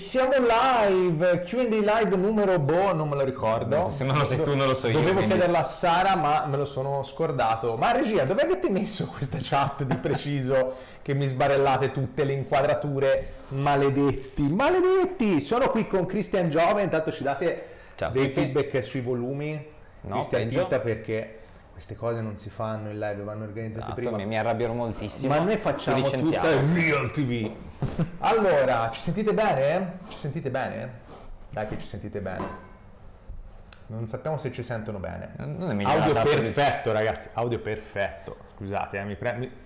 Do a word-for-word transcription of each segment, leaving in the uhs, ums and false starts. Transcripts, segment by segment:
siamo live, Q and A live numero boh, non me lo ricordo. Se non lo sai tu non lo so io. Dovevo quindi... chiederla a Sara, ma me lo sono scordato. Ma regia, dove avete messo questa chat di preciso che mi sbarellate tutte le inquadrature? Maledetti, maledetti! Sono qui con Cristian Giove, intanto ci date Ciao, dei Cristian. feedback sui volumi. No, mi stai peggio. zitta perché queste cose non si fanno in live, vanno organizzate Esatto, prima. mi, mi arrabbierò moltissimo. Ma noi facciamo Ti tutta licenziamo. Real T V. Allora, ci sentite bene? Ci sentite bene? Dai che ci sentite bene. Non sappiamo se ci sentono bene. Non è migliorato Audio la perfetto, ragazzi. Audio perfetto. Scusate, eh, mi, pre- mi,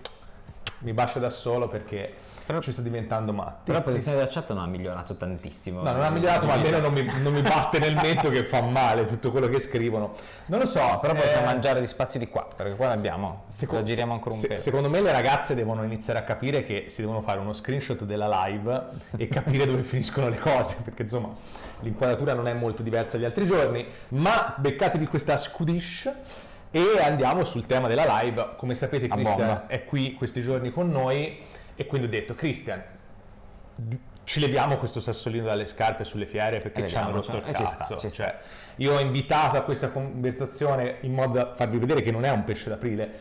mi bacio da solo perché Però- ci sto diventando matti. Però la posizione della chat non ha migliorato tantissimo. No, non ha migliorato, ma almeno non mi, non mi batte nel mento che fa male tutto quello che scrivono. Non lo so, Però possiamo eh, mangiare di spazio di qua, perché qua l'abbiamo. Seco- Lo giriamo ancora un se- pelo. Secondo me le ragazze devono iniziare a capire che si devono fare uno screenshot della live e capire dove finiscono le cose, perché insomma l'inquadratura non è molto diversa dagli altri giorni, ma beccatevi questa scudish e andiamo sul tema della live. Come sapete A Cristian bomba. è qui questi giorni con noi e quindi ho detto Cristian, d- ci leviamo questo sassolino dalle scarpe sulle fiere perché Eh, ci hanno leviamocelo. rotto il Eh, ci sta, cazzo. ci sta. Cioè, io ho invitato a questa conversazione in modo da farvi vedere che non è un pesce d'aprile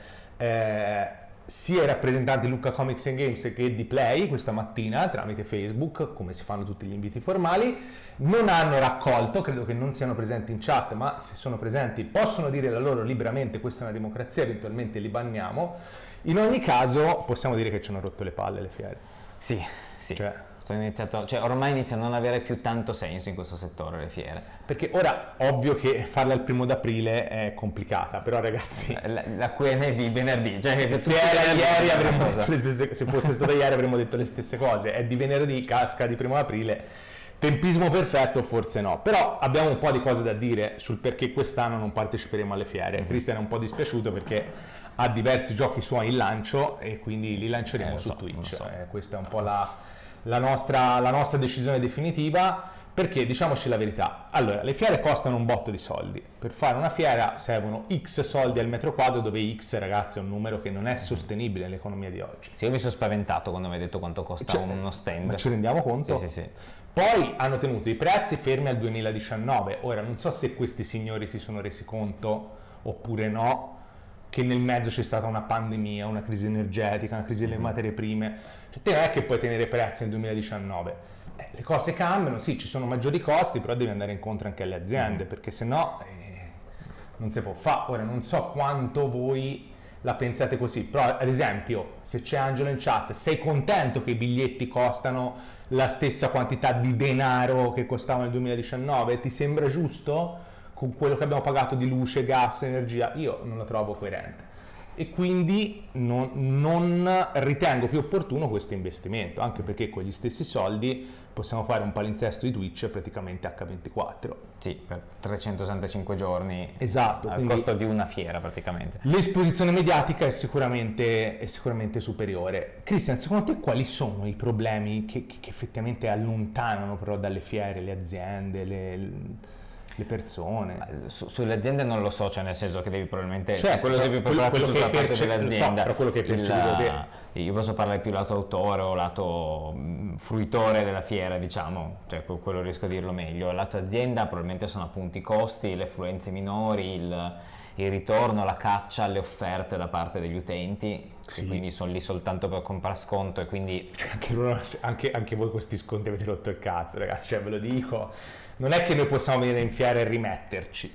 eh, sia i rappresentanti Lucca Comics and Games che di Play questa mattina tramite Facebook, come si fanno tutti gli inviti formali. Non hanno raccolto, credo che non siano presenti in chat, ma se sono presenti possono dire la loro liberamente, questa è una democrazia, eventualmente li banniamo. In ogni caso possiamo dire che ci hanno rotto le palle le fiere. Sì, sì. Cioè, Sono iniziato, cioè ormai iniziano a non avere più tanto senso in questo settore le fiere. perché ora, ovvio che farla il primo d'aprile è complicata, però ragazzi... La, la Q and A di venerdì, cioè che Se, tutti era i ieri venerdì avremmo una cosa. detto le stesse, se fosse stata ieri avremmo detto le stesse cose, è di venerdì, casca di primo aprile, tempismo perfetto forse no, però abbiamo un po' di cose da dire sul perché quest'anno non parteciperemo alle fiere. Cristian è un po' dispiaciuto perché ha diversi giochi suoi in lancio e quindi li lanceremo Eh, lo su so, Twitch, lo so. Eh, questa è un po' la, la nostra, la nostra decisione definitiva. Perché diciamoci la verità, allora le fiere costano un botto di soldi, per fare una fiera servono X soldi al metro quadro, dove X ragazzi è un numero che non è sostenibile nell'economia di oggi. Sì, io mi sono spaventato quando mi hai detto quanto costa Cioè, uno stand. Ma ci rendiamo conto? Sì, sì, sì. Poi hanno tenuto i prezzi fermi al duemiladiciannove, ora non so se questi signori si sono resi conto oppure no, che nel mezzo c'è stata una pandemia, una crisi energetica, una crisi delle materie prime, cioè te non è che puoi tenere prezzi nel duemiladiciannove. Eh, le cose cambiano, sì, ci sono maggiori costi, però devi andare incontro anche alle aziende, perché se no eh, non si può fare. Ora non so quanto voi la pensate così, però ad esempio se c'è Angelo in chat, sei contento che i biglietti costano la stessa quantità di denaro che costavano nel duemiladiciannove? Ti sembra giusto con quello che abbiamo pagato di luce, gas, energia? Io non la trovo coerente. E quindi non, non ritengo più opportuno questo investimento, anche perché con gli stessi soldi possiamo fare un palinsesto di Twitch praticamente acca ventiquattro. Sì, per trecentosessantacinque giorni. Esatto, Al quindi costo di una fiera praticamente. l'esposizione mediatica è sicuramente, è sicuramente superiore. Cristian, secondo te quali sono i problemi che, che- che effettivamente allontanano però dalle fiere le aziende, le, le persone? Su- sulle aziende non lo so, cioè nel senso che devi probabilmente Certo, quello sei più quello- preparato quello tu sulla che hai parte perce- lo so, dell'azienda. però quello che hai Il- percepito te. Io posso parlare più lato autore o lato mh, fruitore della fiera, diciamo, cioè que- quello riesco a dirlo meglio. Lato azienda probabilmente sono appunto i costi, le affluenze minori, il, il ritorno, la caccia alle offerte da parte degli utenti, Sì. che quindi sono lì soltanto per comprare sconto e quindi Cioè, anche, loro- anche- anche voi con questi sconti avete rotto il cazzo, ragazzi, cioè ve lo dico, non è che noi possiamo venire in fiera e rimetterci.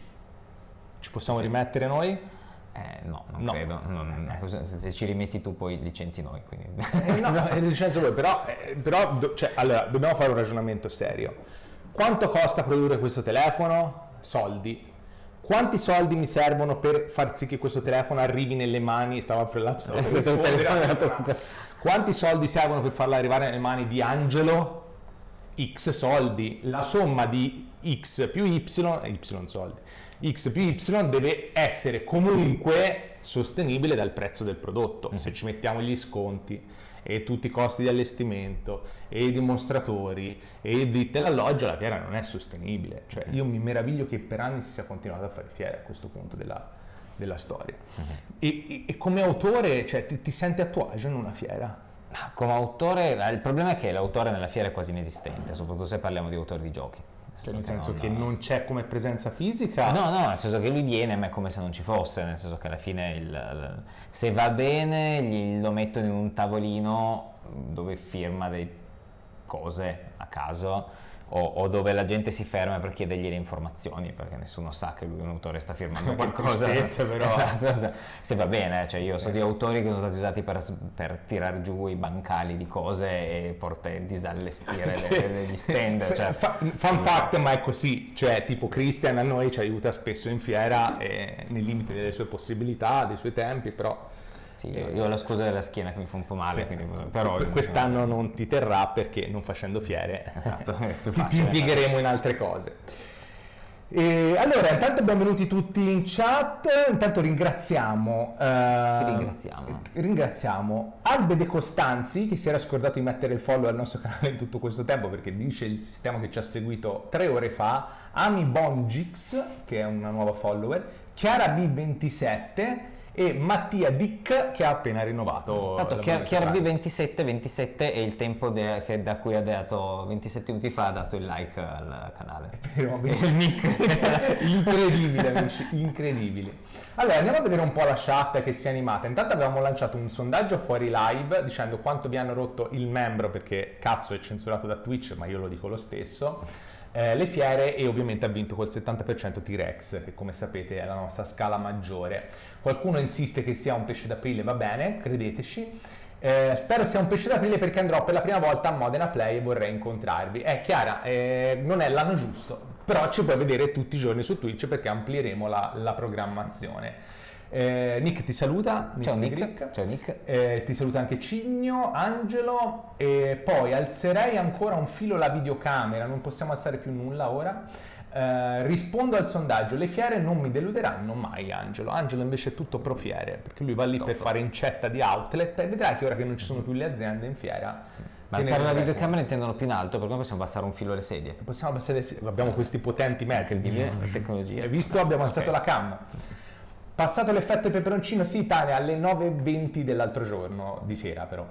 Ci possiamo Sì. rimettere noi? eh, no, non No. credo. Non- se, se ci rimetti tu poi licenzi noi. Quindi. Eh, no, eh, licenzio voi, però, eh, però do- cioè, allora, dobbiamo fare un ragionamento serio. Quanto costa produrre questo telefono? Soldi. Quanti soldi mi servono per far sì che questo telefono arrivi nelle mani? Stavo affrellato. stavo per È stato rispondere. telefonato. Quanti soldi servono per farla arrivare nelle mani di Angelo? X soldi. La somma di X più Y, eh, Y soldi, X più Y deve essere comunque sostenibile dal prezzo del prodotto. Mm-hmm. Se ci mettiamo gli sconti e tutti i costi di allestimento e i dimostratori e il vitto e l'alloggio, la fiera non è sostenibile. Cioè, io mi meraviglio che per anni si sia continuato a fare fiere a questo punto della, della storia. Mm-hmm. E, e- e come autore, cioè, ti, ti senti a tuo agio in una fiera? Come autore, il problema è che l'autore nella fiera è quasi inesistente, soprattutto se parliamo di autori di giochi. Cioè, nel senso non, che non c'è come presenza fisica? No, no, nel senso che lui viene, ma è come se non ci fosse, nel senso che alla fine il, il, se va bene gli, lo mettono in un tavolino dove firma delle cose a caso o, o dove la gente si ferma per chiedergli le informazioni, perché nessuno sa che lui un autore sta firmando qualcosa. Però. Esatto, esatto. Se va bene, cioè io sì. so di autori che sono stati usati per, per tirar giù i bancali di cose e portare, disallestire le, le, gli stand. Cioè. Fun fact, ma è così, cioè tipo Christian a noi ci aiuta spesso in fiera e nei limiti delle sue possibilità, dei suoi tempi, però... Sì, io, io ho la scusa della schiena che mi fa un po' male, sì. quindi, però per quest'anno non ti terrà perché non facendo fiere esatto, ti, ti impiegheremo in altre cose. E allora, intanto benvenuti tutti in chat, intanto ringraziamo, eh, ringraziamo. ringraziamo Albe De Costanzi che si era scordato di mettere il follow al nostro canale in tutto questo tempo perché dice il sistema che ci ha seguito tre ore fa, Ami Bongix che è una nuova follower, Chiara B ventisette e Mattia Dick che ha appena rinnovato. Tanto Chiara B ventisette ventisette è il tempo de, che, da cui ha dato ventisette minuti fa ha dato il like al canale. È vero, il nick incredibile amici, incredibile. Allora andiamo a vedere un po' la chat che si è animata. Intanto avevamo lanciato un sondaggio fuori live dicendo quanto vi hanno rotto il membro perché cazzo è censurato da Twitch, ma io lo dico lo stesso. Eh, le fiere e ovviamente ha vinto col settanta per cento T-Rex che come sapete è la nostra scala maggiore. Qualcuno insiste che sia un pesce d'aprile, va bene, credeteci. Eh, spero sia un pesce d'aprile perché andrò per la prima volta a Modena Play e vorrei incontrarvi. Eh Chiara, eh, non è l'anno giusto, però ci puoi vedere tutti i giorni su Twitch perché amplieremo la, la programmazione. Eh, Nick ti saluta. Nick Ciao Nick. Nick. Ciao Nick. Eh, ti saluta anche Cigno, Angelo e poi alzerei ancora un filo la videocamera, non possiamo alzare più nulla ora. Eh, rispondo al sondaggio, le fiere non mi deluderanno mai Angelo. Angelo invece è tutto pro fiere perché lui va lì Top. per fare incetta di outlet e vedrai che ora che non ci sono più le aziende in fiera. Ma alzare la videocamera intendono più in alto perché noi possiamo passare un filo alle sedie. Possiamo passare, abbiamo questi potenti mezzi di tecnologia. Hai visto? Abbiamo alzato okay. la cam. Passato l'effetto peperoncino, sì, Tania, alle nove e venti dell'altro giorno, di sera però.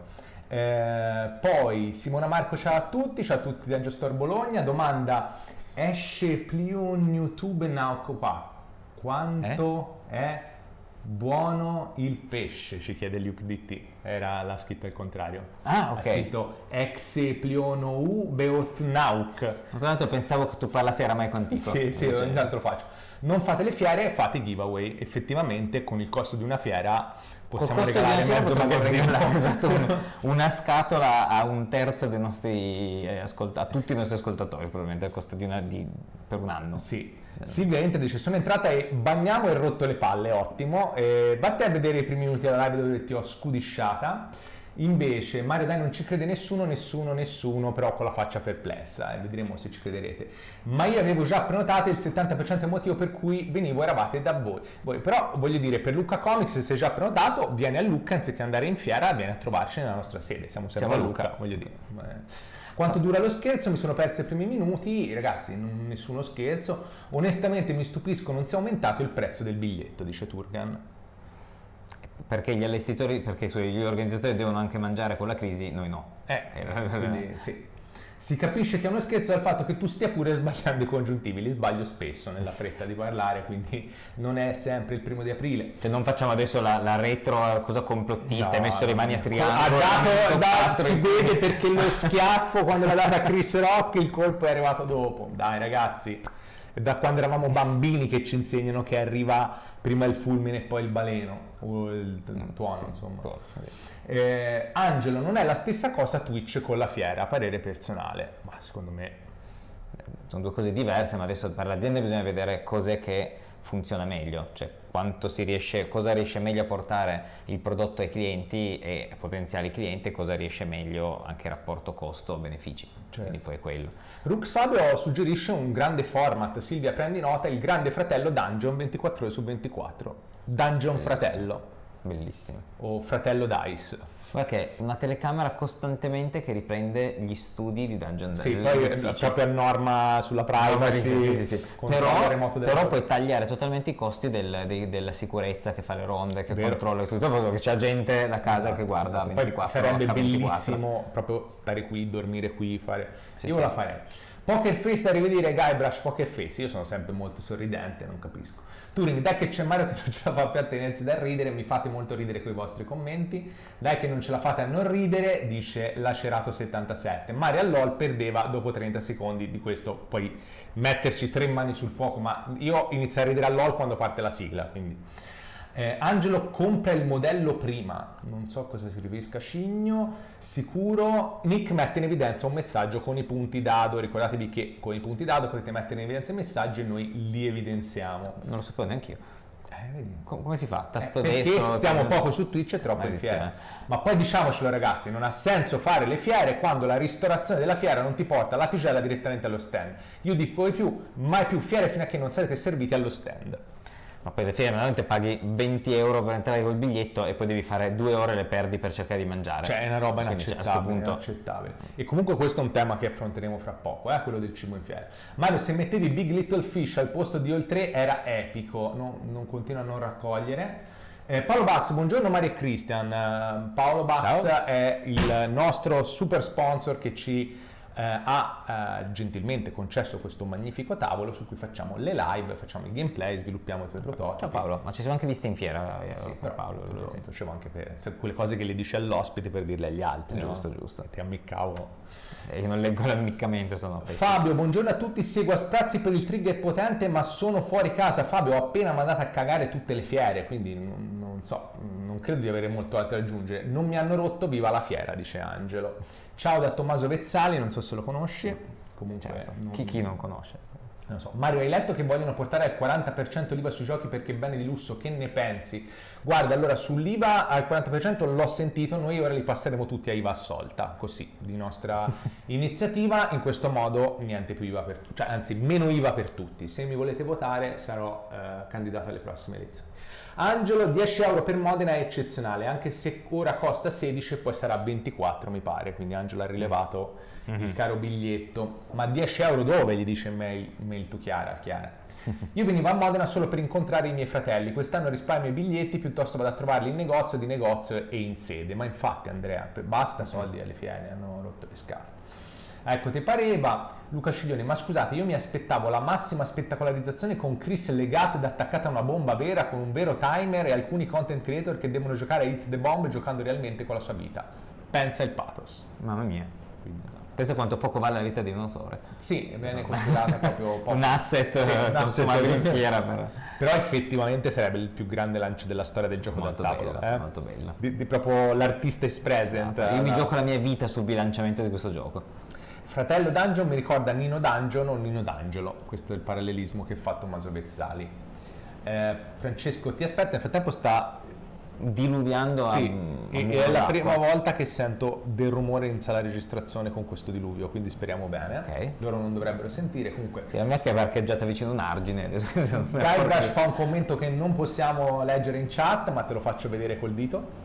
Eh, poi Simona Marco, ciao a tutti, ciao a tutti da Store Bologna. Domanda, esce Plion YouTube now qua? Quanto eh? è buono il pesce? Ci chiede Luke D T, era l'ha scritto al contrario. Ah, ok. Ha scritto exe Pliono u beot nauk. Tra l'altro pensavo che tu parlassi eramaico antico. Sì, sì, ogni tanto lo faccio. Non fate le fiere, fate giveaway. Effettivamente con il costo di una fiera possiamo regalare mezzo magazzino. Esatto, un, una scatola a un terzo dei nostri eh, ascolta- a tutti i nostri ascoltatori, probabilmente al costo di una di, per un anno. Sì. Silvia Ente dice sono entrata e bagniamo e rotto le palle, ottimo. Eh, vatti a vedere i primi minuti della live dove ti ho scudisciata. Invece Mario dai non ci crede nessuno, nessuno, nessuno, però con la faccia perplessa e eh, vedremo se ci crederete. Ma io avevo già prenotato il settanta per cento è il motivo per cui venivo, eravate da voi. voi. Però voglio dire, per Lucca Comics se sei già prenotato, vieni a Lucca anziché andare in fiera, vieni a trovarci nella nostra sede. Siamo sempre Siamo a Lucca, Lucca, voglio dire. Quanto dura lo scherzo? Mi sono perso i primi minuti, ragazzi, non, nessuno scherzo. Onestamente mi stupisco non sia aumentato il prezzo del biglietto, dice Turgan. Perché gli allestitori, perché gli organizzatori devono anche mangiare con la crisi, noi no. Eh, quindi sì. Si capisce che è uno scherzo dal fatto che tu stia pure sbagliando i congiuntivi, li sbaglio spesso nella fretta di parlare, quindi non è sempre il primo di aprile. Cioè non facciamo adesso la, la retro cosa complottista, no, hai messo le mani a triangolo. Ha dato, dato si vede perché lo schiaffo quando l'ha data Chris Rock, il colpo è arrivato dopo. Dai ragazzi, da quando eravamo bambini che ci insegnano che arriva prima il fulmine e poi il baleno, o il tuono, insomma. Eh, Angelo, non è la stessa cosa Twitch con la fiera, parere personale, ma secondo me sono due cose diverse, ma adesso per l'azienda bisogna vedere cos'è che funziona meglio, cioè quanto si riesce, cosa riesce meglio a portare il prodotto ai clienti e ai potenziali clienti e cosa riesce meglio anche il rapporto costo-benefici, certo. Quindi poi è quello. Rux Fabio suggerisce un grande format, Silvia prendi nota, il grande fratello Dungeon ventiquattro ore su ventiquattro, Dungeon Fratello. Bellissimo. O Fratello Dice. Guarda che è una telecamera costantemente che riprende gli studi di Dungeon Sì, poi è proprio a norma sulla privacy, no, sì, sì, sì. Però, però puoi tagliare totalmente i costi del, dei, della sicurezza, che fa le ronde, che Vero. controlla tutto, perché c'è gente da casa esatto, che guarda esatto. ventiquattro. Poi sarebbe acca ventiquattro. Bellissimo proprio stare qui, dormire qui, fare... Sì, Io sì. la farei. Poker Face da rivedere, Guybrush Poker Face, io sono sempre molto sorridente, non capisco. Turing, dai che c'è Mario che non ce la fa più a tenersi dal ridere, mi fate molto ridere con i vostri commenti. Dai che non ce la fate a non ridere, dice Lacerato settantasette. Mario a LOL perdeva dopo trenta secondi di questo, puoi metterci tre mani sul fuoco, ma io inizio a ridere a LOL quando parte la sigla, quindi... Eh, Angelo compra il modello prima, non so cosa si riferisca Scigno, sicuro. Nick mette in evidenza un messaggio con i punti dado, ricordatevi che con i punti dado potete mettere in evidenza i messaggi e noi li evidenziamo. Non lo sapevo neanche io. Eh, vedi. Com- come si fa? Tasto eh, perché destro, stiamo tasto... poco su Twitch e troppo in fiera. Ma poi diciamocelo ragazzi, non ha senso fare le fiere quando la ristorazione della fiera non ti porta la tigella direttamente allo stand. Io dico di più, mai più fiere fino a che non sarete serviti allo stand. Ma poi le fiere veramente paghi venti euro per entrare col biglietto e poi devi fare due ore le perdi per cercare di mangiare. Cioè è una roba Quindi, inaccettabile, cioè, punto... inaccettabile. E comunque questo è un tema che affronteremo fra poco, eh, quello del cibo in fiera. Mario, se mettevi Big Little Fish al posto di Oltre era epico, no, non continuo a non raccogliere. Eh, Paolo Bax, buongiorno Mario e Christian. Uh, Paolo Bax Ciao. È il nostro super sponsor che ci Eh, ha eh, gentilmente concesso questo magnifico tavolo su cui facciamo le live, facciamo il gameplay, sviluppiamo i tuoi prototipi. Ciao Paolo, ma ci siamo anche visti in fiera eh, sì, per Paolo. Lo sì. facevo anche per quelle cose che le dici all'ospite per dirle agli altri. Giusto, no? giusto. Ti ammiccavo. Eh, io non leggo l'ammiccamento, sono Fabio, buongiorno a tutti, seguo a sprazzi per il trigger potente ma sono fuori casa. Fabio, ho appena mandato a cagare tutte le fiere, quindi non, non so, non credo di avere molto altro da aggiungere. Non mi hanno rotto, viva la fiera, dice Angelo. Ciao da Tommaso Vezzali, non so se lo conosci. Comunque, certo. non... chi, chi non conosce? Non so. Mario, hai letto che vogliono portare al quaranta per cento l'I V A sui giochi perché beni di lusso, che ne pensi? Guarda, allora sull'I V A al quaranta per cento l'ho sentito, noi ora li passeremo tutti a I V A assolta, così, di nostra iniziativa, in questo modo niente più I V A per tutti, cioè anzi meno I V A per tutti. Se mi volete votare sarò eh, candidato alle prossime elezioni. Angelo, dieci euro per Modena è eccezionale, anche se ora costa sedici e poi sarà ventiquattro mi pare, quindi Angelo ha rilevato mm-hmm. il caro biglietto. Ma dieci euro dove? Gli dice mail, mail to Chiara, Chiara. Io venivo a Modena solo per incontrare i miei fratelli, quest'anno risparmio i biglietti, piuttosto vado a trovarli in negozio, di negozio e in sede. Ma infatti Andrea, basta soldi alle fiere, hanno rotto le scatole. Ecco, te pareva. Luca Sciglioni, ma scusate, io mi aspettavo la massima spettacolarizzazione con Chris legato ed attaccata a una bomba vera, con un vero timer e alcuni content creator che devono giocare a It's the Bomb giocando realmente con la sua vita. Pensa il pathos. Mamma mia. Quindi, esatto. Pensa quanto poco vale la vita di un autore. Sì, viene considerata proprio poco. un asset sì, consumabile in fiera. Per... Però effettivamente sarebbe il più grande lancio della storia del gioco molto dal tavolo. Bella, eh? Molto bello. Di, di proprio l'artista is present. Esatto. Io mi gioco la mia vita sul bilanciamento di questo gioco. Fratello Dungeon mi ricorda Nino Dungeon o Nino D'Angelo, questo è il parallelismo che fa Tommaso Vezzali. Eh, Francesco ti aspetta, nel frattempo sta diluviando. Sì, a, a e è la prima volta che sento del rumore in sala registrazione con questo diluvio, quindi speriamo bene. Okay. Loro non dovrebbero sentire, comunque. Sì, a me che è parcheggiata vicino un argine. Guybrush fa un commento che non possiamo leggere in chat, ma te lo faccio vedere col dito.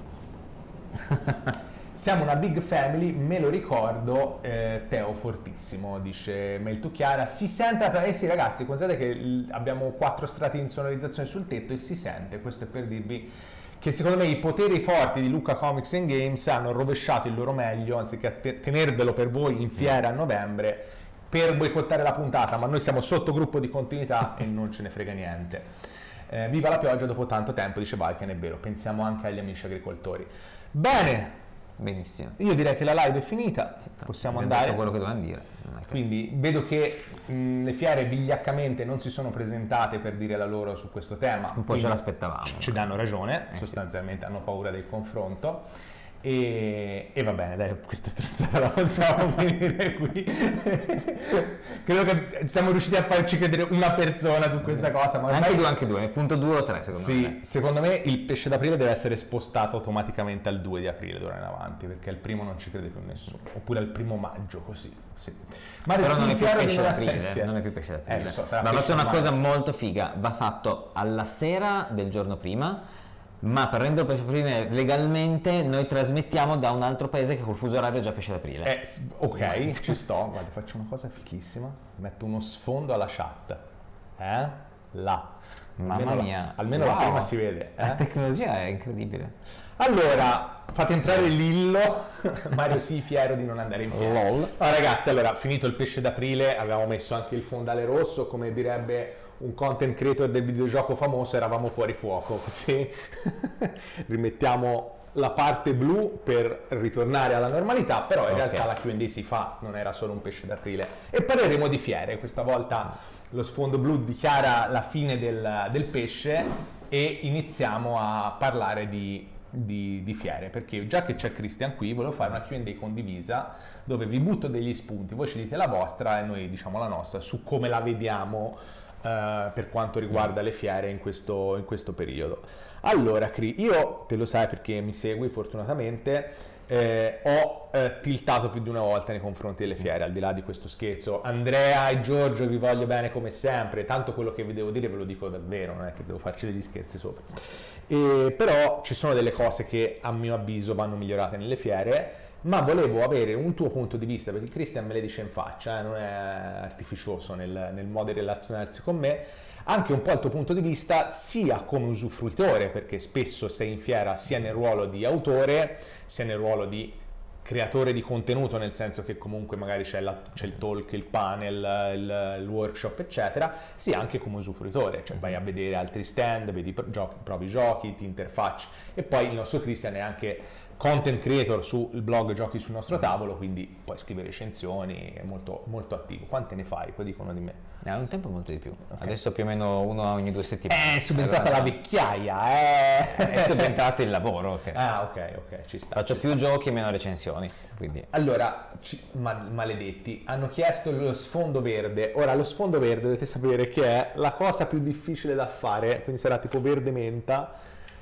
Siamo una big family, me lo ricordo, eh, Teo fortissimo, dice Mail to Chiara. Si sente, eh sì ragazzi, considerate che l- abbiamo quattro strati di insonorizzazione sul tetto e si sente, questo è per dirvi che secondo me i poteri forti di Lucca Comics and Games hanno rovesciato il loro meglio, anziché te- tenervelo per voi in fiera a novembre, per boicottare la puntata, ma noi siamo sotto gruppo di continuità e non ce ne frega niente. Eh, viva la pioggia dopo tanto tempo, dice Valken, è vero, pensiamo anche agli amici agricoltori. Bene! Benissimo. Io direi che la live è finita, sì, possiamo andare. Quello che dovevamo dire. Quindi vedo che mh, le fiere vigliaccamente non si sono presentate per dire la loro su questo tema. Un po' ce l'aspettavamo. Ci danno ragione, eh, sostanzialmente sì. hanno paura del confronto. E, e va bene, dai, questa stronzata la possiamo finire qui. Credo che siamo riusciti a farci credere una persona su questa cosa. Ma anche ormai... due, anche due, punto due o tre secondo sì, me. Secondo me il pesce d'aprile deve essere spostato automaticamente al due di aprile d'ora in avanti, perché al primo non ci crede più nessuno. Oppure al primo maggio, così. Sì. Ma però non è più pesce d'aprile, eh, non è più pesce d'aprile. Eh, so, va fatto una cosa molto figa, va fatto alla sera del giorno prima, ma per rendere pesce d'aprile legalmente noi trasmettiamo da un altro paese che col fuso orario è già pesce d'aprile. Eh, ok, ci sto, guarda, faccio una cosa fichissima, metto uno sfondo alla chat, eh? Là. Mamma almeno mia, la, almeno wow. la prima si vede. Eh? La tecnologia è incredibile. Allora, fate entrare Lillo, Mario sì, fiero di non andare in fiera. Lol. Ah, ragazzi, allora, finito il pesce d'aprile, avevamo messo anche il fondale rosso, come direbbe un content creator del videogioco famoso, eravamo fuori fuoco, così rimettiamo la parte blu per ritornare alla normalità, però in Okay. realtà la Q and A si fa, non era solo un pesce d'aprile. E parleremo di fiere, questa volta lo sfondo blu dichiara la fine del, del pesce e iniziamo a parlare di, di, di fiere, perché già che c'è Christian qui, volevo fare una Q and A condivisa dove vi butto degli spunti, voi ci dite la vostra e noi diciamo la nostra su come la vediamo Uh, per quanto riguarda le fiere in questo, in questo periodo. Allora, Cri, io te lo sai perché mi segui fortunatamente, eh, ho eh, tiltato più di una volta nei confronti delle fiere, al di là di questo scherzo. Andrea e Giorgio vi voglio bene come sempre, tanto quello che vi devo dire ve lo dico davvero, non è che devo farci degli scherzi sopra. E, però ci sono delle cose che a mio avviso vanno migliorate nelle fiere, ma volevo avere un tuo punto di vista, perché Christian me le dice in faccia, eh, non è artificioso nel, nel modo di relazionarsi con me, anche un po' il tuo punto di vista sia come usufruitore, perché spesso sei in fiera sia nel ruolo di autore, sia nel ruolo di creatore di contenuto, nel senso che comunque magari c'è, la, c'è il talk, il panel, il, il workshop eccetera, sia anche come usufruitore, cioè vai a vedere altri stand, vedi pro- giochi, provi giochi, ti interfacci, e poi il nostro Christian è anche content creator sul blog Giochi sul nostro tavolo, quindi puoi scrivere recensioni, è molto, molto attivo. Quante ne fai? Poi dicono di me. Ha un tempo molto di più, Okay. adesso più o meno uno ogni due settimane. È subentrata la vecchiaia, eh! È subentrato il lavoro. Okay. Ah, ok, ok, ci sta. Faccio ci più sta. giochi e meno recensioni, quindi... Allora, ci, ma, maledetti, hanno chiesto lo sfondo verde. Ora, lo sfondo verde dovete sapere che è la cosa più difficile da fare, quindi sarà tipo verde menta,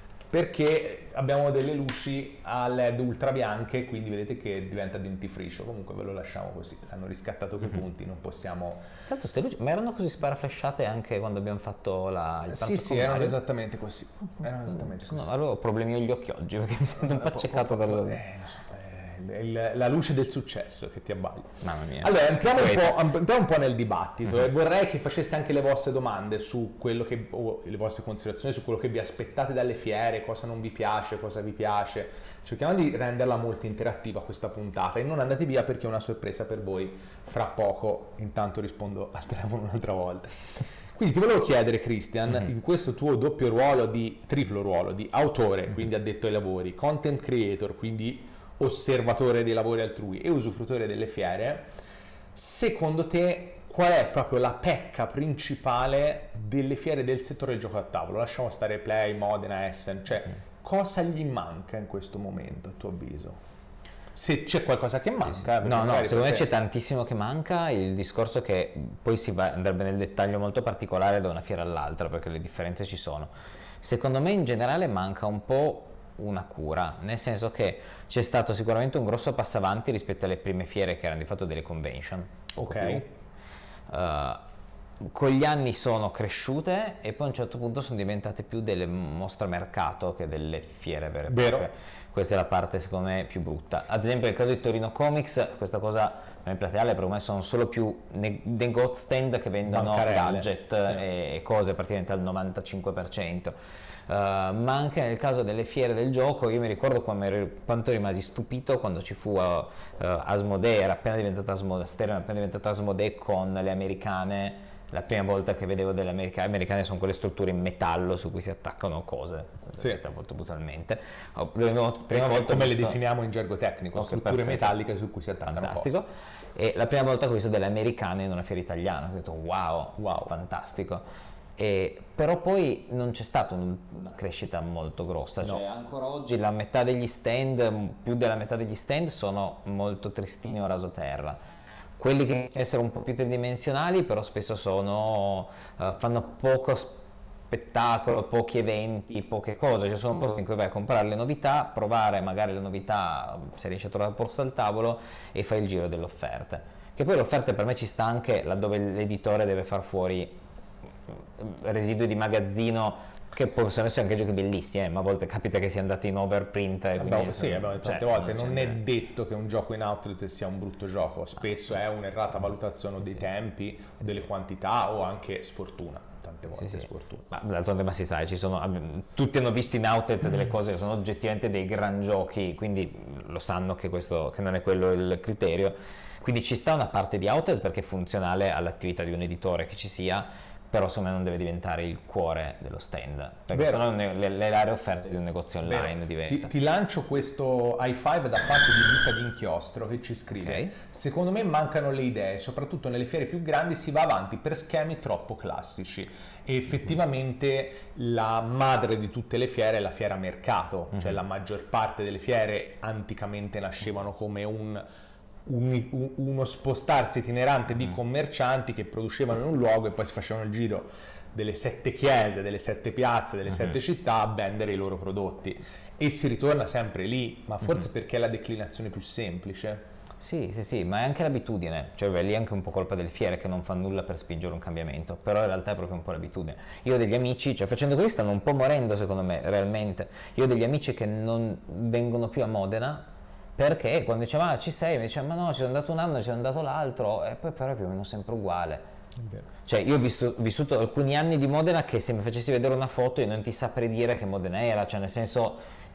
perché abbiamo delle luci a led ultra bianche, quindi vedete che diventa dentifricio. Comunque ve lo lasciamo così, hanno riscattato quei punti, non possiamo... Tra l'altro ste luci, ma erano così sparaflashate anche quando abbiamo fatto la... il Sì, parto sì, con erano Mario? esattamente così. Erano esattamente Sono- così. allora ho problemi agli occhi oggi perché mi sento un po' accecato per... dal... Eh, lo so, è il- la luce del successo che ti abbaglia. Mamma mia. Allora, entriamo un, Poeta. po', entriamo un po' nel dibattito Mhm. e vorrei che faceste anche le vostre domande su quello che, o le vostre considerazioni su quello che vi aspettate dalle fiere, cosa non vi piace, cosa vi piace. Cerchiamo di renderla molto interattiva questa puntata e non andate via perché è una sorpresa per voi fra poco. Intanto rispondo al telefono un'altra volta. Quindi ti volevo chiedere, Christian, Mhm. in questo tuo doppio ruolo di, triplo ruolo di autore, quindi addetto ai lavori, content creator, quindi osservatore dei lavori altrui e usufruttore delle fiere, secondo te qual è proprio la pecca principale delle fiere del settore del gioco a tavolo? Lasciamo stare Play, Modena, Essen, cioè cosa gli manca in questo momento a tuo avviso? Se c'è qualcosa che manca, perché No, no, magari secondo me per te- c'è tantissimo che manca, il discorso è che poi si va, andrebbe nel dettaglio molto particolare da una fiera all'altra perché le differenze ci sono. Secondo me in generale manca un po' una cura, nel senso che c'è stato sicuramente un grosso passo avanti rispetto alle prime fiere che erano di fatto delle convention. poco Ok. più. Uh, con gli anni sono cresciute e poi a un certo punto sono diventate più delle mostre mercato che delle fiere vere e Vero. proprie. Questa è la parte secondo me più brutta. Ad esempio nel caso di Torino Comics questa cosa non è plateale, per me sono solo più ne- negozi stand che vendono Bancarelle, gadget sì. e, e cose praticamente al novantacinque per cento. Uh, ma anche nel caso delle fiere del gioco io mi ricordo quando ero- quanto rimasi stupito quando ci fu uh, uh, Asmodee, era appena diventata Asmodee, era appena diventata Asmodee con le americane. La prima volta che vedevo delle americane, americane sono quelle strutture in metallo su cui si attaccano cose, Sì. detta molto brutalmente. Oh, prima, prima come, volta come ho le visto- definiamo in gergo tecnico, Ok, strutture perfetto. metalliche su cui si attaccano fantastico. E la prima volta che ho visto delle americane in una fiera italiana, ho detto wow, Wow. fantastico. E, però poi non c'è stata un- una crescita molto grossa, No. cioè ancora oggi la metà degli stand, più della metà degli stand sono molto tristini o rasoterra. Quelli che iniziano a essere un po' più tridimensionali però spesso sono, eh, fanno poco spettacolo, pochi eventi, poche cose, ci sono posti in cui vai a comprare le novità, provare magari le novità se riesci a trovare posto al tavolo e fai il giro delle offerte. Che poi le offerte per me ci sta anche laddove l'editore deve far fuori residui di magazzino Che possono essere anche giochi bellissimi, eh, ma a volte capita che sia andati in overprint. E Abbiamo, sì, abbiamo detto tante cioè, volte, non, non è niente. detto che un gioco in outlet sia un brutto gioco, spesso è un'errata valutazione dei tempi, delle quantità o anche sfortuna, tante volte Sì, sì. sfortuna. Ma d'altronde, ma si sa, ci sono, tutti hanno visto in outlet delle cose che sono oggettivamente dei gran giochi, quindi lo sanno che, questo, che non è quello il criterio. Quindi ci sta una parte di outlet perché è funzionale all'attività di un editore che ci sia, però secondo me non deve diventare il cuore dello stand, perché Vero. sono le, le, le rare offerte di un negozio online. Beh, diventa. ti, ti lancio questo high five da parte di Luca D'Inchiostro che ci scrive: Ok. secondo me mancano le idee, soprattutto nelle fiere più grandi si va avanti per schemi troppo classici e effettivamente la madre di tutte le fiere è la fiera mercato, Mm-hmm. cioè la maggior parte delle fiere anticamente nascevano come un Un, uno spostarsi itinerante di commercianti che producevano in un luogo e poi si facevano il giro delle sette chiese, delle sette piazze, delle Uh-huh. sette città a vendere i loro prodotti e si ritorna sempre lì, ma forse uh-huh. perché è la declinazione più semplice. Sì, sì, sì, ma è anche l'abitudine, cioè beh, lì è anche un po' colpa delle fiere che non fanno nulla per spingere un cambiamento, però in realtà è proprio un po' l'abitudine. Io ho degli amici, cioè facendo così stanno un po' morendo secondo me, realmente. Io ho degli amici che non vengono più a Modena perché quando diceva ah, ci sei, mi diceva ma no, ci sono andato un anno, ci sono andato l'altro, e poi però è più o meno sempre uguale. Cioè io ho visto, vissuto alcuni anni di Modena che se mi facessi vedere una foto io non ti saprei dire che Modena era, cioè nel senso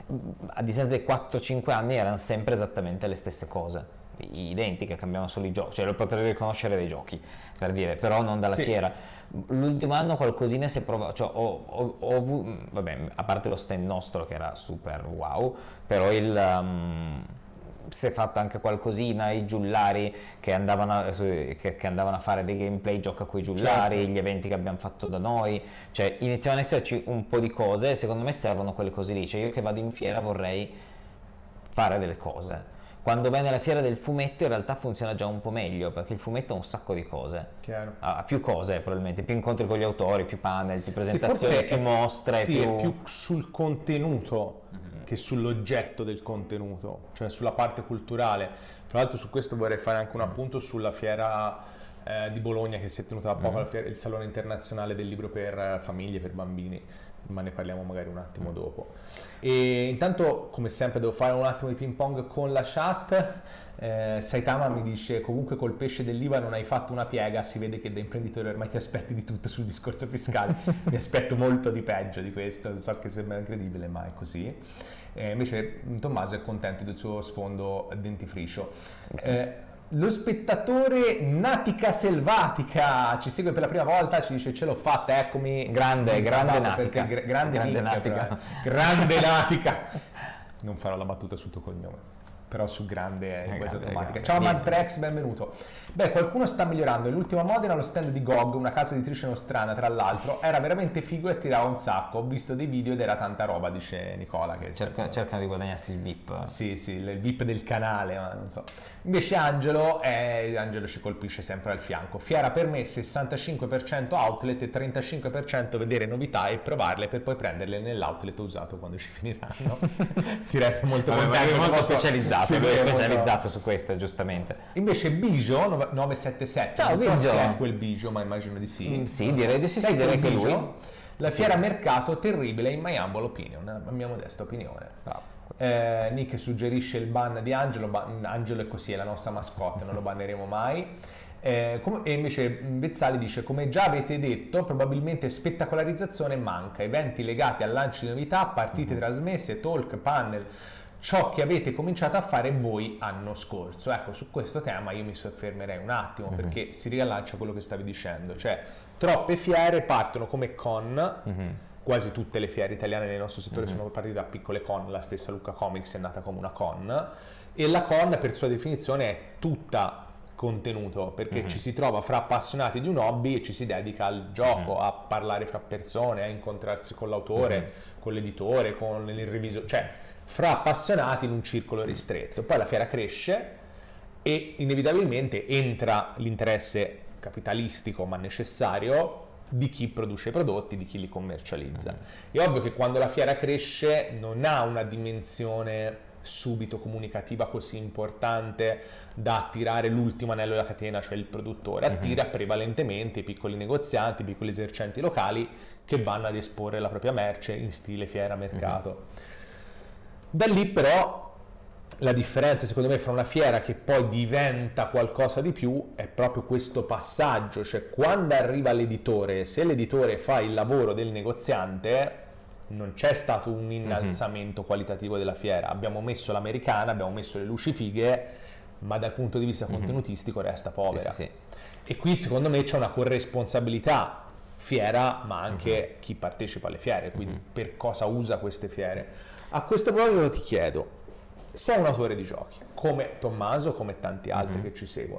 a distanza di quattro cinque anni erano sempre esattamente le stesse cose, identiche, cambiavano solo i giochi, cioè lo potrei riconoscere dai giochi, per dire, però non dalla Sì. fiera. L'ultimo anno qualcosina si è provato, cioè ho, ho, ho, vabbè, a parte lo stand nostro che era super wow, però il... Um, si è fatto anche qualcosina, i giullari che andavano a, che, che andavano a fare dei gameplay gioca coi giullari, certo. Gli eventi che abbiamo fatto da noi, cioè iniziano ad esserci un po' di cose e secondo me servono quelle cose lì, cioè io che vado in fiera vorrei fare delle cose. Quando vai nella fiera del fumetto in realtà funziona già un po' meglio perché il fumetto ha un sacco di cose, Chiaro. ha più cose probabilmente, più incontri con gli autori, più panel, più presentazioni, sì, più mostre, sì, più... è più sul contenuto che sull'oggetto del contenuto, cioè sulla parte culturale. Tra l'altro su questo vorrei fare anche un appunto sulla fiera eh, di Bologna che si è tenuta da poco, mm. la fiera, il Salone Internazionale del Libro per Famiglie, per Bambini, ma ne parliamo magari un attimo dopo. E intanto, come sempre, devo fare un attimo di ping pong con la chat. Eh, Saitama mi dice comunque col pesce dell'I V A non hai fatto una piega, si vede che da imprenditore ormai ti aspetti di tutto sul discorso fiscale. Mi aspetto molto di peggio di questo, so che sembra incredibile ma è così. Eh, invece Tommaso è contento del suo sfondo dentifricio. Eh, lo spettatore Natica Selvatica ci segue per la prima volta, ci dice ce l'ho fatta, eccomi. Grande, grande Natica. Gra- grande, grande Natica. Grande Natica. Non farò la battuta sul tuo cognome, però su grande è quasi automatica. Ciao Madprex, benvenuto. Beh, qualcuno sta migliorando. L'ultima Modena, lo stand di G O G, una casa editrice nostrana, tra l'altro, era veramente figo e tirava un sacco. Ho visto dei video ed era tanta roba, dice Nicola. Che Cerca, cercano di guadagnarsi il V I P. Sì, sì, il V I P del canale, ma non so. Invece Angelo, eh, Angelo ci colpisce sempre al fianco. Fiera per me sessantacinque per cento outlet e trentacinque per cento vedere novità e provarle per poi prenderle nell'outlet usato quando ci finiranno. Direi molto, Vabbè, molto, molto, molto specializzato, sì, lui è specializzato molto... su questo, giustamente. Invece Biggio nove sette sette, ciao non so Biggio, se è quel Biggio, ma immagino di sì. Mm, sì, direi di sì, Sei sì direi che Biggio? lui. La sì. fiera mercato terribile in my humble opinion, a mia modesta opinione. Bravo. Eh, Nick suggerisce il ban di Angelo, ban, Angelo è così, è la nostra mascotte, non lo banneremo mai. Eh, com- e invece Bezzali dice come già avete detto probabilmente spettacolarizzazione manca, eventi legati al lancio di novità, partite mm-hmm. trasmesse, talk, panel, ciò che avete cominciato a fare voi l'anno scorso. Ecco, su questo tema io mi soffermerei un attimo mm-hmm. perché si riallaccia a quello che stavi dicendo, cioè troppe fiere partono come con mm-hmm. quasi tutte le fiere italiane nel nostro settore mm-hmm. sono partite da piccole con, la stessa Lucca Comics è nata come una con, e la con per sua definizione è tutta contenuto, perché mm-hmm. ci si trova fra appassionati di un hobby e ci si dedica al gioco, mm-hmm. a parlare fra persone, a incontrarsi con l'autore, mm-hmm. con l'editore, con il revisore, cioè fra appassionati in un circolo ristretto. Poi la fiera cresce e inevitabilmente entra l'interesse capitalistico ma necessario di chi produce i prodotti, di chi li commercializza. Mm-hmm. È ovvio che quando la fiera cresce non ha una dimensione subito comunicativa così importante da attirare l'ultimo anello della catena, cioè il produttore, attira mm-hmm. prevalentemente i piccoli negozianti, i piccoli esercenti locali che vanno ad esporre la propria merce in stile fiera mercato. Mm-hmm. Da lì però la differenza secondo me fra una fiera che poi diventa qualcosa di più è proprio questo passaggio, cioè quando arriva l'editore, se l'editore fa il lavoro del negoziante non c'è stato un innalzamento mm-hmm. qualitativo della fiera, abbiamo messo l'americana, abbiamo messo le luci fighe, ma dal punto di vista contenutistico mm-hmm. resta povera. Sì, sì, sì. E qui secondo me c'è una corresponsabilità fiera, ma anche mm-hmm. chi partecipa alle fiere, quindi mm-hmm. per cosa usa queste fiere. A questo proposito ti chiedo, sei un autore di giochi, come Tommaso, come tanti altri mm-hmm. che ci seguono,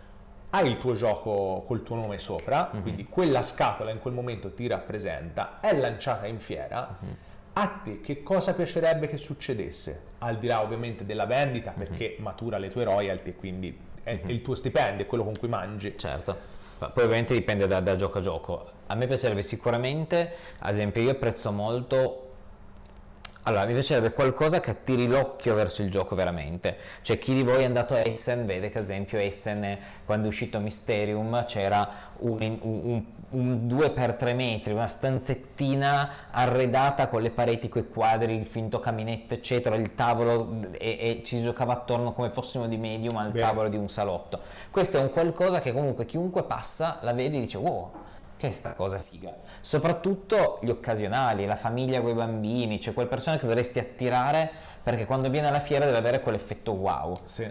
hai il tuo gioco col tuo nome sopra, mm-hmm. quindi quella scatola in quel momento ti rappresenta, è lanciata in fiera, mm-hmm. a te che cosa piacerebbe che succedesse? Al di là ovviamente della vendita, mm-hmm. perché matura le tue royalty, quindi è, mm-hmm. è il tuo stipendio, è quello con cui mangi. Certo. Poi ovviamente dipende da, da gioco a gioco. A me piacerebbe sicuramente, ad esempio io apprezzo molto, allora mi piacerebbe qualcosa che attiri l'occhio verso il gioco veramente, cioè chi di voi è andato a Essen vede che ad esempio Essen quando è uscito Mysterium c'era un, un, un, un due per tre metri, una stanzettina arredata con le pareti, coi quadri, il finto caminetto eccetera, il tavolo e, e ci giocava attorno come fossimo di medium al Beh. tavolo di un salotto. Questo è un qualcosa che comunque chiunque passa la vede e dice wow, che è sta cosa figa, soprattutto gli occasionali, la famiglia con i bambini, cioè quelle persone che dovresti attirare perché quando viene alla fiera deve avere quell'effetto wow. Sì.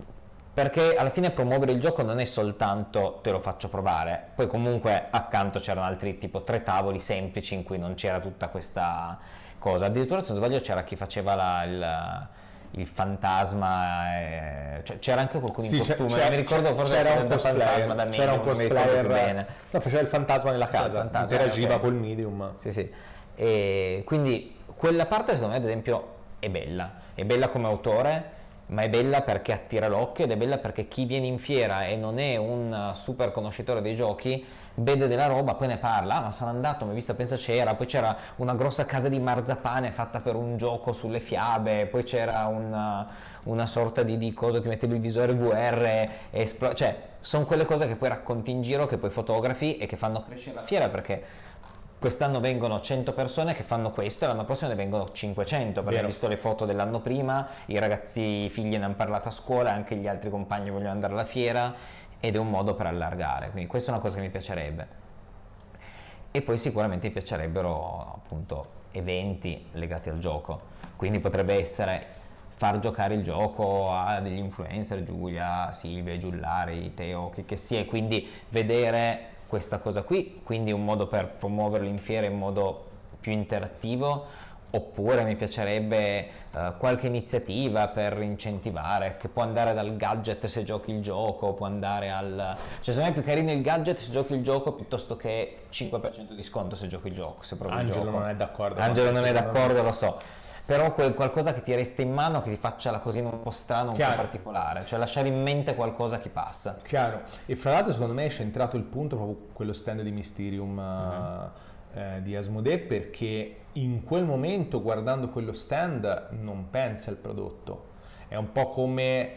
Perché alla fine promuovere il gioco non è soltanto te lo faccio provare, poi comunque accanto c'erano altri tipo tre tavoli semplici in cui non c'era tutta questa cosa, addirittura se non sbaglio c'era chi faceva la, il il fantasma, eh, cioè, c'era anche qualcuno in sì, costume, mi ricordo forse c'era un fantasma da c'era medium, un cosplayer bene. No, faceva il fantasma nella casa, fantasma, interagiva okay. col medium. Sì, sì. E quindi quella parte secondo me ad esempio è bella, è bella come autore, ma è bella perché attira l'occhio ed è bella perché chi viene in fiera e non è un super conoscitore dei giochi vede della roba, poi ne parla, ah, ma sono andato, mi ho visto, pensa c'era, poi c'era una grossa casa di marzapane fatta per un gioco sulle fiabe, poi c'era una, una sorta di, di cosa, ti mettevi il visore V R e espl- cioè sono quelle cose che poi racconti in giro, che poi fotografi e che fanno crescere la fiera, perché quest'anno vengono cento persone che fanno questo e l'anno prossimo ne vengono cinquecento, perché ho visto le foto dell'anno prima, i ragazzi, i figli ne hanno parlato a scuola, anche gli altri compagni vogliono andare alla fiera, ed è un modo per allargare, quindi questa è una cosa che mi piacerebbe. E poi sicuramente mi piacerebbero appunto eventi legati al gioco, quindi potrebbe essere far giocare il gioco a degli influencer, Giulia, Silvia, Giullari, Teo, che, che sia, e quindi vedere questa cosa qui, quindi un modo per promuoverlo in fiera in modo più interattivo. Oppure mi piacerebbe uh, qualche iniziativa per incentivare, che può andare dal gadget se giochi il gioco, può andare al... cioè secondo me è più carino il gadget se giochi il gioco piuttosto che cinque per cento di sconto se giochi il gioco, se provi Angelo il gioco. non è d'accordo. Angelo non è d'accordo, lo so. Però quel qualcosa che ti resta in mano, che ti faccia la cosina un po' strana, un Chiaro. po' particolare, cioè lasciare in mente qualcosa che passa. Chiaro. E fra l'altro secondo me è centrato il punto proprio quello stand di Mysterium mm-hmm. eh, di Asmodee, perché in quel momento guardando quello stand non pensa al prodotto. È un po' come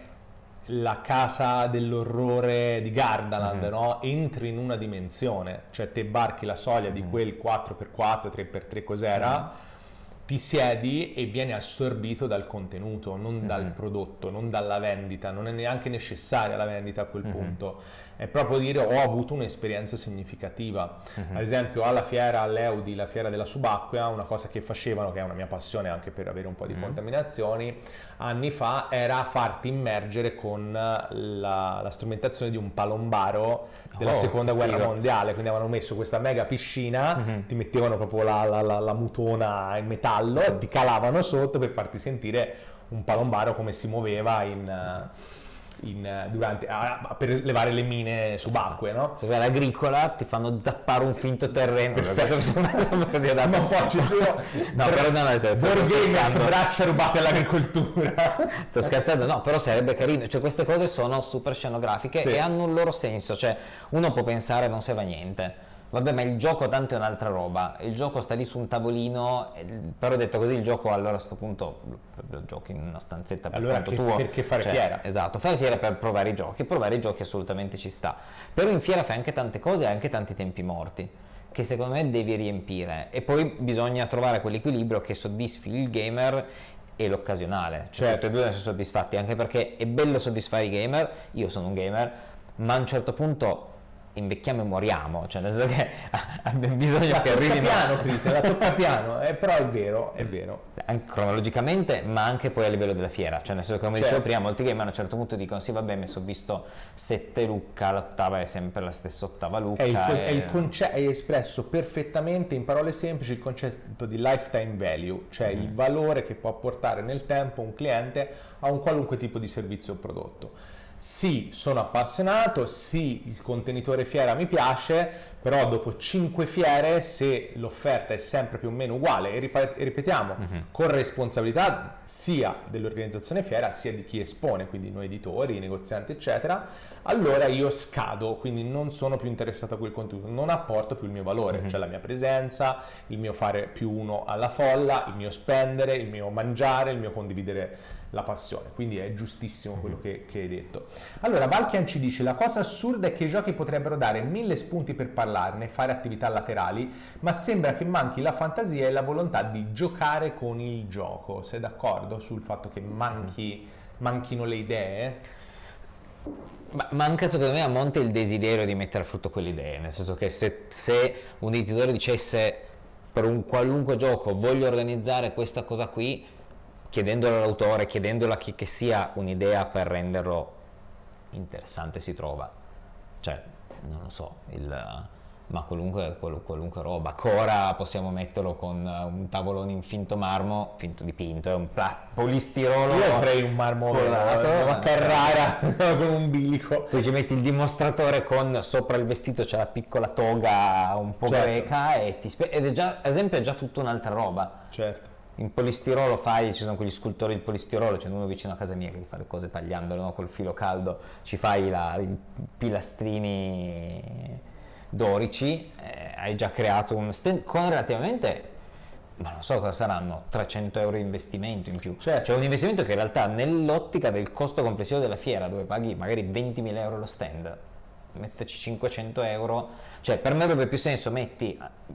la casa dell'orrore di Gardaland, mm-hmm. no? Entri in una dimensione, cioè te barchi la soglia mm-hmm. di quel quattro per quattro, tre per tre cos'era, mm-hmm. ti siedi e vieni assorbito dal contenuto, non mm-hmm. dal prodotto, non dalla vendita, non è neanche necessaria la vendita a quel mm-hmm. punto, è proprio dire ho avuto un'esperienza significativa. Mm-hmm. Ad esempio alla fiera, all'Eudi, la fiera della subacquea, una cosa che facevano, che è una mia passione anche per avere un po' di mm-hmm. contaminazioni, anni fa era farti immergere con la, la strumentazione di un palombaro della oh, seconda guerra figo. mondiale, quindi avevano messo questa mega piscina, mm-hmm. ti mettevano proprio la, la, la, la mutona in metallo e ti calavano sotto per farti sentire un palombaro come si muoveva in... In, durante, a, per levare le mine subacquee, no? Cioè, l'agricola ti fanno zappare un finto terreno. Perfetto, così da un po' ci sono. No, però no, no, Borghese, braccia rubate all'agricoltura. Sto scherzando, no, però sarebbe carino. Cioè, queste cose sono super scenografiche sì. e hanno un loro senso. Cioè, uno può pensare non serve a niente. vabbè, ma il gioco tanto è un'altra roba, il gioco sta lì su un tavolino, però detto così il gioco allora a questo punto lo giochi in una stanzetta per allora conto che, tuo. perché fare Cioè, fiera? Esatto, fai fiera per provare i giochi, provare i giochi assolutamente ci sta, però in fiera fai anche tante cose e anche tanti tempi morti, che secondo me devi riempire, e poi bisogna trovare quell'equilibrio che soddisfi il gamer e l'occasionale, cioè Certo. tutti e due devono essere soddisfatti, anche perché è bello soddisfare i gamer, io sono un gamer, ma a un certo punto invecchiamo e moriamo, cioè nel senso che abbiamo bisogno La che tocca arrivino piano, Cristian, la tocca piano, eh, però è vero, è vero. anche cronologicamente, ma anche poi a livello della fiera, cioè nel senso che come Certo. dicevo prima, molti gamer a un certo punto dicono sì vabbè mi sono visto sette Lucca, l'ottava è sempre la stessa ottava Lucca. È il, co- e... è il conce- hai espresso perfettamente in parole semplici il concetto di lifetime value, cioè Mm. il valore che può apportare nel tempo un cliente a un qualunque tipo di servizio o prodotto. Sì, sono appassionato, sì, il contenitore fiera mi piace, però dopo cinque fiere, se l'offerta è sempre più o meno uguale, e ripa- e ripetiamo, Mhm. con responsabilità sia dell'organizzazione fiera sia di chi espone, quindi noi editori, i negozianti eccetera, allora io scado, quindi non sono più interessato a quel contenuto, non apporto più il mio valore, Mhm. cioè la mia presenza, il mio fare più uno alla folla, il mio spendere, il mio mangiare, il mio condividere la passione, quindi è giustissimo quello che, che hai detto. Allora Valkian ci dice: la cosa assurda è che i giochi potrebbero dare mille spunti per parlarne, fare attività laterali, ma sembra che manchi la fantasia e la volontà di giocare con il gioco. Sei d'accordo sul fatto che manchi, manchino le idee? Ma manca secondo me a monte il desiderio di mettere a frutto quelle idee, nel senso che se, se un editore dicesse per un qualunque gioco voglio organizzare questa cosa qui, chiedendolo all'autore, chiedendola a chi che sia un'idea per renderlo interessante si trova, cioè non lo so, il, ma qualunque, qual- qualunque roba. Cora possiamo metterlo con un tavolone in finto marmo, finto dipinto, è un pla- polistirolo. Io avrei un marmo colorato, vero, una eh. Carrara con un bilico. Poi ci metti il dimostratore con sopra il vestito c'è la piccola toga un po' Certo. greca e ti spe- ed è già, ad esempio è già tutta un'altra roba. Certo. In polistirolo fai, ci sono quegli scultori di polistirolo, c'è uno vicino a casa mia che ti fa le cose tagliandolo, no? Col filo caldo, ci fai la, i pilastrini dorici, eh, hai già creato un stand con relativamente, ma non so cosa saranno, trecento euro di investimento in più. Certo. C'è un investimento che in realtà nell'ottica del costo complessivo della fiera, dove paghi magari ventimila euro lo stand, metterci cinquecento euro, cioè per me avrebbe più senso metti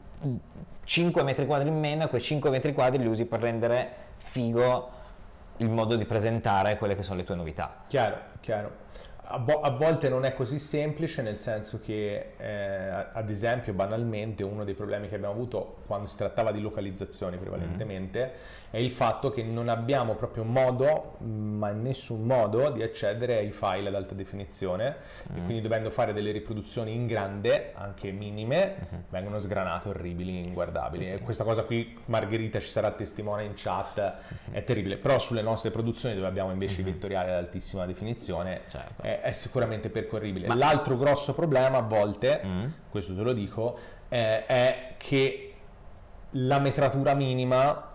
cinque metri quadri in meno e quei cinque metri quadri li usi per rendere figo il modo di presentare quelle che sono le tue novità. Chiaro, chiaro. A, vo- a volte non è così semplice, nel senso che, eh, ad esempio, banalmente, uno dei problemi che abbiamo avuto quando si trattava di localizzazioni prevalentemente mm. è il fatto che non abbiamo proprio modo, ma nessun modo, di accedere ai file ad alta definizione mm. e quindi dovendo fare delle riproduzioni in grande, anche minime, mm-hmm. vengono sgranate orribili, inguardabili. Sì, sì. E questa cosa qui, Margherita ci sarà testimone in chat, mm-hmm. è terribile. Però sulle nostre produzioni, dove abbiamo invece mm-hmm. i vettoriali ad altissima definizione, certo. è è sicuramente percorribile. Ma l'altro grosso problema a volte, mm. questo te lo dico, eh, è che la metratura minima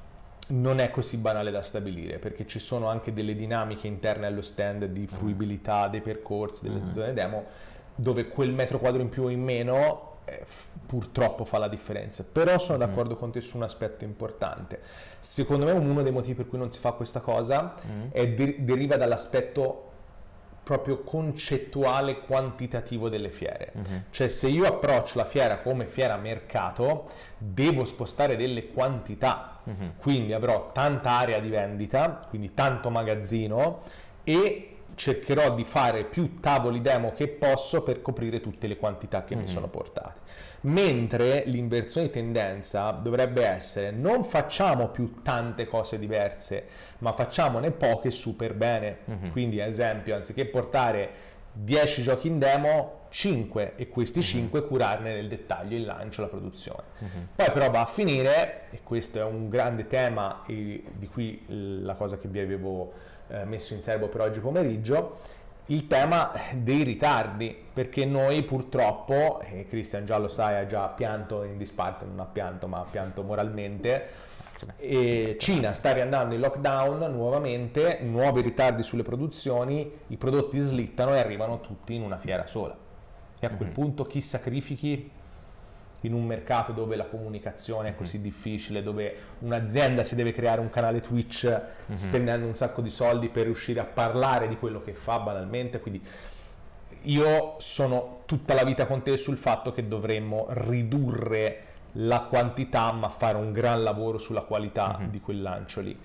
non è così banale da stabilire, perché ci sono anche delle dinamiche interne allo stand di fruibilità dei percorsi, delle mm. zone demo, dove quel metro quadro in più o in meno eh, f- purtroppo fa la differenza. Però sono mm. d'accordo con te su un aspetto importante. Secondo me uno dei motivi per cui non si fa questa cosa mm. è de- deriva dall'aspetto proprio concettuale quantitativo delle fiere. Uh-huh. Cioè, se io approccio la fiera come fiera mercato, devo spostare delle quantità, uh-huh. quindi avrò tanta area di vendita, quindi tanto magazzino, e cercherò di fare più tavoli demo che posso per coprire tutte le quantità che uh-huh. mi sono portate. Mentre l'inversione di tendenza dovrebbe essere: non facciamo più tante cose diverse, ma facciamone poche super bene. Uh-huh. Quindi, ad esempio, anziché portare dieci giochi in demo, cinque, e questi uh-huh. cinque curarne nel dettaglio il lancio, la produzione. Uh-huh. Poi però va a finire, e questo è un grande tema, e di qui la cosa che vi avevo eh, messo in serbo per oggi pomeriggio, il tema dei ritardi, perché noi purtroppo, e Cristian già lo sai, ha già pianto in disparte, non ha pianto ma ha pianto moralmente, e Cina sta riandando in lockdown nuovamente, nuovi ritardi sulle produzioni, i prodotti slittano e arrivano tutti in una fiera sola. E a quel mm-hmm. punto chi sacrifichi? in un mercato dove la comunicazione è così difficile, dove un'azienda si deve creare un canale Twitch mm-hmm. spendendo un sacco di soldi per riuscire a parlare di quello che fa banalmente. Quindi io sono tutta la vita con te sul fatto che dovremmo ridurre la quantità ma fare un gran lavoro sulla qualità mm-hmm. di quel lancio lì,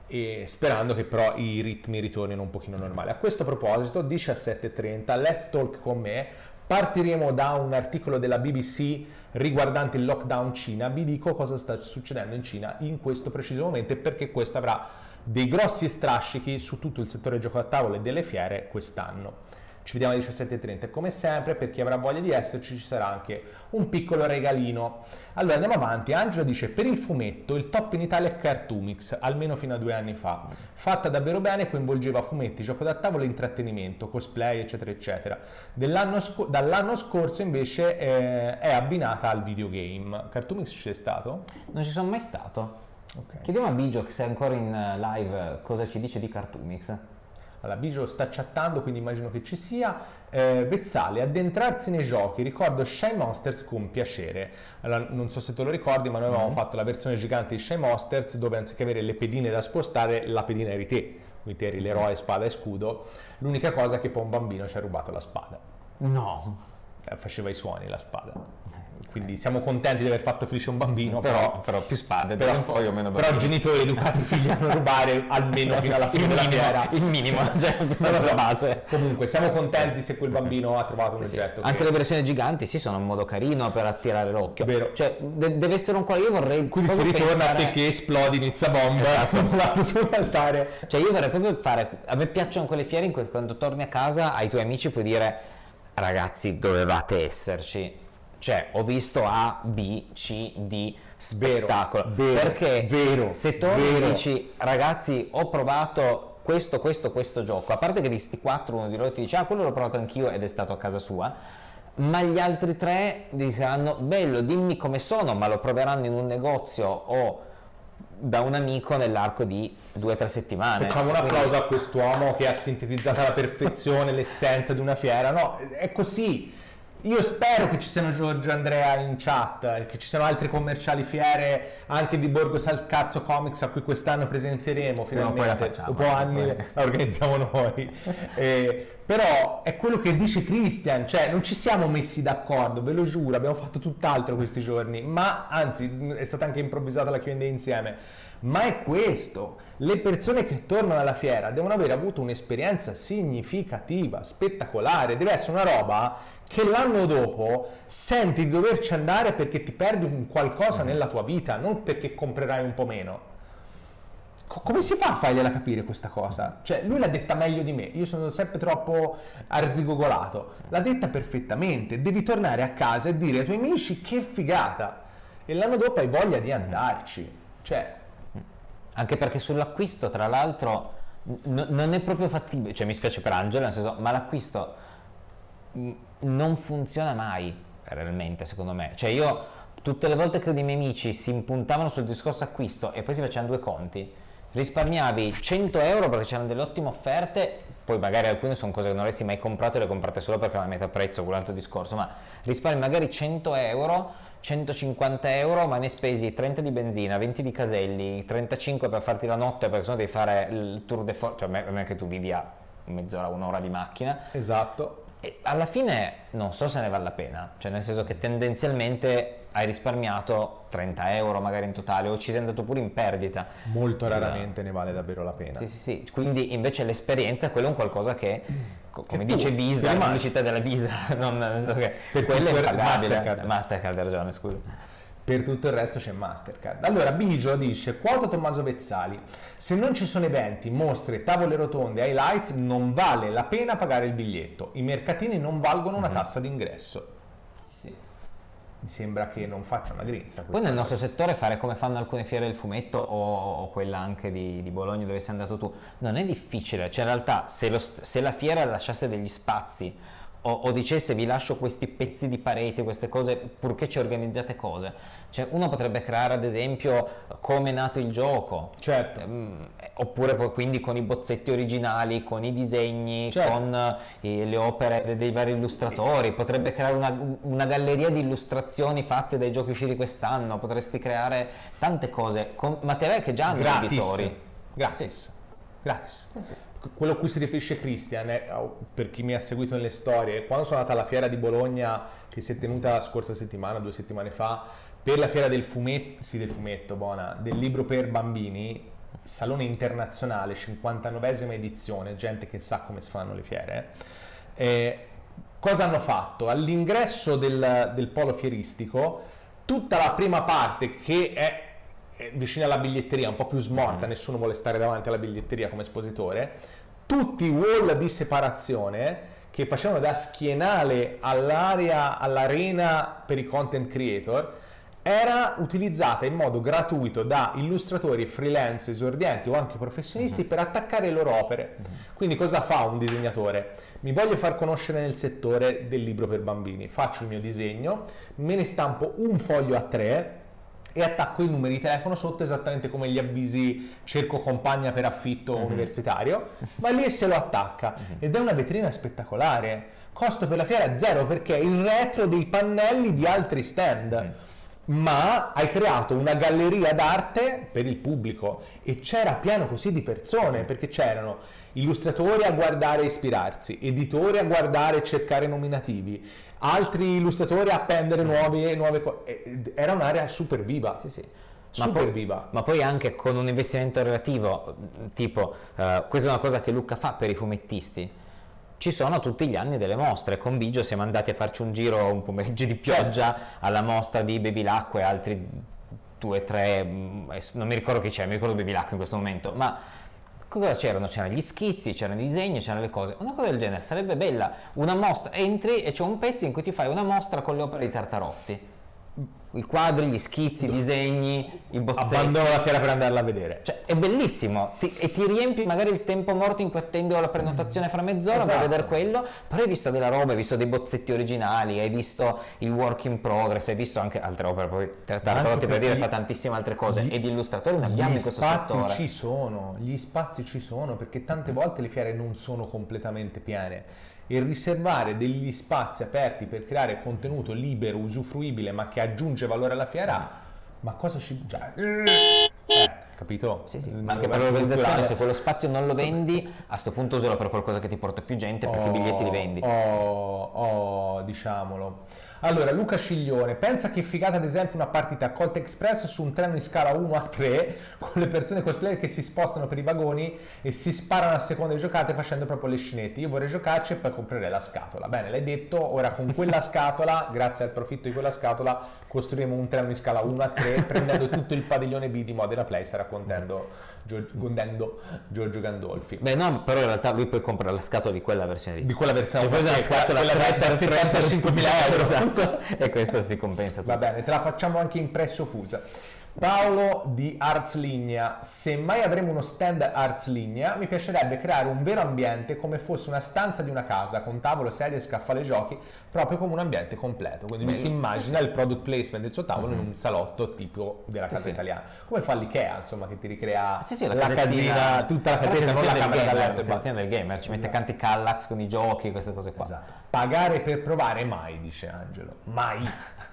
e sperando che però i ritmi ritornino un pochino normali. A questo proposito, diciassette e trenta, Let's Talk con me. Partiremo da un articolo della B B C riguardante il lockdown Cina. Vi dico cosa sta succedendo in Cina in questo preciso momento e perché questo avrà dei grossi strascichi su tutto il settore gioco a tavola e delle fiere quest'anno. Ci vediamo alle diciassette e trenta e come sempre, per chi avrà voglia di esserci, ci sarà anche un piccolo regalino. Allora andiamo avanti. Angela dice: per il fumetto il top in Italia è Cartoomix, almeno fino a due anni fa, fatta davvero bene, coinvolgeva fumetti, gioco da tavolo e intrattenimento, cosplay eccetera eccetera. Dell'anno sc- dall'anno scorso invece eh, è abbinata al videogame. Cartoomix ci sei stato? Non ci sono mai stato. Okay. Chiediamo a Bigio, che se è ancora in live, cosa ci dice di Cartoomix. Allora, Bigio sta chattando, quindi immagino che ci sia. Eh, Vezzale, addentrarsi nei giochi, ricordo Shy Monsters con piacere. Allora, non so se te lo ricordi, ma noi avevamo mm-hmm. fatto la versione gigante di Shy Monsters, dove anziché avere le pedine da spostare, la pedina eri te, quindi te eri l'eroe spada e scudo. L'unica cosa è che poi un bambino ci ha rubato la spada. No! Eh, faceva i suoni la spada. Quindi siamo contenti di aver fatto felice un bambino, però, però più spade, però, un po' o meno però genitori educati i figli a non rubare almeno fino alla fine il della minimo, fiera. Il minimo, cioè non so. Base. Comunque siamo contenti se quel bambino ha trovato un sì, oggetto. Sì. Che... Anche le versioni giganti sì, sono un modo carino per attirare l'occhio. Vero. Cioè de- deve essere un quale io vorrei. Quindi si ritorna pensare... a te che esplodi, inizia bomba, esatto. sull'altare. Cioè io vorrei proprio fare. A me piacciono quelle fiere in cui quando torni a casa ai tuoi amici puoi dire: ragazzi, dovevate esserci. Cioè, ho visto A, B, C, D, spettacolo. Vero, perché vero, se torni vero. e dici: ragazzi, ho provato questo, questo, questo gioco, a parte che di sti quattro uno di loro ti dice: ah, quello l'ho provato anch'io ed è stato a casa sua, ma gli altri tre diranno: bello, dimmi come sono, ma lo proveranno in un negozio o da un amico nell'arco di due o tre settimane. Facciamo un applauso a quest'uomo che ha sintetizzato alla perfezione l'essenza di una fiera. No, è così. Io spero che ci siano Giorgio e Andrea in chat, che ci siano altri commerciali fiere anche di Borgo Salcazzo Comics a cui quest'anno presenzieremo finalmente, poi la facciamo, dopo anni poi. la organizziamo noi. eh, però è quello che dice Christian, cioè non ci siamo messi d'accordo, ve lo giuro, abbiamo fatto tutt'altro questi giorni, ma anzi è stata anche improvvisata la Q and A insieme. Ma è questo, le persone che tornano alla fiera devono aver avuto un'esperienza significativa, spettacolare, deve essere una roba che l'anno dopo senti di doverci andare perché ti perdi un qualcosa nella tua vita, non perché comprerai un po' meno. Co- come si fa a fargliela capire questa cosa? Cioè, lui l'ha detta meglio di me, io sono sempre troppo arzigogolato, l'ha detta perfettamente, devi tornare a casa e dire ai tuoi amici che figata, e l'anno dopo hai voglia di andarci, cioè... Anche perché sull'acquisto, tra l'altro, n- non è proprio fattibile, cioè mi spiace per Angela, nel senso, ma l'acquisto mh, non funziona mai, realmente, secondo me. Cioè io, tutte le volte che i miei amici si impuntavano sul discorso acquisto e poi si facevano due conti, risparmiavi cento euro perché c'erano delle ottime offerte, poi magari alcune sono cose che non avresti mai comprato e le comprate solo perché erano a metà prezzo, quell'altro discorso, ma risparmi magari cento euro, centocinquanta euro, ma ne spesi trenta di benzina, venti di caselli, trentacinque per farti la notte perché sennò devi fare il tour de force, cioè non è che tu vivi a mezz'ora, un'ora di macchina. Esatto. E alla fine non so se ne vale la pena, cioè nel senso che tendenzialmente hai risparmiato trenta euro magari in totale o ci sei andato pure in perdita. Molto raramente ne vale davvero la pena. Sì, sì, sì, quindi invece l'esperienza, quello è un qualcosa che, come e dice tu, Visa, la pubblicità della Visa, non, non so che, per quello è impagabile. Mastercard. Mastercard, hai ragione, scusa. Per tutto il resto c'è Mastercard. Allora Bigio dice: quota Tommaso Vezzali, se non ci sono eventi, mostre, tavole rotonde, highlights, non vale la pena pagare il biglietto, i mercatini non valgono una tassa d'ingresso. Sì. Mi sembra che non faccia una grinza. Poi nel nostro settore fare come fanno alcune fiere del fumetto o, o quella anche di, di Bologna dove sei andato tu, non è difficile, cioè in realtà se, lo, se la fiera lasciasse degli spazi o, o dicesse vi lascio questi pezzi di parete, queste cose, purché ci organizzate cose. Cioè uno potrebbe creare ad esempio come è nato il gioco, certo, ehm, oppure poi quindi con i bozzetti originali, con i disegni, certo. con eh, le opere dei, dei vari illustratori, potrebbe creare una, una galleria di illustrazioni fatte dai giochi usciti quest'anno, potresti creare tante cose con materiali che già hanno gratis, editori. gratis, Sì. gratis. Sì, sì. Quello a cui si riferisce Christian, è, per chi mi ha seguito nelle storie, quando sono andata alla fiera di Bologna, che si è tenuta la scorsa settimana, due settimane fa, per la fiera del fumetto, sì del fumetto, buona, del libro per bambini, salone internazionale, cinquantanovesima edizione, gente che sa come si fanno le fiere, eh, cosa hanno fatto? All'ingresso del, del polo fieristico, tutta la prima parte che è vicino alla biglietteria, un po' più smorta, mm. nessuno vuole stare davanti alla biglietteria come espositore, tutti i wall di separazione che facevano da schienale all'area, all'arena per i content creator, era utilizzata in modo gratuito da illustratori freelance, esordienti o anche professionisti mm. per attaccare le loro opere. Mm. Quindi cosa fa un disegnatore? Mi voglio far conoscere nel settore del libro per bambini, faccio il mio disegno, me ne stampo un foglio a tre e attacco i numeri di telefono sotto, esattamente come gli avvisi cerco compagna per affitto mm-hmm. universitario, ma lì se lo attacca mm-hmm. ed è una vetrina spettacolare. Costo per la fiera zero perché è il retro dei pannelli di altri stand. Mm. Ma hai creato una galleria d'arte per il pubblico e c'era pieno così di persone, perché c'erano illustratori a guardare e ispirarsi, editori a guardare e cercare nominativi, altri illustratori a appendere nuove, nuove cose. Era un'area super viva. Sì, sì. Super ma poi, viva. Ma poi anche con un investimento relativo, tipo, uh, questa è una cosa che Luca fa per i fumettisti. Ci sono tutti gli anni delle mostre, con Bigio siamo andati a farci un giro, un pomeriggio di pioggia alla mostra di Bevilacqua e altri due, tre, non mi ricordo chi c'è, mi ricordo Bevilacqua in questo momento, ma cosa c'erano? C'erano gli schizzi, c'erano i disegni, c'erano le cose, una cosa del genere sarebbe bella, una mostra, entri e c'è un pezzo in cui ti fai una mostra con le opere di Tartarotti. I quadri, gli schizzi, i disegni, i bozzetti. Abbandono la fiera per andarla a vedere. Cioè, è bellissimo ti, e ti riempi magari il tempo morto in cui attendo la prenotazione fra mezz'ora esatto. per vedere quello, però hai visto della roba, hai visto dei bozzetti originali, hai visto il work in progress, hai visto anche altre opere, poi Tartarotti per dire fa tantissime altre cose gli, e di illustratori ne abbiamo in questo settore. Gli spazi ci sono, gli spazi ci sono perché tante volte le fiere non sono completamente piene. E riservare degli spazi aperti per creare contenuto libero, usufruibile, ma che aggiunge valore alla fiera, ma cosa ci... Cioè, eh, capito? Sì, sì. Ma anche per l'organizzazione, se quello spazio non lo vendi, a sto punto usalo per qualcosa che ti porta più gente, perché oh, i biglietti li vendi. Oh, oh, diciamolo. Allora, Luca Sciglione, pensa che figata ad esempio una partita a Colt Express su un treno in scala uno a tre con le persone cosplayer che si spostano per i vagoni e si sparano a seconda di giocate facendo proprio le scenette. Io vorrei giocarci e poi comprerei la scatola. Bene, l'hai detto, ora con quella scatola, grazie al profitto di quella scatola, costruiremo un treno in scala uno a tre prendendo tutto il padiglione B di Modena Play, sarà contento Giorgio, condendo Giorgio Gandolfi. Beh no, però in realtà lui poi compra la scatola di quella versione lì. Di quella versione, poi la scatola quella per settantacinquemila euro. Esatto. E questo si compensa tutto. Va bene, te la facciamo anche in presso fusa. Paolo di Arts Ligna, se mai avremo uno stand Arts Ligna mi piacerebbe creare un vero ambiente come fosse una stanza di una casa con tavolo, sedie, scaffale giochi, proprio come un ambiente completo, quindi lui si immagina il product placement del suo tavolo mm-hmm. in un salotto tipo della casa sì, italiana, come fa l'IKEA, insomma, che ti ricrea sì, sì, la, la casina, tutta la casetta, non la camera da letto, il del gamer, ci mette canti Kallax con i giochi, queste cose qua. Esatto. Pagare per provare mai, dice Angelo, mai.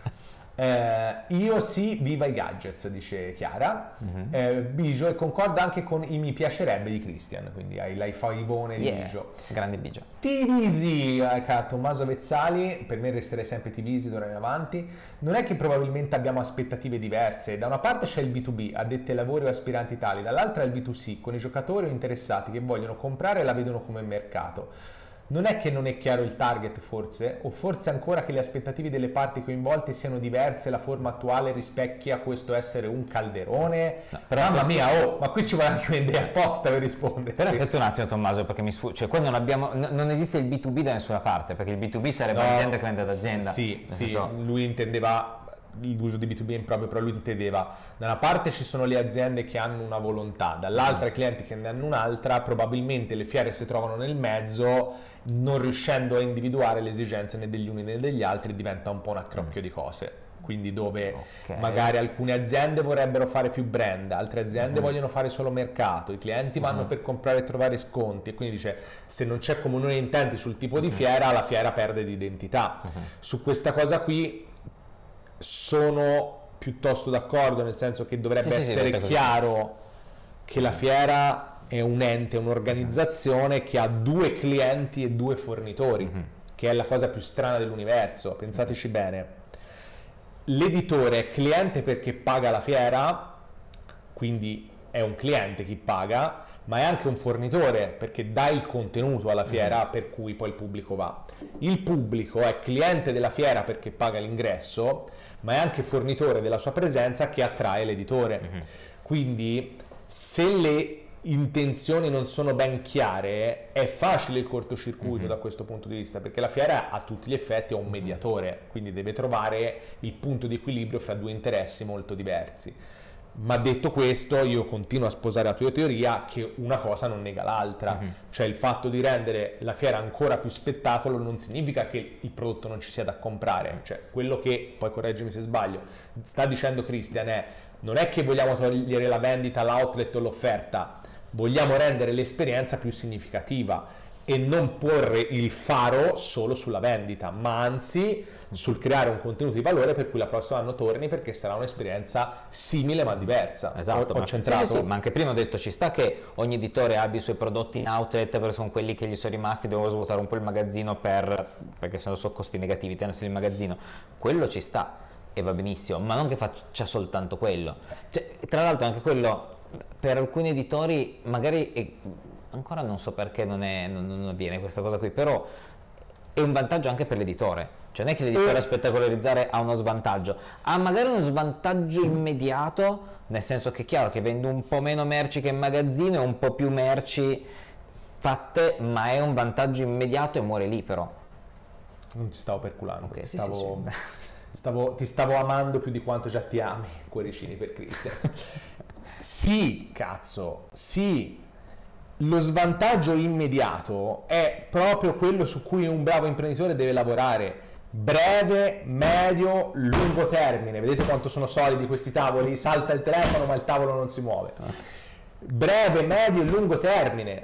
Eh, io sì, viva i gadgets, dice Chiara. Mm-hmm. eh, Bigio, e concorda anche con i mi piacerebbe di Christian, quindi hai l'iPhone di yeah, Bigio. Grande Bigio. Tivisi, eh, Tommaso Vezzali, per me resterei sempre Tivisi d'ora in avanti. Non è che probabilmente abbiamo aspettative diverse, da una parte c'è il B due B, addetti ai lavori o aspiranti tali, dall'altra il B due C, con i giocatori o interessati che vogliono comprare e la vedono come mercato. Non è che non è chiaro il target forse, o forse ancora che le aspettative delle parti coinvolte siano diverse e la forma attuale rispecchia questo essere un calderone? No, però mamma mia, oh, ma qui ci vuole anche un'idea apposta per rispondere. Però aspetta un attimo Tommaso, perché mi sfugge, cioè qua non abbiamo, n- non esiste il B due B da nessuna parte, perché il B due B sarebbe no, azienda che vende ad azienda. Sì, sì, senso... lui intendeva l'uso di B due B improprio, però lui intendeva, da una parte ci sono le aziende che hanno una volontà, dall'altra i clienti che ne hanno un'altra, probabilmente le fiere si trovano nel mezzo, non riuscendo a individuare le esigenze né degli uni né degli altri, diventa un po' un accrocchio di cose. Quindi dove okay. magari alcune aziende vorrebbero fare più brand, altre aziende mm. vogliono fare solo mercato, i clienti vanno mm. per comprare e trovare sconti, e quindi dice, se non c'è comune intenti sul tipo di fiera, la fiera perde di identità. Mm. Su questa cosa qui sono piuttosto d'accordo, nel senso che dovrebbe sì, essere sì, chiaro che la fiera è un ente, un'organizzazione che ha due clienti e due fornitori, mm-hmm. che è la cosa più strana dell'universo. Pensateci bene. L'editore è cliente perché paga la fiera, quindi è un cliente chi paga, ma è anche un fornitore perché dà il contenuto alla fiera mm. per cui poi il pubblico va. Il pubblico è cliente della fiera perché paga l'ingresso, ma è anche fornitore della sua presenza che attrae l'editore. Mm-hmm. Quindi se le intenzioni non sono ben chiare, è facile il cortocircuito mm-hmm. da questo punto di vista, perché la fiera a tutti gli effetti è un mediatore, quindi deve trovare il punto di equilibrio fra due interessi molto diversi. Ma detto questo, io continuo a sposare la tua teoria che una cosa non nega l'altra, mm-hmm. cioè il fatto di rendere la fiera ancora più spettacolo non significa che il prodotto non ci sia da comprare, cioè quello che, poi correggimi se sbaglio, sta dicendo Christian è, non è che vogliamo togliere la vendita, l'outlet o l'offerta, vogliamo rendere l'esperienza più significativa e non porre il faro solo sulla vendita, ma anzi sul creare un contenuto di valore per cui la prossima anno torni, perché sarà un'esperienza simile ma diversa. Esatto, ho, ho ma, centrato... sì, sì, ma anche prima ho detto ci sta che ogni editore abbia i suoi prodotti in outlet perché sono quelli che gli sono rimasti, devono svuotare un po' il magazzino per, perché sono so costi negativi, tenersi il magazzino, quello ci sta e va benissimo, ma non che faccia soltanto quello. Cioè, tra l'altro anche quello per alcuni editori magari è, ancora non so perché non, è, non, non avviene questa cosa qui, però è un vantaggio anche per l'editore, cioè non è che l'editore a spettacolarizzare ha uno svantaggio, ha magari uno svantaggio immediato, nel senso che è chiaro che vendo un po' meno merci che in magazzino e un po' più merci fatte, ma è un vantaggio immediato e muore lì. Però non ti stavo perculando, okay, ti, sì, stavo, sì, sì. Stavo, ti stavo amando più di quanto già ti ami, cuoricini per Cristian. Sì, cazzo, sì, lo svantaggio immediato è proprio quello su cui un bravo imprenditore deve lavorare. Breve, medio, lungo termine. Vedete quanto sono solidi questi tavoli? Salta il telefono ma il tavolo non si muove. Breve, medio e lungo termine.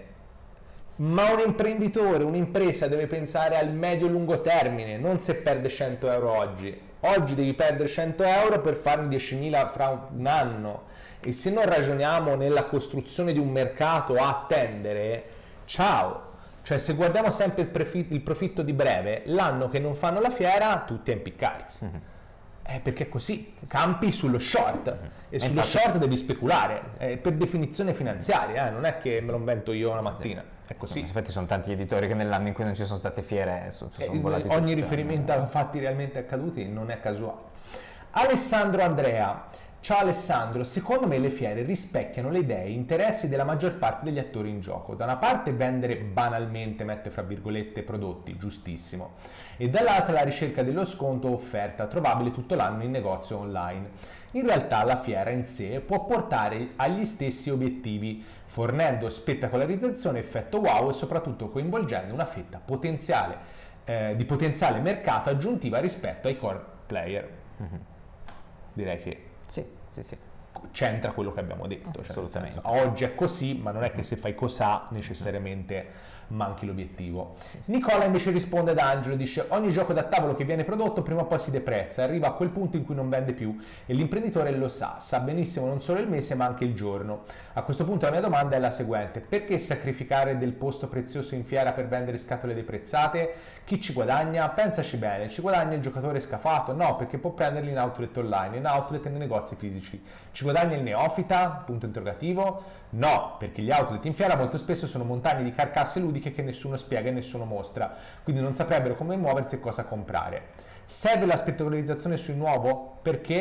Ma un imprenditore, un'impresa deve pensare al medio-lungo termine, non se perde cento euro oggi. Oggi devi perdere cento euro per farne diecimila fra un anno. E se non ragioniamo nella costruzione di un mercato a attendere, ciao! Cioè, se guardiamo sempre il, prefitto, il profitto di breve, l'anno che non fanno la fiera, tutti a impiccarsi. Mm-hmm. Eh, perché è così, campi sullo short, mm-hmm. e sullo infatti... short devi speculare, eh, per definizione finanziaria, eh, non è che me lo invento io una mattina. Sì. È così. Infatti sono tanti gli editori che nell'anno in cui non ci sono state fiere sono, sono eh, volati ogni tutti, riferimento cioè, a fatti realmente accaduti non è casuale. Alessandro Andrea: ciao Alessandro, secondo me le fiere rispecchiano le idee e interessi della maggior parte degli attori in gioco. Da una parte vendere banalmente, mette fra virgolette, prodotti, giustissimo, e dall'altra la ricerca dello sconto o offerta trovabile tutto l'anno in negozio online. In realtà la fiera in sé può portare agli stessi obiettivi, fornendo spettacolarizzazione, effetto wow e soprattutto coinvolgendo una fetta potenziale, eh, di potenziale mercato aggiuntiva rispetto ai core player. Mm-hmm. Direi che sì, sì, sì. c'entra quello che abbiamo detto. Cioè, assolutamente. Nel senso, oggi è così, ma non è che se fai cosà necessariamente manchi l'obiettivo. Nicola invece risponde ad Angelo, dice: ogni gioco da tavolo che viene prodotto prima o poi si deprezza, arriva a quel punto in cui non vende più e l'imprenditore lo sa, sa benissimo non solo il mese ma anche il giorno. A questo punto la mia domanda è la seguente: perché sacrificare del posto prezioso in fiera per vendere scatole deprezzate? Chi ci guadagna? Pensaci bene, ci guadagna il giocatore scafato? No, perché può prenderli in outlet online, in outlet e nei negozi fisici. Ci guadagna il neofita? Punto interrogativo. No, perché gli outlet in fiera molto spesso sono montagne di carcasse ludiche che nessuno spiega e nessuno mostra, quindi non saprebbero come muoversi e cosa comprare. Serve la spettacolarizzazione sul nuovo? Perché?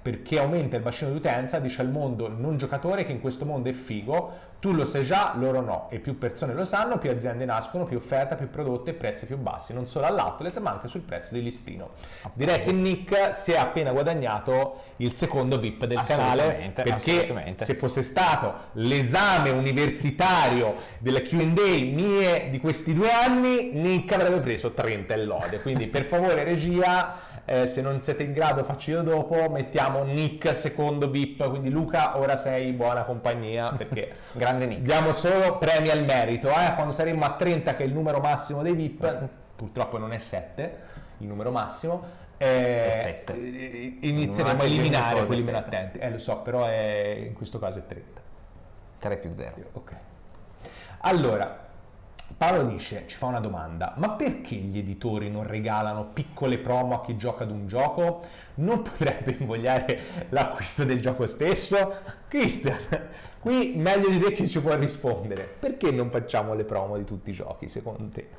perché aumenta il bacino di utenza, dice al mondo non giocatore che in questo mondo è figo, tu lo sai già, loro no, e più persone lo sanno, più aziende nascono, più offerta, più prodotti e prezzi più bassi, non solo all'outlet ma anche sul prezzo di listino. Direi che Nick si è appena guadagnato il secondo V I P del canale, perché se fosse stato l'esame universitario della Q and A mie di questi due anni, Nick avrebbe preso trenta e lode, quindi per favore regia, Eh, se non siete in grado faccio io dopo, mettiamo Nick secondo V I P, quindi Luca ora sei buona compagnia perché grande Nick, diamo solo premi al merito, eh? Quando saremo a trenta che è il numero massimo dei V I P, purtroppo non è sette il numero massimo, eh, inizieremo a eliminare quelli meno attenti, eh lo so, però è, in questo caso è trenta. tre più zero. Ok. Allora, Paolo dice, ci fa una domanda, ma perché gli editori non regalano piccole promo a chi gioca ad un gioco? Non potrebbe invogliare l'acquisto del gioco stesso? Christian, qui meglio di te chi ci può rispondere. Perché non facciamo le promo di tutti i giochi, secondo te?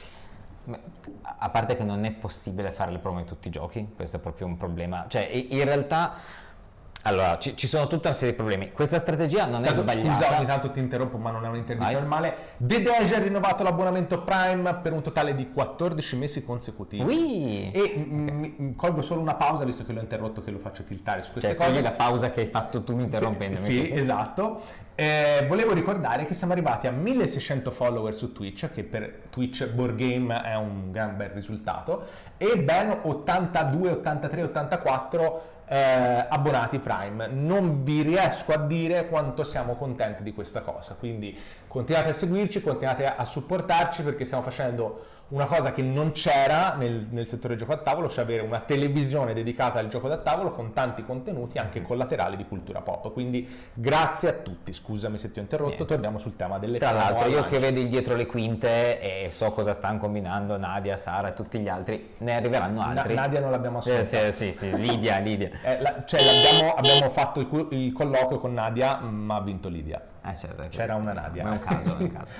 A parte che non è possibile fare le promo di tutti i giochi, questo è proprio un problema. Cioè, in realtà... Allora, ci, ci sono tutta una serie di problemi. Questa strategia non è Caso, sbagliata. Scusa, ogni tanto ti interrompo, ma non è un'intervista normale. The Deja ha rinnovato l'abbonamento Prime per un totale di quattordici mesi consecutivi. Ui. E m- colgo solo una pausa, visto che l'ho interrotto, che lo faccio tiltare su queste cioè, cose. Cioè, la pausa che hai fatto tu interrompendomi. Sì, sì, esatto. Eh, volevo ricordare che siamo arrivati a milleseicento follower su Twitch, che per Twitch Board Game è un gran bel risultato, e ben ottantadue, ottantatré, ottantaquattro Eh, abbonati Prime. Non vi riesco a dire quanto siamo contenti di questa cosa, quindi continuate a seguirci, continuate a supportarci, perché stiamo facendo una cosa che non c'era nel, nel settore gioco a tavolo, cioè avere una televisione dedicata al gioco da tavolo con tanti contenuti anche collaterali di cultura pop. Quindi grazie a tutti, scusami se ti ho interrotto. Niente. Torniamo sul tema delle tra l'altro io lancio. che vedo dietro le quinte e so cosa stanno combinando Nadia, Sara e tutti gli altri, ne arriveranno altri. Na- Nadia non l'abbiamo assolutamente. Eh, sì, sì, sì, Lidia, Lidia. Eh, la, cioè abbiamo, abbiamo fatto il, il colloquio con Nadia, ma ha vinto Lidia. Eh, certo, c'era una Nadia. Ma è un caso, è un caso.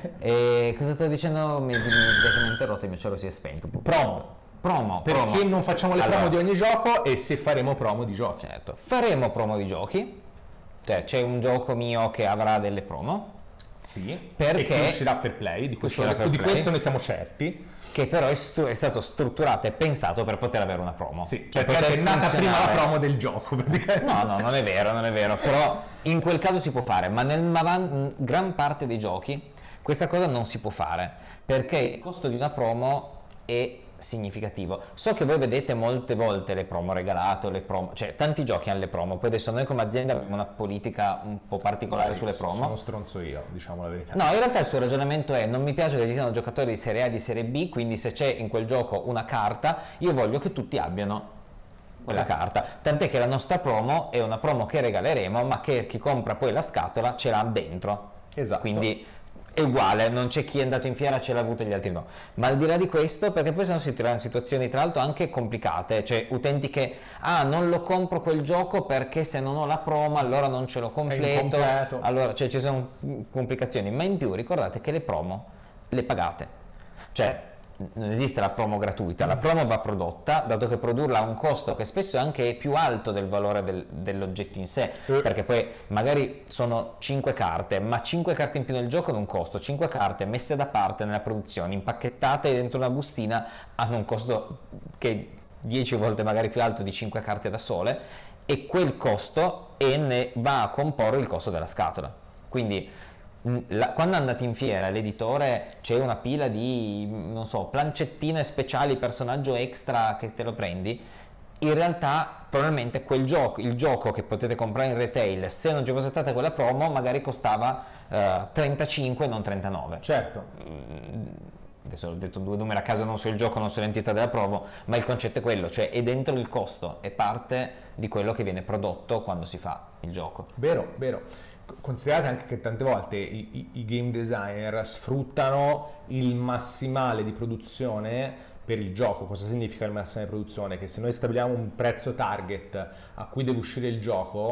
E cosa sto dicendo? Mi, mi, mi, mi ho interrotto, il mio cielo si è spento. Promo. Promo. Perché promo. non facciamo le allora, promo di ogni gioco, e se faremo promo di giochi? Certo, faremo promo di giochi. Cioè, c'è un gioco mio che avrà delle promo. Sì, perché e che uscirà per Play, di questo, per di play, questo ne siamo certi. Che però è, stu- è stato strutturato e pensato per poter avere una promo. Sì, cioè perché è nata prima la promo del gioco. No, no, non è vero, non è vero, però in quel caso si può fare, ma nel mavan- gran parte dei giochi questa cosa non si può fare, perché il costo di una promo è significativo. So che voi vedete molte volte le promo regalate, le promo, cioè tanti giochi hanno le promo, poi adesso noi come azienda abbiamo una politica un po' particolare Vai, sulle promo. Sono stronzo io, diciamo la verità. No, in realtà il suo ragionamento è: non mi piace che ci siano giocatori di serie A e di serie B, quindi se c'è in quel gioco una carta, io voglio che tutti abbiano quella carta, tant'è che la nostra promo è una promo che regaleremo, ma che chi compra poi la scatola ce l'ha dentro. Esatto. Quindi è uguale, non c'è chi è andato in fiera, ce l'ha avuto e gli altri no. Ma al di là di questo, perché poi si trovano in situazioni tra l'altro anche complicate, cioè utenti che ah non lo compro quel gioco perché se non ho la promo allora non ce lo completo, allora cioè ci sono complicazioni, ma in più ricordate che le promo le pagate, cioè non esiste la promo gratuita, la promo va prodotta, dato che produrla ha un costo che spesso è anche più alto del valore del, dell'oggetto in sé, eh. perché poi magari sono cinque carte, ma cinque carte in più nel gioco hanno un costo, cinque carte messe da parte nella produzione, impacchettate dentro una bustina, hanno un costo che è dieci volte magari più alto di cinque carte da sole, e quel costo e ne va a comporre il costo della scatola. Quindi La, quando andate in fiera l'editore c'è una pila di non so plancettine speciali, personaggio extra che te lo prendi, in realtà probabilmente quel gioco, il gioco che potete comprare in retail, se non ci fosse stata quella promo magari costava uh, trentacinque non trentanove. Certo. Adesso ho detto due numeri a caso, non so il gioco, non so l'entità della promo, ma il concetto è quello, cioè è dentro il costo, è parte di quello che viene prodotto quando si fa il gioco. Vero, vero. Considerate anche che tante volte i, i, i game designer sfruttano il massimale di produzione per il gioco. Cosa significa il massimale di produzione? Che se noi stabiliamo un prezzo target a cui deve uscire il gioco,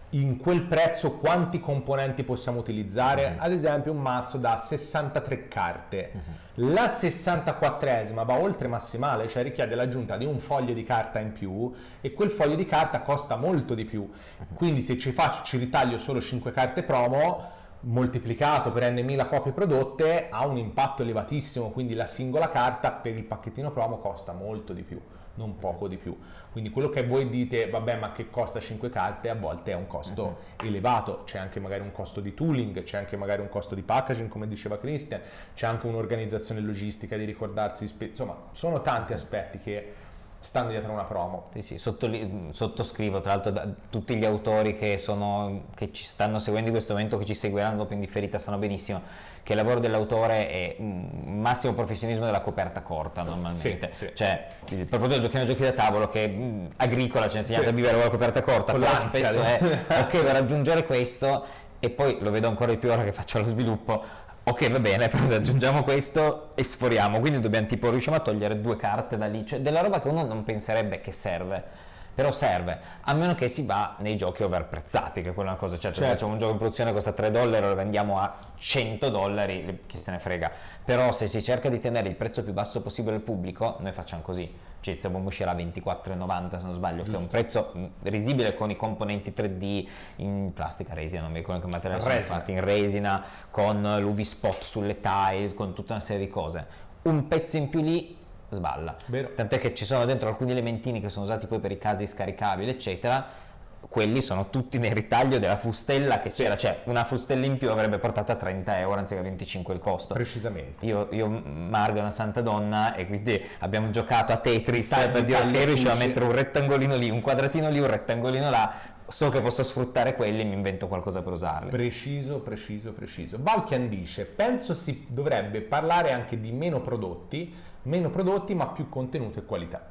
in quel prezzo quanti componenti possiamo utilizzare? Mm-hmm. Ad esempio un mazzo da sessantatré carte. Mm-hmm. La sessantaquattresima va oltre massimale, cioè richiede l'aggiunta di un foglio di carta in più e quel foglio di carta costa molto di più. Mm-hmm. Quindi se ci, faccio, ci ritaglio solo cinque carte promo, moltiplicato per n mila copie prodotte, ha un impatto elevatissimo, quindi la singola carta per il pacchettino promo costa molto di più, non poco di più. Quindi quello che voi dite, vabbè, ma che costa cinque carte, a volte è un costo uh-huh. elevato, c'è anche magari un costo di tooling, c'è anche magari un costo di packaging, come diceva Christian, c'è anche un'organizzazione logistica di ricordarsi, insomma, sono tanti aspetti che stanno dietro una promo. Sì, sì, sottoli- sottoscrivo tra l'altro da tutti gli autori che, sono, che ci stanno seguendo in questo momento, che ci seguiranno dopo in differita, sanno benissimo che il lavoro dell'autore è un massimo professionismo della coperta corta normalmente. Sì, sì. Cioè, il proprio giochino giochi da tavolo che mh, agricola ci ha insegnato Sì. a vivere con la coperta corta, Con però l'ansia, spesso è ok per raggiungere questo, e poi lo vedo ancora di più ora che faccio lo sviluppo. Ok, va bene, però se aggiungiamo questo e sforiamo, quindi dobbiamo tipo riusciamo a togliere due carte da lì, cioè della roba che uno non penserebbe che serve, però serve, a meno che si va nei giochi overprezzati, che quella è una cosa, certo, certo. facciamo un gioco in produzione costa tre dollari, lo vendiamo a cento dollari, chi se ne frega, però se si cerca di tenere il prezzo più basso possibile al pubblico, noi facciamo così, cioè Bomb uscirà a ventiquattro e novanta se non sbaglio, Giusto. Che è un prezzo risibile con i componenti tre D in plastica resina, non mi ricordo che materiale sono fatti, in resina, con l'U V spot sulle tiles, con tutta una serie di cose, un pezzo in più lì sballa. Vero. Tant'è che ci sono dentro alcuni elementini che sono usati poi per i casi scaricabili eccetera, quelli sono tutti nel ritaglio della fustella che sì. c'era, cioè una fustella in più avrebbe portato a trenta euro anziché a venticinque il costo. Precisamente. Io, io Margo è una santa donna e quindi abbiamo giocato a Tetris Tagli, per dire che riuscivo a finisce. mettere un rettangolino lì, un quadratino lì, un rettangolino là, so che posso sfruttare quelli e mi invento qualcosa per usarli. Preciso, preciso, preciso. Valkian dice, penso si dovrebbe parlare anche di meno prodotti, meno prodotti ma più contenuto e qualità.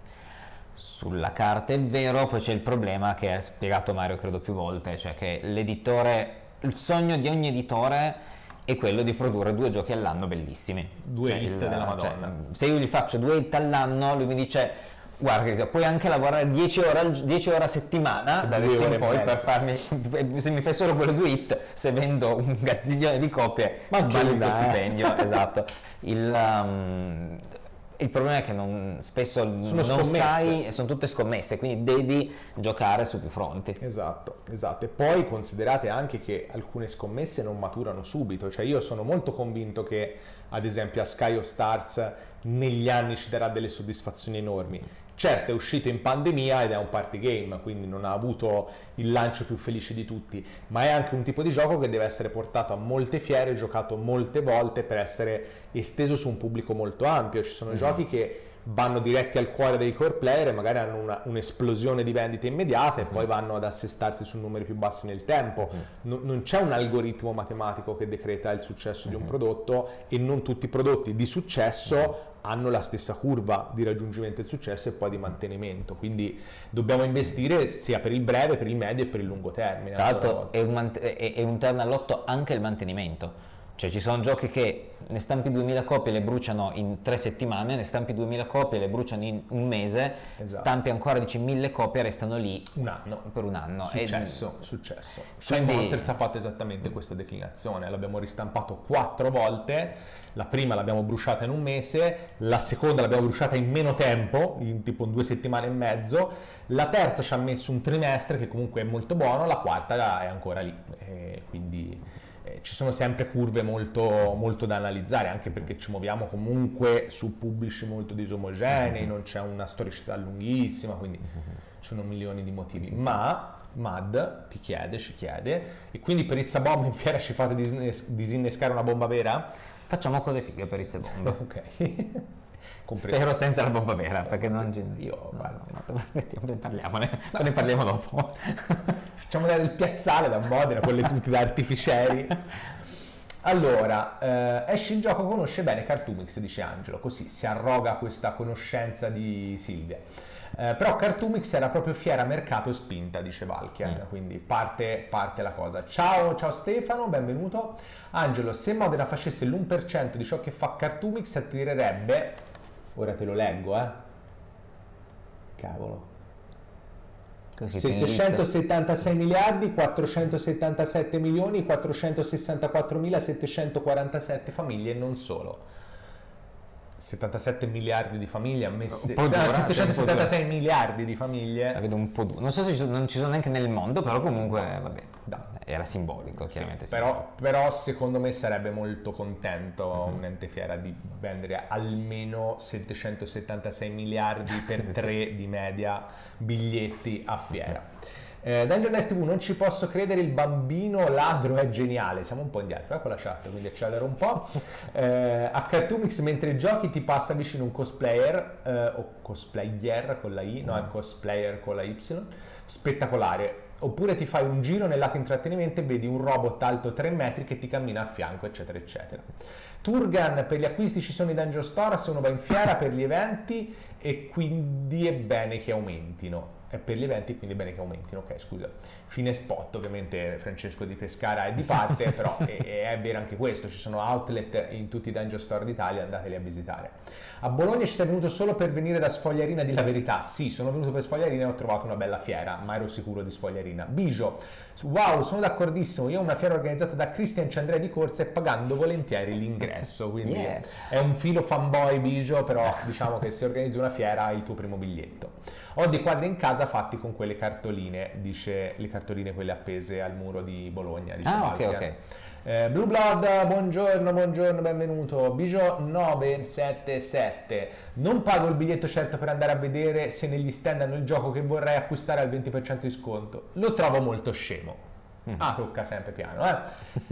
Sulla carta è vero, poi c'è il problema che ha spiegato Mario credo più volte, cioè che l'editore, il sogno di ogni editore è quello di produrre due giochi all'anno bellissimi. Due cioè, hit il, della Madonna. Cioè, se io gli faccio due hit all'anno, lui mi dice guarda, puoi anche lavorare dieci ore, al, dieci ore a settimana da adesso in poi per farmi, se mi fai solo quelle due hit, se vendo un gazziglione di copie, ma vale il tuo eh. stipendio. Esatto. Il, um, il problema è che non, spesso sono non scommesse. sai, sono tutte scommesse, quindi devi giocare su più fronti. Esatto, esatto. E poi considerate anche che alcune scommesse non maturano subito, cioè io sono molto convinto che ad esempio a Sky of Stars negli anni ci darà delle soddisfazioni enormi. Certo è uscito in pandemia ed è un party game, quindi non ha avuto il lancio più felice di tutti, ma è anche un tipo di gioco che deve essere portato a molte fiere, giocato molte volte per essere esteso su un pubblico molto ampio. Ci sono mm-hmm. giochi che vanno diretti al cuore dei core player e magari hanno una, un'esplosione di vendite immediate e mm-hmm. poi vanno ad assestarsi su numeri più bassi nel tempo. Mm-hmm. No, non c'è un algoritmo matematico che decreta il successo mm-hmm. di un prodotto e non tutti i prodotti di successo mm-hmm. hanno la stessa curva di raggiungimento del successo e poi di mantenimento, quindi dobbiamo investire sia per il breve, per il medio e per il lungo termine. Tra l'altro è un, mant- è, è un terno all'otto anche il mantenimento, cioè ci sono giochi che ne stampi duemila copie e le bruciano in tre settimane, ne stampi duemila copie e le bruciano in un mese, esatto. stampi ancora dici mille copie e restano lì un anno per un anno. Successo, e... successo. Quindi... Shine Monsters ha fatto esattamente questa declinazione, l'abbiamo ristampato quattro volte, la prima l'abbiamo bruciata in un mese, la seconda l'abbiamo bruciata in meno tempo, in tipo due settimane e mezzo, la terza ci ha messo un trimestre che comunque è molto buono, la quarta è ancora lì, e quindi... Eh, ci sono sempre curve molto, molto da analizzare, anche perché ci muoviamo comunque su pubblici molto disomogenei, non c'è una storicità lunghissima, quindi ci sono milioni di motivi. Sì, sì, ma sì. Mad ti chiede, ci chiede, e quindi per It's a Bomb in fiera ci fate disines- disinnescare una bomba vera? Facciamo cose fighe per It's a Bomb. Ok. Compreso. Spero senza la bomba vera, perché non io no, no, no, parliamone, no. ne parliamo dopo. Facciamo dare il piazzale da Modena con le tute da artificieri. Allora, eh, esce il gioco, conosce bene Cartoomix, dice Angelo, così si arroga questa conoscenza di Silvia. Eh, però Cartoomix era proprio fiera mercato spinta, dice Valkian, mm. quindi parte, parte la cosa. Ciao, ciao Stefano, benvenuto. Angelo, se Modena facesse l'uno per cento di ciò che fa Cartoomix attirerebbe, ora te lo leggo, eh, cavolo, settecentosettantasei miliardi, quattrocentosettantasette milioni, quattrocentosessantaquattromilasettecentoquarantasette famiglie e non solo. settantasette miliardi di famiglie ammesse, dura, settecentosettantasei miliardi di famiglie. La vedo un po' dura. Non so se ci sono, non ci sono neanche nel mondo, però comunque vabbè, da, era simbolico, chiaramente. Sì, però, però secondo me sarebbe molto contento mm-hmm. un ente fiera di vendere almeno settecentosettantasei miliardi per tre di media biglietti a fiera. Eh, Dungeon Dice tivù, non ci posso credere, il bambino ladro è geniale. Siamo un po' indietro eh, con la chat, quindi accelero un po'. eh, a Cartoonix mentre giochi ti passa vicino un cosplayer eh, o cosplayer con la I, no, è cosplayer con la Y, spettacolare. Oppure ti fai un giro nel lato intrattenimento e vedi un robot alto tre metri che ti cammina a fianco, eccetera eccetera. Turgan, per gli acquisti ci sono i Dungeon Store se uno va in fiera, per gli eventi, e quindi è bene che aumentino. È per gli eventi, quindi è bene che aumentino. Ok, scusa. Fine spot, ovviamente Francesco di Pescara è di parte, però è, è vero anche questo, ci sono outlet in tutti i Dungeon Store d'Italia, andateli a visitare. A Bologna ci sei venuto solo per venire da Sfogliarina di La Verità? Sì, sono venuto per Sfogliarina e ho trovato una bella fiera, ma ero sicuro di Sfogliarina. Biggio, wow, sono d'accordissimo, io ho una fiera organizzata da Christian Ciandrea di Corsa e pagando volentieri l'ingresso, quindi yeah. È un filo fanboy Biggio, però diciamo che se organizzi una fiera hai il tuo primo biglietto. Ho dei quadri in casa fatti con quelle cartoline, dice le cartoline quelle appese al muro di Bologna, dice ah, ok, ok. Eh, Blue Blood, buongiorno, buongiorno, benvenuto. Biggio nove sette sette, non pago il biglietto certo per andare a vedere se negli stand hanno il gioco che vorrei acquistare al venti per cento di sconto. Lo trovo molto scemo. Mm. Ah, tocca sempre piano. Eh.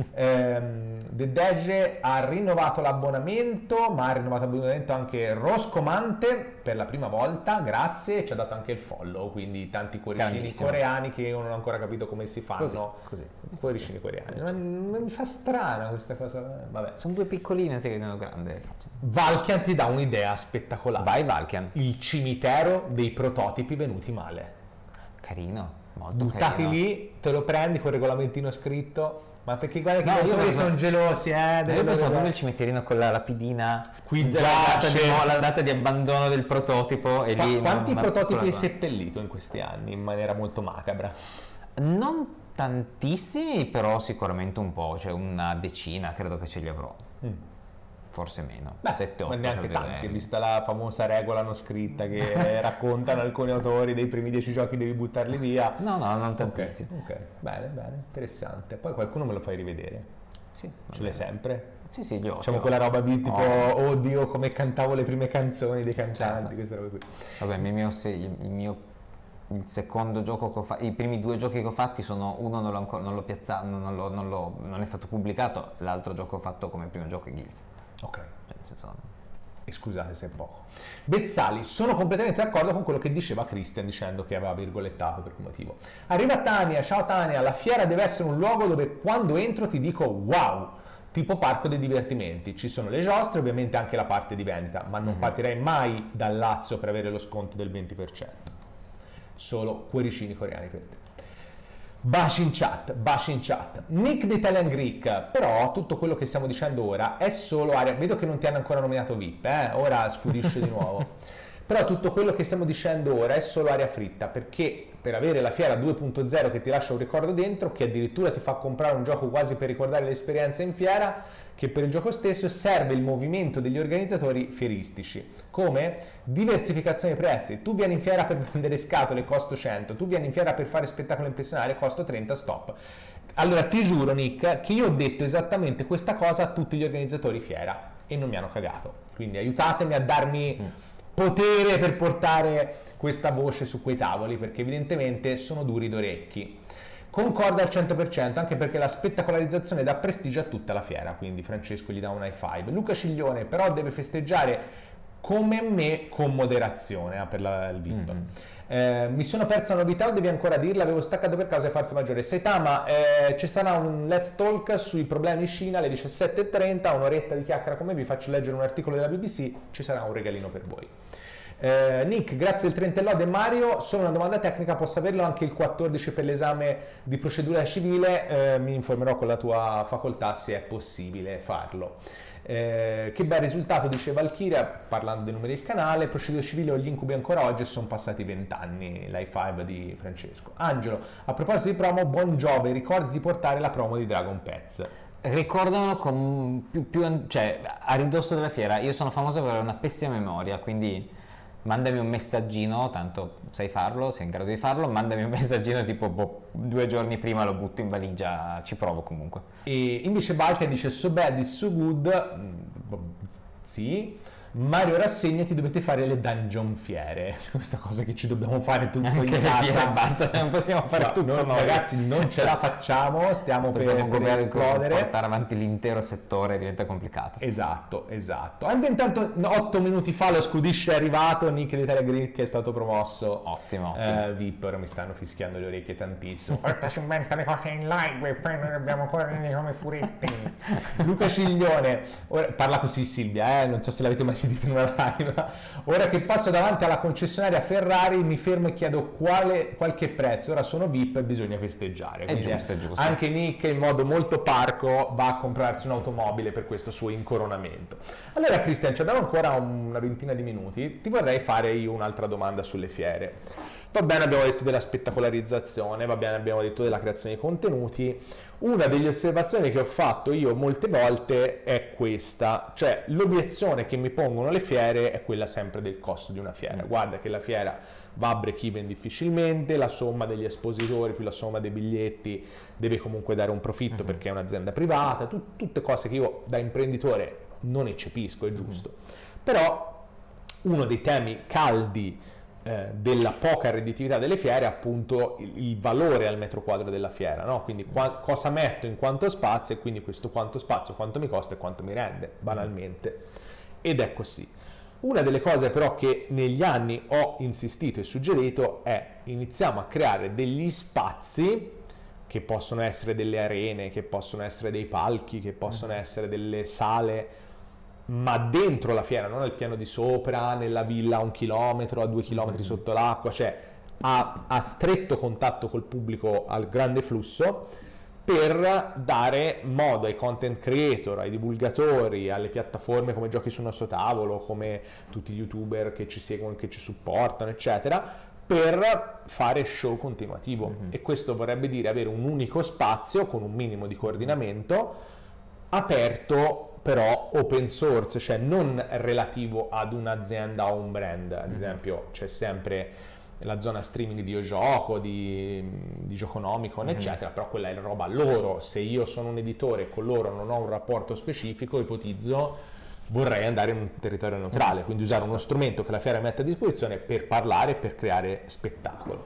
ehm, The Dege ha rinnovato l'abbonamento, ma ha rinnovato l'abbonamento anche Roscomante per la prima volta, grazie, e ci ha dato anche il follow, quindi tanti cuoricini coreani che io non ho ancora capito come si fanno. Così, così. Cuoricini coreani. Ma, ma mi fa strana questa cosa. Vabbè. Sono due piccoline, sì, che sono grandi. Valkian ti dà un'idea spettacolare. Vai Valkian. Il cimitero dei prototipi venuti male. Carino. Molto buttati carino. Lì, te lo prendi con il regolamentino scritto, ma perché guarda che no, i giocatori sono gelosi, eh? Io penso proprio il cimitierino con la lapidina, qui già la data, di, la data di abbandono del prototipo e Qua, lì quanti prototipi hai seppellito in questi anni in maniera molto macabra? Non tantissimi, però sicuramente un po', cioè una decina credo che ce li avrò. Mm. Forse meno, beh, sette, ma otto, neanche tanti, vista la famosa regola non scritta che raccontano alcuni autori dei primi dieci giochi devi buttarli via. No, no, non tantissimi. Ok, okay. Bene, bene, interessante. Poi qualcuno me lo fai rivedere. Sì. Ce l'hai sempre? Sì, sì, li ho. Facciamo quella roba di tipo, oh. oddio, come cantavo le prime canzoni dei cantanti, certo. Queste robe qui. Vabbè, il mio, il mio il secondo gioco che ho fatto, i primi due giochi che ho fatti sono, uno non l'ho ancora, non l'ho piazzato, non, l'ho, non, l'ho, non è stato pubblicato, l'altro gioco che ho fatto come primo gioco è Guilds. Ok. Cioè, nel senso... E scusate se è poco. Bezzali, sono completamente d'accordo con quello che diceva Christian dicendo che aveva virgolettato per quel motivo. Arriva Tania, ciao Tania, la fiera deve essere un luogo dove quando entro ti dico wow, tipo parco dei divertimenti, ci sono le giostre, ovviamente anche la parte di vendita, ma non mm-hmm. partirei mai dal Lazio per avere lo sconto del venti per cento. Solo cuoricini coreani per te. Baci in chat, baci in chat. Nick the Italian Greek, però tutto quello che stiamo dicendo ora è solo aria, vedo che non ti hanno ancora nominato V I P, eh? Ora scudisce di nuovo. Però tutto quello che stiamo dicendo ora è solo aria fritta, perché per avere la fiera due punto zero che ti lascia un ricordo dentro, che addirittura ti fa comprare un gioco quasi per ricordare l'esperienza in fiera, che per il gioco stesso serve il movimento degli organizzatori fieristici. Come? Diversificazione dei prezzi. Tu vieni in fiera per vendere scatole, costo cento, tu vieni in fiera per fare spettacolo impressionale, costo trenta, stop. Allora ti giuro Nick che io ho detto esattamente questa cosa a tutti gli organizzatori fiera e non mi hanno cagato. Quindi aiutatemi a darmi mm. potere per portare questa voce su quei tavoli, perché evidentemente sono duri d'orecchi. Concorda al cento per cento, anche perché la spettacolarizzazione dà prestigio a tutta la fiera, quindi Francesco gli dà un high five. Luca Ciglione però deve festeggiare come me con moderazione eh, per la, il V I P. Mm-hmm. Eh, mi sono persa una novità o devi ancora dirla? Avevo staccato per causa di forza maggiore. Saitama, eh, ci sarà un Let's Talk sui problemi Cina alle diciassette e trenta, un'oretta di chiacchiera come vi faccio leggere un articolo della B B C, ci sarà un regalino per voi. Eh, Nick, grazie del trentellode. Mario, solo una domanda tecnica, posso averlo anche il quattordici per l'esame di procedura civile? Eh, mi informerò con la tua facoltà se è possibile farlo. Eh, che bel risultato, dice Valkyria, parlando dei numeri del canale. Procedura civile, ho gli incubi ancora oggi e sono passati vent'anni. L'high five di Francesco. Angelo, a proposito di promo, buon Giove, ricordi di portare la promo di Dragon Pets. Ricordano con più, più, cioè a ridosso della fiera. Io sono famoso per avere una pessima memoria, quindi mandami un messaggino, tanto sai farlo, sei in grado di farlo, mandami un messaggino tipo boh, due giorni prima lo butto in valigia, ci provo comunque. E invece Balkan dice so bad is so good, mm, sì, Mario rassegnati, dovete fare le dungeon fiere, questa cosa che ci dobbiamo fare tutto Anche in casa, basta, non possiamo fare no, tutto no, noi. Ragazzi, non ce la facciamo, stiamo possiamo per, per esplodere, portare avanti l'intero settore, diventa complicato. Esatto, esatto. Anche intanto otto minuti fa lo Scudisce è arrivato, Nick di Telegreen che è stato promosso ottimo, ottimo. Eh, V I P, ora mi stanno fischiando le orecchie tantissimo. Porta si inventa le cose in live e poi noi dobbiamo correre come furetti. Luca Ciglione, ora, parla così Silvia, eh? Non so se l'avete mai sentito in una live. Ora che passo davanti alla concessionaria Ferrari mi fermo e chiedo quale, qualche prezzo, ora sono V I P e bisogna festeggiare. È giusto, è giusto. Anche Nick in modo molto parco va a comprarsi un'automobile per questo suo incoronamento. Allora Cristian, ci abbiamo ancora una ventina di minuti, ti vorrei fare io un'altra domanda sulle fiere. Va bene, abbiamo detto della spettacolarizzazione, va bene, abbiamo detto della creazione di contenuti. Una delle osservazioni che ho fatto io molte volte è questa, cioè l'obiezione che mi pongono le fiere è quella sempre del costo di una fiera. Guarda che la fiera va a break even difficilmente, la somma degli espositori più la somma dei biglietti deve comunque dare un profitto perché è un'azienda privata, tut- tutte cose che io da imprenditore non eccepisco, è giusto. Però uno dei temi caldi Eh, della poca redditività delle fiere è appunto il, il valore al metro quadro della fiera, no? Quindi qua, cosa metto in quanto spazio e quindi questo quanto spazio, quanto mi costa e quanto mi rende, banalmente. Ed è così. Una delle cose però che negli anni ho insistito e suggerito è iniziamo a creare degli spazi che possono essere delle arene, che possono essere dei palchi, che possono essere delle sale, ma dentro la fiera, non al piano di sopra, nella villa a un chilometro, a due chilometri sotto l'acqua, cioè a, a stretto contatto col pubblico, al grande flusso, per dare modo ai content creator, ai divulgatori, alle piattaforme come Giochi sul nostro tavolo, come tutti gli youtuber che ci seguono, che ci supportano, eccetera, per fare show continuativo. Mm-hmm. E questo vorrebbe dire avere un unico spazio con un minimo di coordinamento aperto, però open source, cioè non relativo ad un'azienda o un brand. Ad esempio c'è sempre la zona streaming di Io Gioco, di, di Gioconomicon, mm-hmm. eccetera, però quella è la roba loro. Se io sono un editore e con loro non ho un rapporto specifico, ipotizzo, vorrei andare in un territorio neutrale, quindi usare uno strumento che la fiera mette a disposizione per parlare e per creare spettacolo.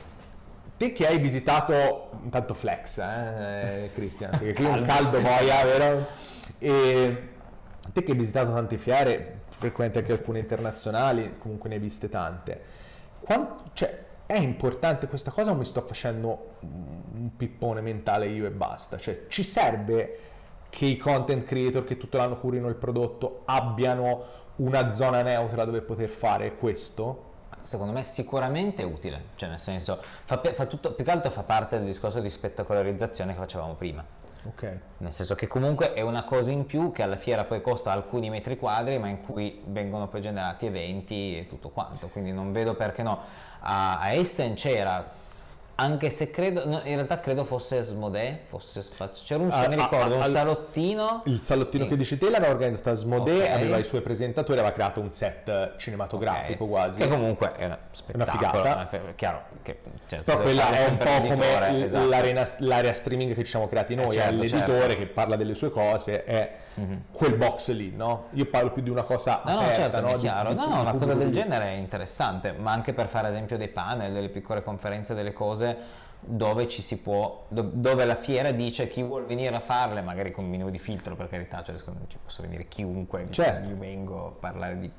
Te che hai visitato, intanto flex, eh, Cristian, perché qui è un caldo boia, vero? E te che hai visitato tante fiere, frequenti anche alcune internazionali, comunque ne hai viste tante, Quanto, cioè, è importante questa cosa o mi sto facendo un pippone mentale io e basta? Cioè, ci serve che i content creator che tutto l'anno curino il prodotto abbiano una zona neutra dove poter fare questo? Secondo me sicuramente è utile, cioè nel senso, fa, fa tutto, più che altro fa parte del discorso di spettacolarizzazione che facevamo prima. Ok. Nel senso che comunque è una cosa in più che alla fiera poi costa alcuni metri quadri, ma in cui vengono poi generati eventi e tutto quanto, quindi non vedo perché no. A, a Essen c'era, anche se credo, no, in realtà credo fosse Asmodee, fosse spazio, c'era un, Ah, mi ricordo, ah, un al, salottino. Il salottino sì. che dici te l'aveva organizzata Asmodee, Okay. aveva i suoi presentatori, aveva creato un set cinematografico Okay. quasi. Che comunque è una, una figata. è chiaro che, cioè, Però quella è un po' come l- esatto. l'area, l'area streaming che ci siamo creati noi, Eh, certo, è l'editore certo. che parla delle sue cose, è mm-hmm. quel box lì, no? Io parlo più di una cosa No, no, aperta, certo, no? è Di- chiaro. di- No, di no, una cosa pubblico del di- genere è interessante, ma anche per fare ad esempio dei panel, delle piccole conferenze, delle cose dove ci si può, do- dove la fiera dice chi vuol venire a farle, magari con un minimo di filtro, per carità, cioè secondo me ci posso venire chiunque, Certo. io vengo a parlare di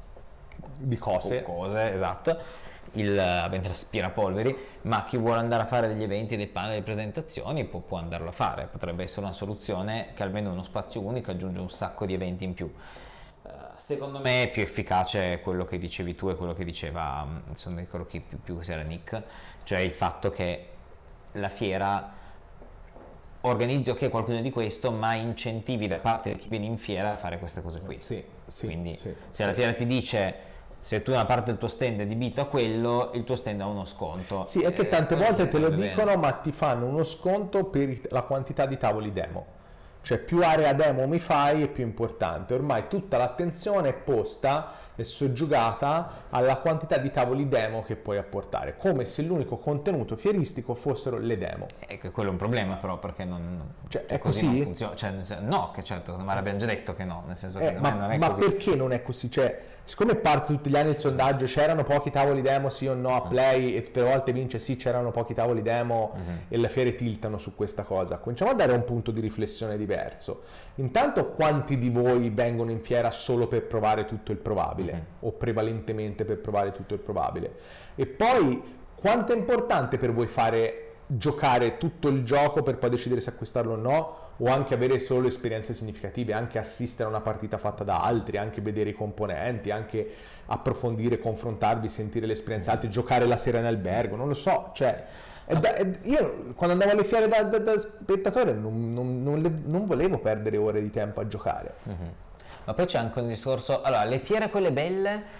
di cose. cose, esatto, il avente l'aspirapolveri, ma chi vuole andare a fare degli eventi, dei panel, delle presentazioni può, può andarlo a fare, potrebbe essere una soluzione che almeno uno spazio unico aggiunge un sacco di eventi in più. secondo me è più efficace quello che dicevi tu e quello che diceva, non mi ricordo chi più, più se era Nick, cioè il fatto che la fiera organizzi ok qualcuno di questo, ma incentivi da parte di chi viene in fiera a fare queste cose qui. Sì, sì, quindi sì, se sì. la fiera ti dice se tu una parte del tuo stand è adibito a quello, il tuo stand ha uno sconto. Sì, è che eh, tante volte te lo bene. dicono, ma ti fanno uno sconto per i- la quantità di tavoli demo. Cioè più area demo mi fai è più importante. Ormai tutta l'attenzione è posta e soggiogata alla quantità di tavoli demo che puoi apportare, come se l'unico contenuto fieristico fossero le demo. E che quello è un problema però, perché non, Cioè, è così così? non funziona. Cioè, nel senso- no, che certo, ma l'abbiamo già detto che no, nel senso Eh, che ma non è ma così. perché non è così? Cioè, siccome parte tutti gli anni il sondaggio, c'erano pochi tavoli demo, sì o no, a play, e tutte le volte vince sì, c'erano pochi tavoli demo, Mhm. e le fiere tiltano su questa cosa. Cominciamo a dare un punto di riflessione diverso. Intanto, quanti di voi vengono in fiera solo per provare tutto il probabile, Mhm. o prevalentemente per provare tutto il probabile? E poi, quanto è importante per voi fare giocare tutto il gioco per poi decidere se acquistarlo o no, o anche avere solo esperienze significative, anche assistere a una partita fatta da altri, anche vedere i componenti, anche approfondire, confrontarvi, sentire le esperienze altri, giocare la sera in albergo, non lo so, cioè è da- è- io quando andavo alle fiere da, da- da spettatore non, non- non le- non volevo perdere ore di tempo a giocare. Mhm. Ma poi c'è anche un discorso, allora le fiere quelle belle,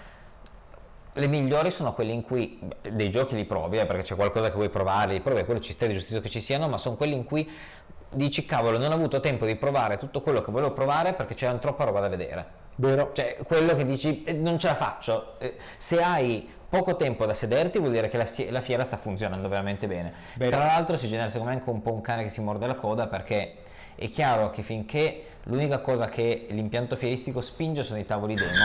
le migliori sono quelle in cui beh, dei giochi li provi, eh, perché c'è qualcosa che vuoi provare, li provi, quello ci stai, è giusto che ci siano, ma sono quelli in cui dici cavolo, non ho avuto tempo di provare tutto quello che volevo provare perché c'era troppa roba da vedere. Vero? Cioè, quello che dici eh, non ce la faccio. Eh, se hai poco tempo da sederti vuol dire che la, si- la fiera sta funzionando veramente bene. Vero. Tra l'altro si genera secondo me anche un po' un cane che si morde la coda, perché è chiaro che finché l'unica cosa che l'impianto fieristico spinge sono i tavoli demo,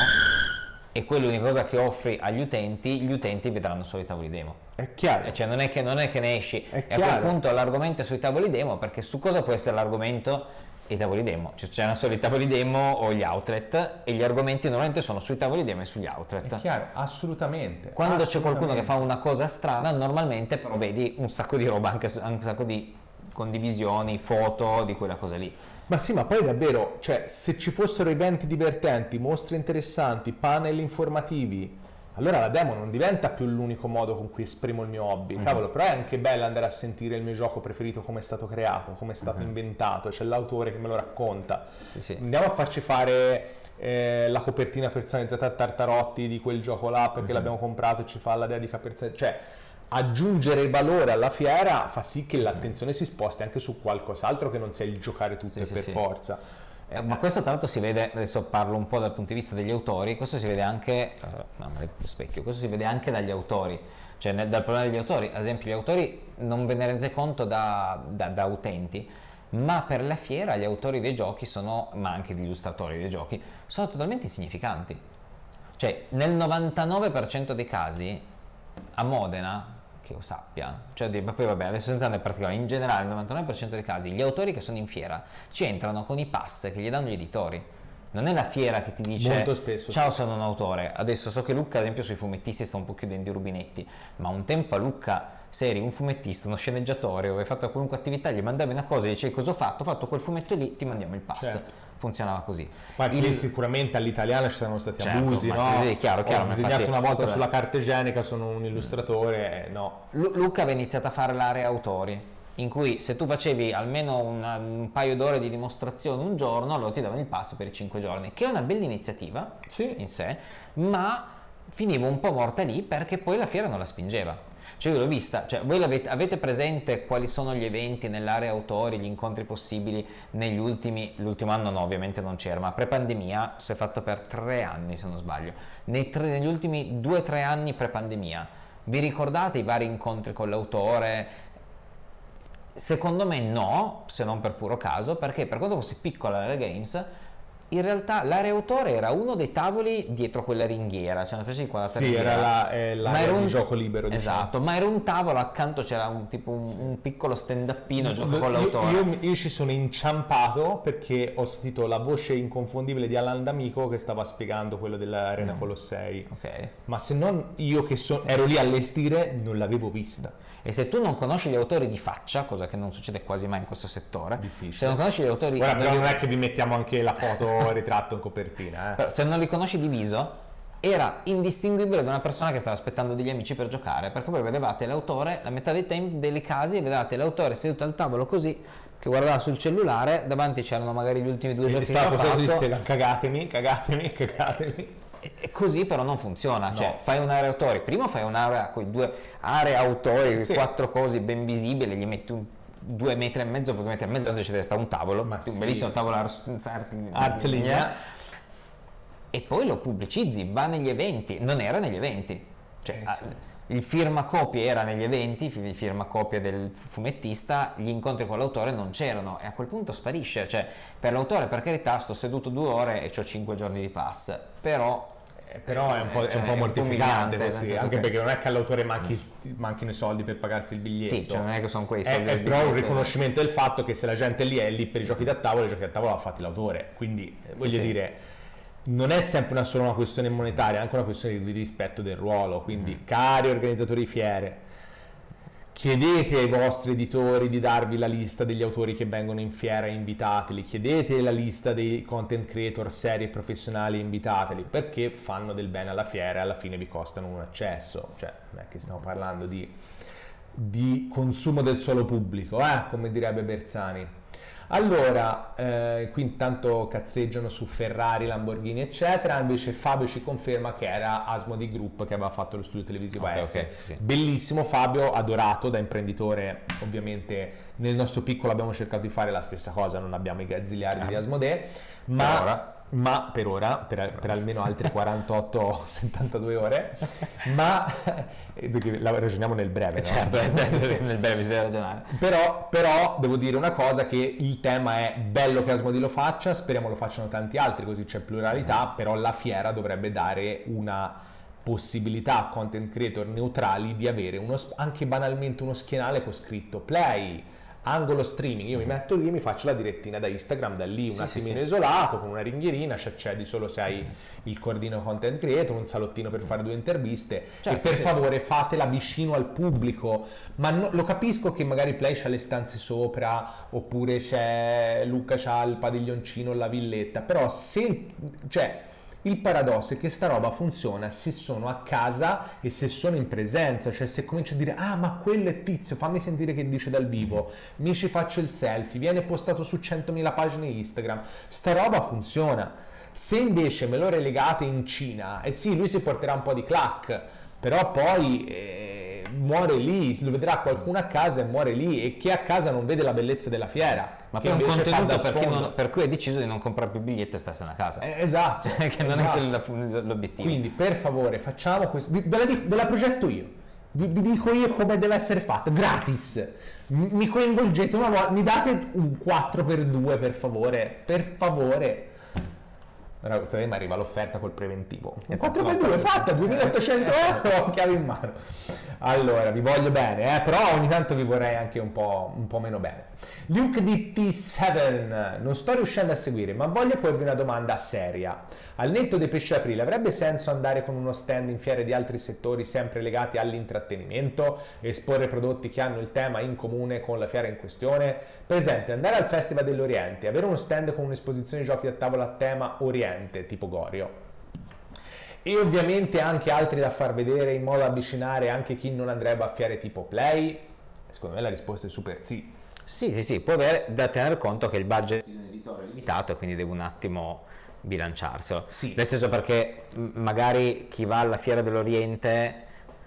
e quella è l'unica cosa che offri agli utenti, gli utenti vedranno solo i tavoli demo. È chiaro. Eh, Cioè non è che, non è che ne esci, È e a quel chiaro. punto l'argomento è sui tavoli demo, perché su cosa può essere l'argomento? I tavoli demo, cioè c'erano solo i tavoli demo o gli outlet, e gli argomenti normalmente sono sui tavoli demo e sugli outlet. È chiaro, assolutamente. Quando c'è qualcuno che assolutamente. fa una cosa strana, normalmente però vedi un sacco di roba, anche, anche un sacco di condivisioni, foto di quella cosa lì. Ma sì, ma poi davvero, cioè, se ci fossero eventi divertenti, mostre interessanti, panel informativi, allora la demo non diventa più l'unico modo con cui esprimo il mio hobby. Mhm. Cavolo, però è anche bello andare a sentire il mio gioco preferito, come è stato creato, come è stato Mhm. inventato, c'è l'autore che me lo racconta. Sì, sì. Andiamo a farci fare eh, la copertina personalizzata a Tartarotti di quel gioco là perché Mhm. l'abbiamo comprato e ci fa la dedica personalizzata. Cioè, aggiungere valore alla fiera fa sì che l'attenzione si sposti anche su qualcos'altro che non sia il giocare tutto Sì, e sì, per sì. forza. Eh, ma questo tra l'altro si vede, adesso parlo un po' dal punto di vista degli autori, questo si vede anche, eh, no, maledetto specchio, questo si vede anche dagli autori, cioè nel- dal problema degli autori, ad esempio gli autori non ve ne rendete conto da, da- da utenti, ma per la fiera gli autori dei giochi sono, ma anche gli illustratori dei giochi, sono totalmente insignificanti. Cioè nel novantanove per cento dei casi a Modena, che io sappia, cioè di- poi vabbè adesso senza andare in particolare, in generale nel novantanove per cento dei casi gli autori che sono in fiera ci entrano con i pass che gli danno gli editori. Non è la fiera che ti dice Molto spesso, ciao sì. sono un autore. Adesso so che Luca ad esempio sui fumettisti sta un po' chiudendo i rubinetti, ma un tempo a Luca se eri un fumettista, uno sceneggiatore o avevi fatto qualunque attività, gli mandavi una cosa e dicevi cosa ho fatto, ho fatto quel fumetto lì, ti mandiamo il pass. Certo. Funzionava così. Ma Il- qui sicuramente all'italiana ci saranno stati Certo, abusi, ma no? sì, sì, chiaro, chiaro, Ho ma disegnato infatti- una volta quello- sulla carta igienica, sono un illustratore, eh, no. Lu- Luca aveva iniziato a fare l'area autori, in cui se tu facevi almeno una- un paio d'ore di dimostrazione un giorno, allora ti davano il pass per i cinque giorni, che è una bella iniziativa Sì. in sé, ma finiva un po' morta lì perché poi la fiera non la spingeva. Cioè io l'ho vista, cioè voi l'avete, avete presente quali sono gli eventi nell'area autori, gli incontri possibili negli ultimi, l'ultimo anno no ovviamente non c'era, ma pre-pandemia si è fatto per tre anni se non sbaglio, Nei tre- negli ultimi due o tre anni pre-pandemia, vi ricordate i vari incontri con l'autore? Secondo me no, se non per puro caso, perché per quanto fosse piccola l'area games, in realtà l'area autore era uno dei tavoli dietro quella ringhiera, cioè una specie di quadrata Sì, ringhiera. era la- eh, l'area Ma era di un gioco libero, diciamo. Esatto, ma era un tavolo, accanto c'era un tipo un, un piccolo stand-upino gioco con Io, l'autore. io, io ci sono inciampato perché ho sentito la voce inconfondibile di Alan D'Amico che stava spiegando quello dell'Arena Mm. Colossei. Ok. Ma se non io che so- ero lì a allestire, non l'avevo vista. E se tu non conosci gli autori di faccia, cosa che non succede quasi mai in questo settore, Difficile. se non conosci gli autori Ora però degli- non è che vi mettiamo anche la foto suo ritratto in copertina. Eh. Però, se non li conosci di viso, era indistinguibile da una persona che stava aspettando degli amici per giocare, perché voi vedevate l'autore, la metà dei tempi delle casi, vedevate l'autore seduto al tavolo così, che guardava sul cellulare, davanti c'erano magari gli ultimi due giochi che aveva fatto. Cagatemi, cagatemi, cagatemi. E così però non funziona, No. cioè fai un'area autori, prima fai un'area con i due aree autori, Sì. quattro cose ben visibili, gli metti un due metri e mezzo, due metri e mezzo, invece deve stare un tavolo, Ma un sì. bellissimo tavolo ars, ars, Ars linea. e poi lo pubblicizzi, va negli eventi, non era negli eventi, cioè Eh, ah, sì. il firmacopie era negli eventi, il firmacopie del fumettista, gli incontri con l'autore non c'erano e a quel punto sparisce, cioè per l'autore per carità sto seduto due ore e ho cinque giorni di pass, però Eh, però è un po', cioè, è un po' mortificante umiliante, nel così, senso anche che- perché non è che all'autore manchi, manchino i soldi per pagarsi il biglietto. sì, cioè non è che sono quei È, soldi è del però un biglietto. riconoscimento del fatto che se la gente lì è lì per i giochi da tavolo, i giochi da tavolo l'ha fatti l'autore, quindi eh, voglio sì. dire, non è sempre una, solo una questione monetaria, è anche una questione di rispetto del ruolo, quindi Mm. cari organizzatori di fiere, chiedete ai vostri editori di darvi la lista degli autori che vengono in fiera e invitateli, chiedete la lista dei content creator seri e professionali e invitateli, perché fanno del bene alla fiera e alla fine vi costano un accesso, cioè non è che stiamo parlando di, di consumo del suolo pubblico, eh, come direbbe Bersani. Allora, eh, qui intanto cazzeggiano su Ferrari, Lamborghini eccetera, invece Fabio ci conferma che era Asmodee Group che aveva fatto lo studio televisivo Ok, A S. ok, sì. Bellissimo Fabio, adorato da imprenditore, ovviamente nel nostro piccolo abbiamo cercato di fare la stessa cosa, non abbiamo i gazziliardi Eh. di Asmodee, ma Per ora. ma per ora, per, per almeno altre quarantotto settantadue ore, ma perché la ragioniamo nel breve, no? certo, nel breve si deve ragionare. Però, però devo dire una cosa, che il tema è bello che Asmodee lo faccia, speriamo lo facciano tanti altri, così c'è pluralità, però la fiera dovrebbe dare una possibilità a content creator neutrali di avere uno, anche banalmente uno schienale con scritto play, angolo streaming, io mi metto lì e mi faccio la direttina da Instagram da lì, un Sì, attimino sì, sì. isolato, con una ringhierina, ci accedi solo se hai il cordino content creator, un salottino per fare due interviste, Certo, e per sì. favore fatela vicino al pubblico, ma no- lo capisco che magari Play c'ha le stanze sopra, oppure c'è Luca c'ha il padiglioncino, la villetta, però se, cioè, il paradosso è che sta roba funziona se sono a casa e se sono in presenza, cioè se comincio a dire ah ma quello è Tizio, fammi sentire che dice dal vivo, mi ci faccio il selfie, viene postato su centomila pagine Instagram, sta roba funziona. Se invece me lo relegate in Cina, eh sì, lui si porterà un po' di clac, però poi eh, muore lì, lo vedrà qualcuno a casa e muore lì, e chi è a casa non vede la bellezza della fiera, Ma che per un invece fa contenuto da per, chi sfondo. non- per cui hai deciso di non comprare più biglietti e starsene a casa. Eh, esatto, Cioè, che non esatto. è quello l'obiettivo. Quindi per favore facciamo questo, vi- ve la, dico- ve la progetto io, vi, vi dico io come deve essere fatto, gratis, mi, mi coinvolgete una volta, mi date un quattro per due per favore, per favore. Ora questa mi arriva l'offerta col preventivo, un quattro per due fatta, duemilaottocento euro, chiave in mano. Allora, vi voglio bene, eh, però ogni tanto vi vorrei anche un po', un po' meno bene. Luke D P sette, non sto riuscendo a seguire, ma voglio porvi una domanda seria. Al netto dei pesci aprile, avrebbe senso andare con uno stand in fiere di altri settori sempre legati all'intrattenimento, esporre prodotti che hanno il tema in comune con la fiera in questione? Per esempio, andare al Festival dell'Oriente, avere uno stand con un'esposizione di giochi da tavola a tema Oriente, tipo Gorio. E ovviamente anche altri da far vedere in modo da avvicinare anche chi non andrebbe a fiere tipo Play? Secondo me la risposta è super sì. Sì, sì, sì, può avere da tenere conto che il budget di un editore è limitato e quindi deve un attimo bilanciarselo. Sì. Nel senso, perché m- magari chi va alla Fiera dell'Oriente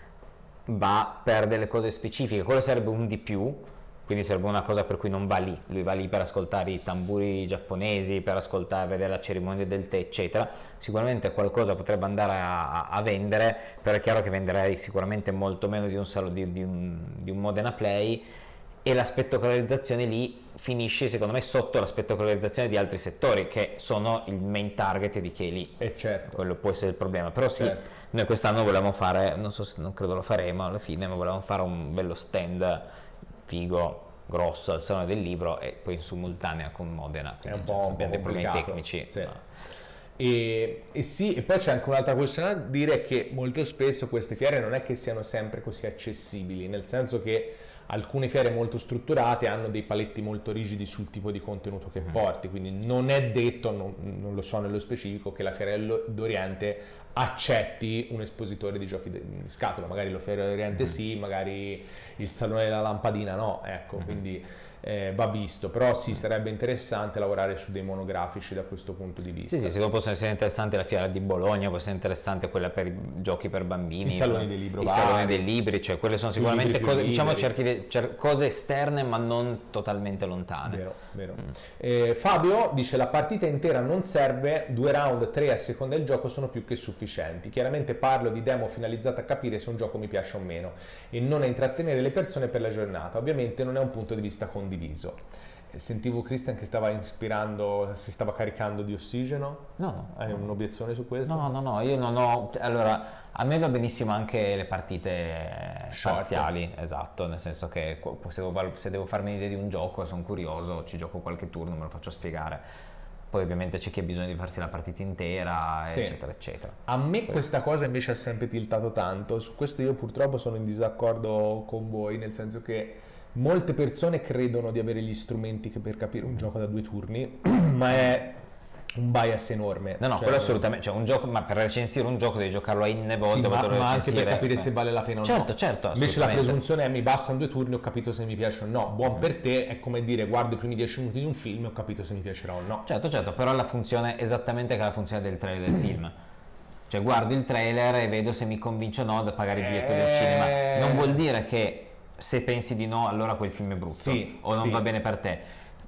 va per delle cose specifiche, quello sarebbe un di più, quindi sarebbe una cosa per cui non va lì, lui va lì per ascoltare i tamburi giapponesi, per ascoltare, vedere la cerimonia del tè, eccetera. Sicuramente qualcosa potrebbe andare a, a- a vendere, però è chiaro che venderei sicuramente molto meno di un, salo, di, di un, di un Modena Play, e la spettacolarizzazione lì finisce secondo me sotto la spettacolarizzazione di altri settori che sono il main target di chi è lì. E certo. Quello può essere il problema, però sì, Certo. noi quest'anno volevamo fare, non so se non credo lo faremo alla fine, ma volevamo fare un bello stand figo, grosso al Salone del Libro e poi in simultanea con Modena. È un quindi, po', cioè, un po' abbiamo dei problemi complicato. tecnici. Sì. ma- E, e sì, e poi c'è anche un'altra questione da dire, che molto spesso queste fiere non è che siano sempre così accessibili, nel senso che alcune fiere molto strutturate hanno dei paletti molto rigidi sul tipo di contenuto che porti, quindi non è detto, non, non lo so nello specifico, che la Fiera d'Oriente accetti un espositore di giochi in scatola, magari la Fiera d'Oriente mm-hmm. sì, magari il Salone della Lampadina no, ecco, mm-hmm. quindi eh, va visto, però sì, sarebbe interessante lavorare su dei monografici da questo punto di vista. Sì, sì, secondo possono essere interessanti la Fiera di Bologna, può essere interessante quella per i giochi per bambini, i saloni dei libri, i saloni dei libri, cioè quelle sono sicuramente cose, diciamo, cerchi di, cer- cose esterne ma non totalmente lontane. Vero, vero. Mm. Eh, Fabio dice la partita intera non serve, due round, tre a seconda del gioco sono più che sufficienti. Chiaramente parlo di demo finalizzata a capire se un gioco mi piace o meno e non a intrattenere le persone per la giornata. Ovviamente non è un punto di vista condiviso. Sentivo Christian che stava ispirando, si stava caricando di ossigeno. No, no. Hai un'obiezione su questo? No, no, no, io non ho... Allora, a me va benissimo anche le partite Short. parziali, esatto, nel senso che se devo, se devo farmi un'idea di un gioco e sono curioso, ci gioco qualche turno, me lo faccio spiegare. Poi ovviamente c'è chi ha bisogno di farsi la partita intera, sì. eccetera, eccetera. A me questa cosa invece ha sempre tiltato tanto, su questo io purtroppo sono in disaccordo con voi, nel senso che molte persone credono di avere gli strumenti che per capire un gioco da due turni, ma è un bias enorme. No, no, cioè, quello assolutamente, cioè un gioco, ma per recensire un gioco devi giocarlo a inne volte, sì, ma, ma, ma anche per capire se vale la pena o certo, no. Certo, invece la presunzione è mi bastano due turni, ho capito se mi piace o no. Buon mm. per te, è come dire guardo i primi dieci minuti di un film e ho capito se mi piacerà o no. Certo, certo, però la funzione è esattamente che la funzione del trailer del film. Cioè guardo il trailer e vedo se mi convince o no da pagare il biglietto eh... del cinema. Non vuol dire che se pensi di no allora quel film è brutto sì, o non sì. va bene per te,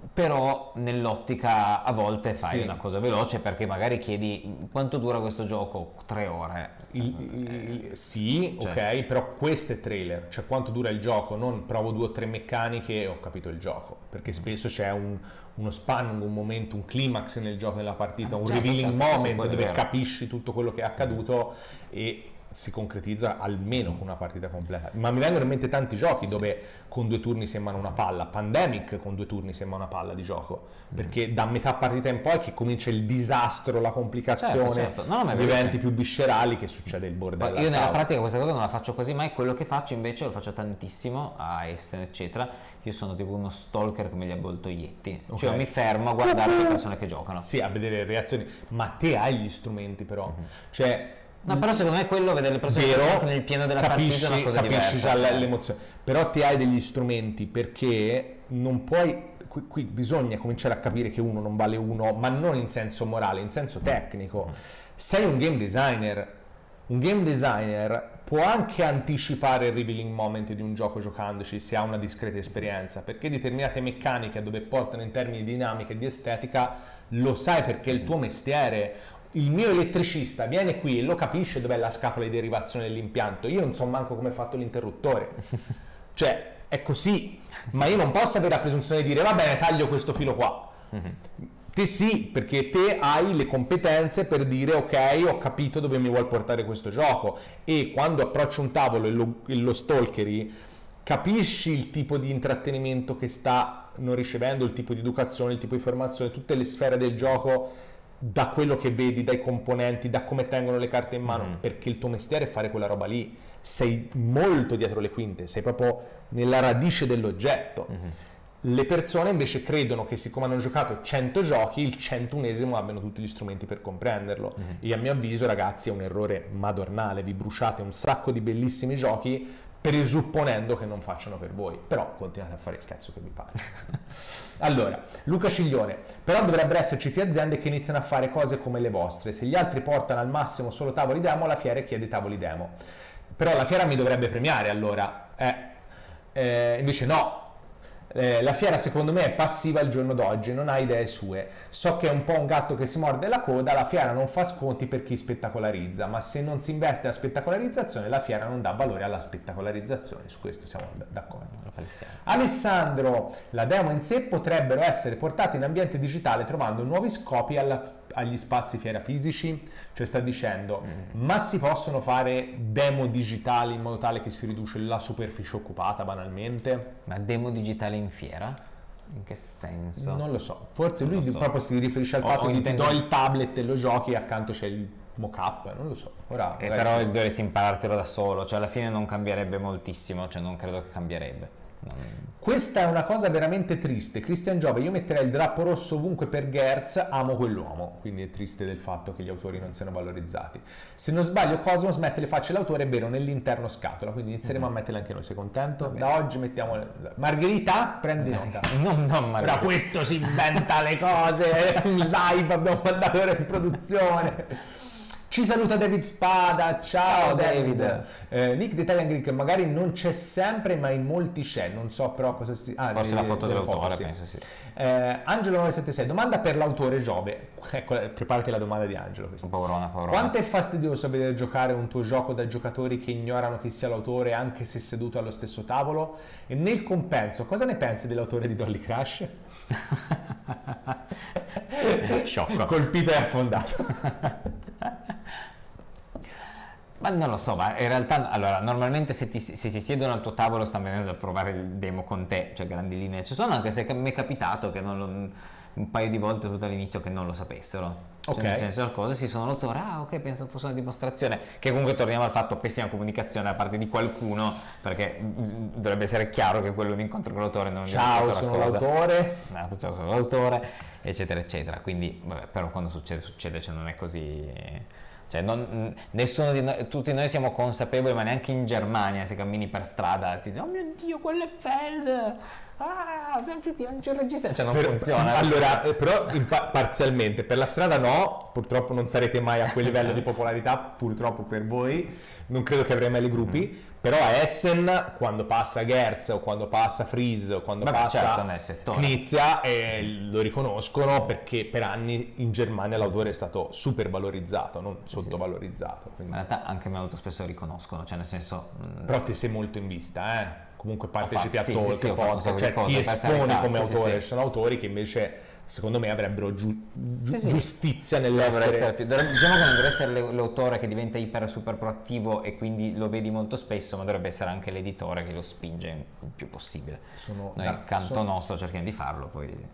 però nell'ottica a volte fai sì. una cosa veloce perché magari chiedi quanto dura questo gioco, tre ore. Il, il, sì, cioè. Ok, però questo è trailer, cioè quanto dura il gioco, non provo due o tre meccaniche e ho capito il gioco, perché spesso c'è un, uno spanning, un momento, un climax nel gioco della partita, un certo, revealing certo, moment dove capisci tutto quello che è accaduto e si concretizza almeno con una partita completa. Ma mi vengono in mente tanti giochi dove con due turni sembrano una palla. Pandemic con due turni sembra una palla di gioco, perché da metà partita in poi che comincia il disastro, la complicazione, certo, certo. No, no, gli eventi più viscerali, che succede il bordello. Io nella pratica questa cosa non la faccio così mai, quello che faccio invece lo faccio tantissimo a Essen eccetera. Io sono tipo uno stalker come gli avvoltoietti, okay. Cioè io mi fermo a guardare le persone che giocano. Sì, a vedere le reazioni, ma te hai gli strumenti però, mm-hmm. cioè no, però secondo me quello, vedere le persone vero, nel pieno della capisci, partita è una cosa capisci diversa. Capisci già l'emozione, però ti hai degli strumenti perché non puoi, qui, qui bisogna cominciare a capire che uno non vale uno, ma non in senso morale, in senso tecnico. Sei un game designer, un game designer può anche anticipare il revealing moment di un gioco giocandoci se ha una discreta esperienza, perché determinate meccaniche dove portano in termini di dinamica e di estetica lo sai perché è il tuo mestiere. Il mio elettricista viene qui e lo capisce dov'è la scatola di derivazione dell'impianto, io non so manco come è fatto l'interruttore, cioè è così, sì. Ma io non posso avere la presunzione di dire va bene, taglio questo filo qua. Mm-hmm. Te sì, perché te hai le competenze per dire ok, ho capito dove mi vuol portare questo gioco, e quando approccio un tavolo e lo, e lo stalkeri capisci il tipo di intrattenimento che sta non ricevendo, il tipo di educazione, il tipo di formazione, tutte le sfere del gioco, da quello che vedi, dai componenti, da come tengono le carte in mano, mm. perché il tuo mestiere è fare quella roba lì, sei molto dietro le quinte, sei proprio nella radice dell'oggetto. Mm-hmm. Le persone invece credono che siccome hanno giocato cento giochi, il centunesimo abbiano tutti gli strumenti per comprenderlo, mm-hmm. e a mio avviso ragazzi è un errore madornale, vi bruciate un sacco di bellissimi giochi presupponendo che non facciano per voi, però continuate a fare il cazzo che vi pare. Allora, Luca Ciglione, però dovrebbero esserci più aziende che iniziano a fare cose come le vostre, se gli altri portano al massimo solo tavoli demo, la fiera chiede tavoli demo, però la fiera mi dovrebbe premiare allora, eh, eh, invece no. Eh, la fiera secondo me è passiva al giorno d'oggi, non ha idee sue, so che è un po' un gatto che si morde la coda, la fiera non fa sconti per chi spettacolarizza, ma se non si investe nella spettacolarizzazione la fiera non dà valore alla spettacolarizzazione, su questo siamo d- d'accordo. Alessandro, la demo in sé potrebbero essere portate in ambiente digitale trovando nuovi scopi alla, agli spazi fiera fisici, cioè sta dicendo mm. ma si possono fare demo digitali in modo tale che si riduce la superficie occupata banalmente? Ma demo digitale in fiera? In che senso? Non lo so, forse non lui so. proprio si riferisce al o, fatto o di intendo... ti do il tablet e lo giochi e accanto c'è il mock-up, non lo so. Ora, eh, però dovresti imparartelo da solo, cioè alla fine non cambierebbe moltissimo, cioè non credo che cambierebbe. Questa è una cosa veramente triste. Christian Giove, io metterei il drappo rosso ovunque per Gertz, amo quell'uomo, quindi è triste del fatto che gli autori non siano valorizzati. Se non sbaglio Cosmos mette le facce dell'autore, è vero, nell'interno scatola, quindi inizieremo mm-hmm. a metterle anche noi, sei contento? Da oggi mettiamo... Margherita, prendi nota. non, non Margherita. Ora questo si inventa le cose, in live abbiamo mandato ora in produzione. Ci saluta David Spada, ciao, ciao David. David. Eh, Nick The Italian Greek, magari non c'è sempre, ma in molti c'è, non so però cosa si... Ah, forse le, la foto dell'autore, sì. penso sì. Eh, Angelo nove sette sei, domanda per l'autore Giove. Ecco, preparati la domanda di Angelo. Questa. Paurona, paurona. Quanto è fastidioso vedere giocare un tuo gioco da giocatori che ignorano chi sia l'autore anche se seduto allo stesso tavolo? E nel compenso, cosa ne pensi dell'autore di Dolly Crash? Sciocco. Colpito e affondato. Ma non lo so, ma in realtà, allora, normalmente se, ti, se si siedono al tuo tavolo stanno venendo a provare il demo con te, cioè grandi linee ci sono, anche se mi è capitato che non lo, un paio di volte tutto all'inizio che non lo sapessero. Cioè, okay. Nel senso, le cose si sono l'autore, ah ok, penso fosse una dimostrazione, che comunque torniamo al fatto pessima comunicazione da parte di qualcuno, perché dovrebbe essere chiaro che quello è un incontro con l'autore, non ciao sono l'autore, no, ciao sono l'autore, eccetera eccetera, quindi vabbè, però quando succede succede, cioè non è così... Cioè, non, nessuno di noi, tutti noi siamo consapevoli, ma neanche in Germania se cammini per strada ti dicono, oh mio Dio, quello è Feld, ah, non c'è un regista, cioè non per, funziona. Allora, eh, però pa- parzialmente, per la strada no, purtroppo non sarete mai a quel livello di popolarità, purtroppo per voi, non credo che avrei mai i gruppi, mm. però a Essen, quando passa Gertz o quando passa Freeze o quando Vabbè, passa certo, Knizia, eh, lo riconoscono perché per anni in Germania l'autore è stato super valorizzato, non sottovalorizzato. Quindi. Ma in realtà anche molto spesso riconoscono, cioè nel senso... Però ti sei molto in vista, eh? Comunque partecipi fatto, a talk, sì, sì, podcast, cioè cose, ti esponi carità, come sì, autore, sì, ci sono autori che invece secondo me avrebbero giu- giu- sì, sì. giustizia nell'essere... Più, dovrebbe, diciamo che non deve essere l'autore che diventa iper super proattivo e quindi lo vedi molto spesso, ma dovrebbe essere anche l'editore che lo spinge il più possibile. Sono Noi da, canto sono... nostro cerchiamo di farlo, poi...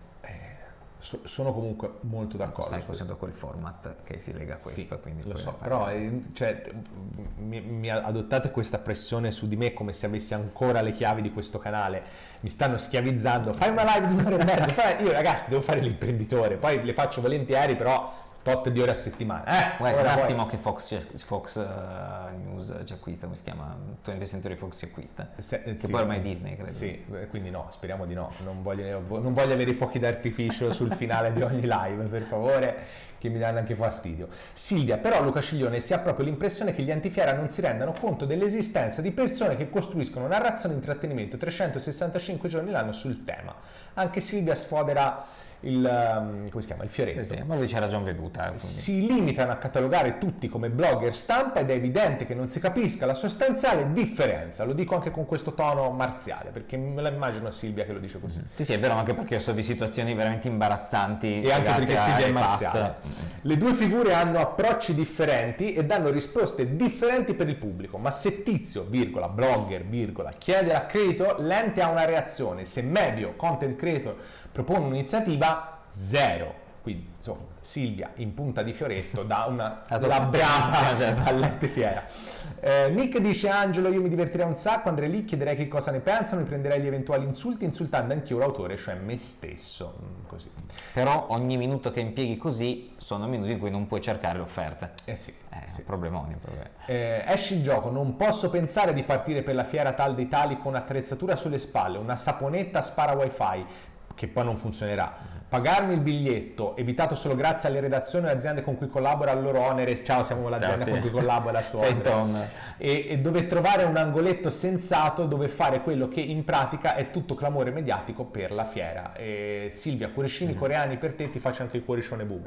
So, sono comunque molto d'accordo. Sai, facendo quel format che si lega a questo, sì, quindi lo so, però eh, cioè, mi, mi adottate questa pressione su di me come se avessi ancora le chiavi di questo canale, mi stanno schiavizzando, fai una live di un'ora e mezza, fai... io ragazzi devo fare l'imprenditore, poi le faccio volentieri, però tot di ore a settimana. Eh, Guarda, un attimo che Fox, Fox uh, News ci acquista, come si chiama? twentieth Century Fox ci acquista, Se, che sì, poi ormai è Disney, credo. Sì, quindi no, speriamo di no, non voglio, non voglio avere i fuochi d'artificio sul finale di ogni live, per favore, che mi danno anche fastidio. Silvia, però Luca Ciglione si ha proprio l'impressione che gli antifiera non si rendano conto dell'esistenza di persone che costruiscono narrazione e intrattenimento trecentosessantacinque giorni l'anno sul tema. Anche Silvia sfodera il, um, come si chiama? Il fioretto. Sì, ma lui c'era già veduta. Quindi. Si limitano a catalogare tutti come blogger stampa ed è evidente che non si capisca la sostanziale differenza. Lo dico anche con questo tono marziale, perché me la immagino Silvia che lo dice così. Sì, sì, è vero, anche perché io so di situazioni veramente imbarazzanti. E anche perché Silvia è marziale. Le due figure hanno approcci differenti e danno risposte differenti per il pubblico, ma se Tizio, virgola, blogger, virgola, chiede accredito, l'ente ha una reazione. Se medio, content creator, propone un'iniziativa, zero. Quindi insomma Silvia in punta di fioretto dà una labbrata cioè, all'ente fiera. eh, Nick dice: Angelo, io mi divertirei un sacco, andrei lì, chiederei che cosa ne pensano, mi prenderei gli eventuali insulti insultando anch'io l'autore, cioè me stesso. mm, così. Però ogni minuto che impieghi così sono minuti in cui non puoi cercare le offerte. Eh sì, eh, sì. Problemoni, problemi. Eh, esci il gioco, non posso pensare di partire per la fiera tal dei tali con attrezzatura sulle spalle, una saponetta spara wifi che poi non funzionerà, pagarmi il biglietto, evitato solo grazie alle redazioni e aziende con cui collabora al loro onere, ciao siamo l'azienda ciao, sì. con cui collabora al suo onere, e, e dove trovare un angoletto sensato dove fare quello che in pratica è tutto clamore mediatico per la fiera. E Silvia, cuoricini mm-hmm. coreani per te, ti faccio anche il cuoricione boomer.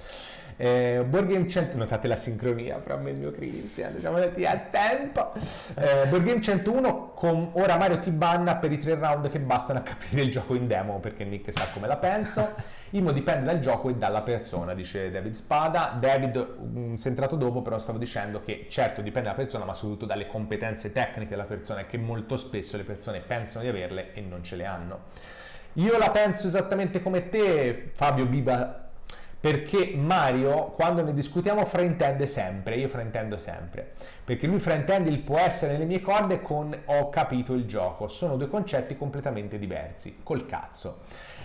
Eh, Board Game cento, notate la sincronia fra me e il mio Christian, siamo andati a tempo. eh, Board Game centouno con ora Mario ti banna per i tre round che bastano a capire il gioco in demo, perché Nick sa come la penso. Imo dipende dal gioco e dalla persona, dice David Spada. David mh, si è entrato dopo, però stavo dicendo che certo dipende dalla persona, ma soprattutto dalle competenze tecniche della persona, e che molto spesso le persone pensano di averle e non ce le hanno. Io la penso esattamente come te, Fabio Biba. perché Mario, quando ne discutiamo, fraintende sempre, io fraintendo sempre, perché lui fraintende il può essere nelle mie corde con ho capito il gioco, sono due concetti completamente diversi, col cazzo.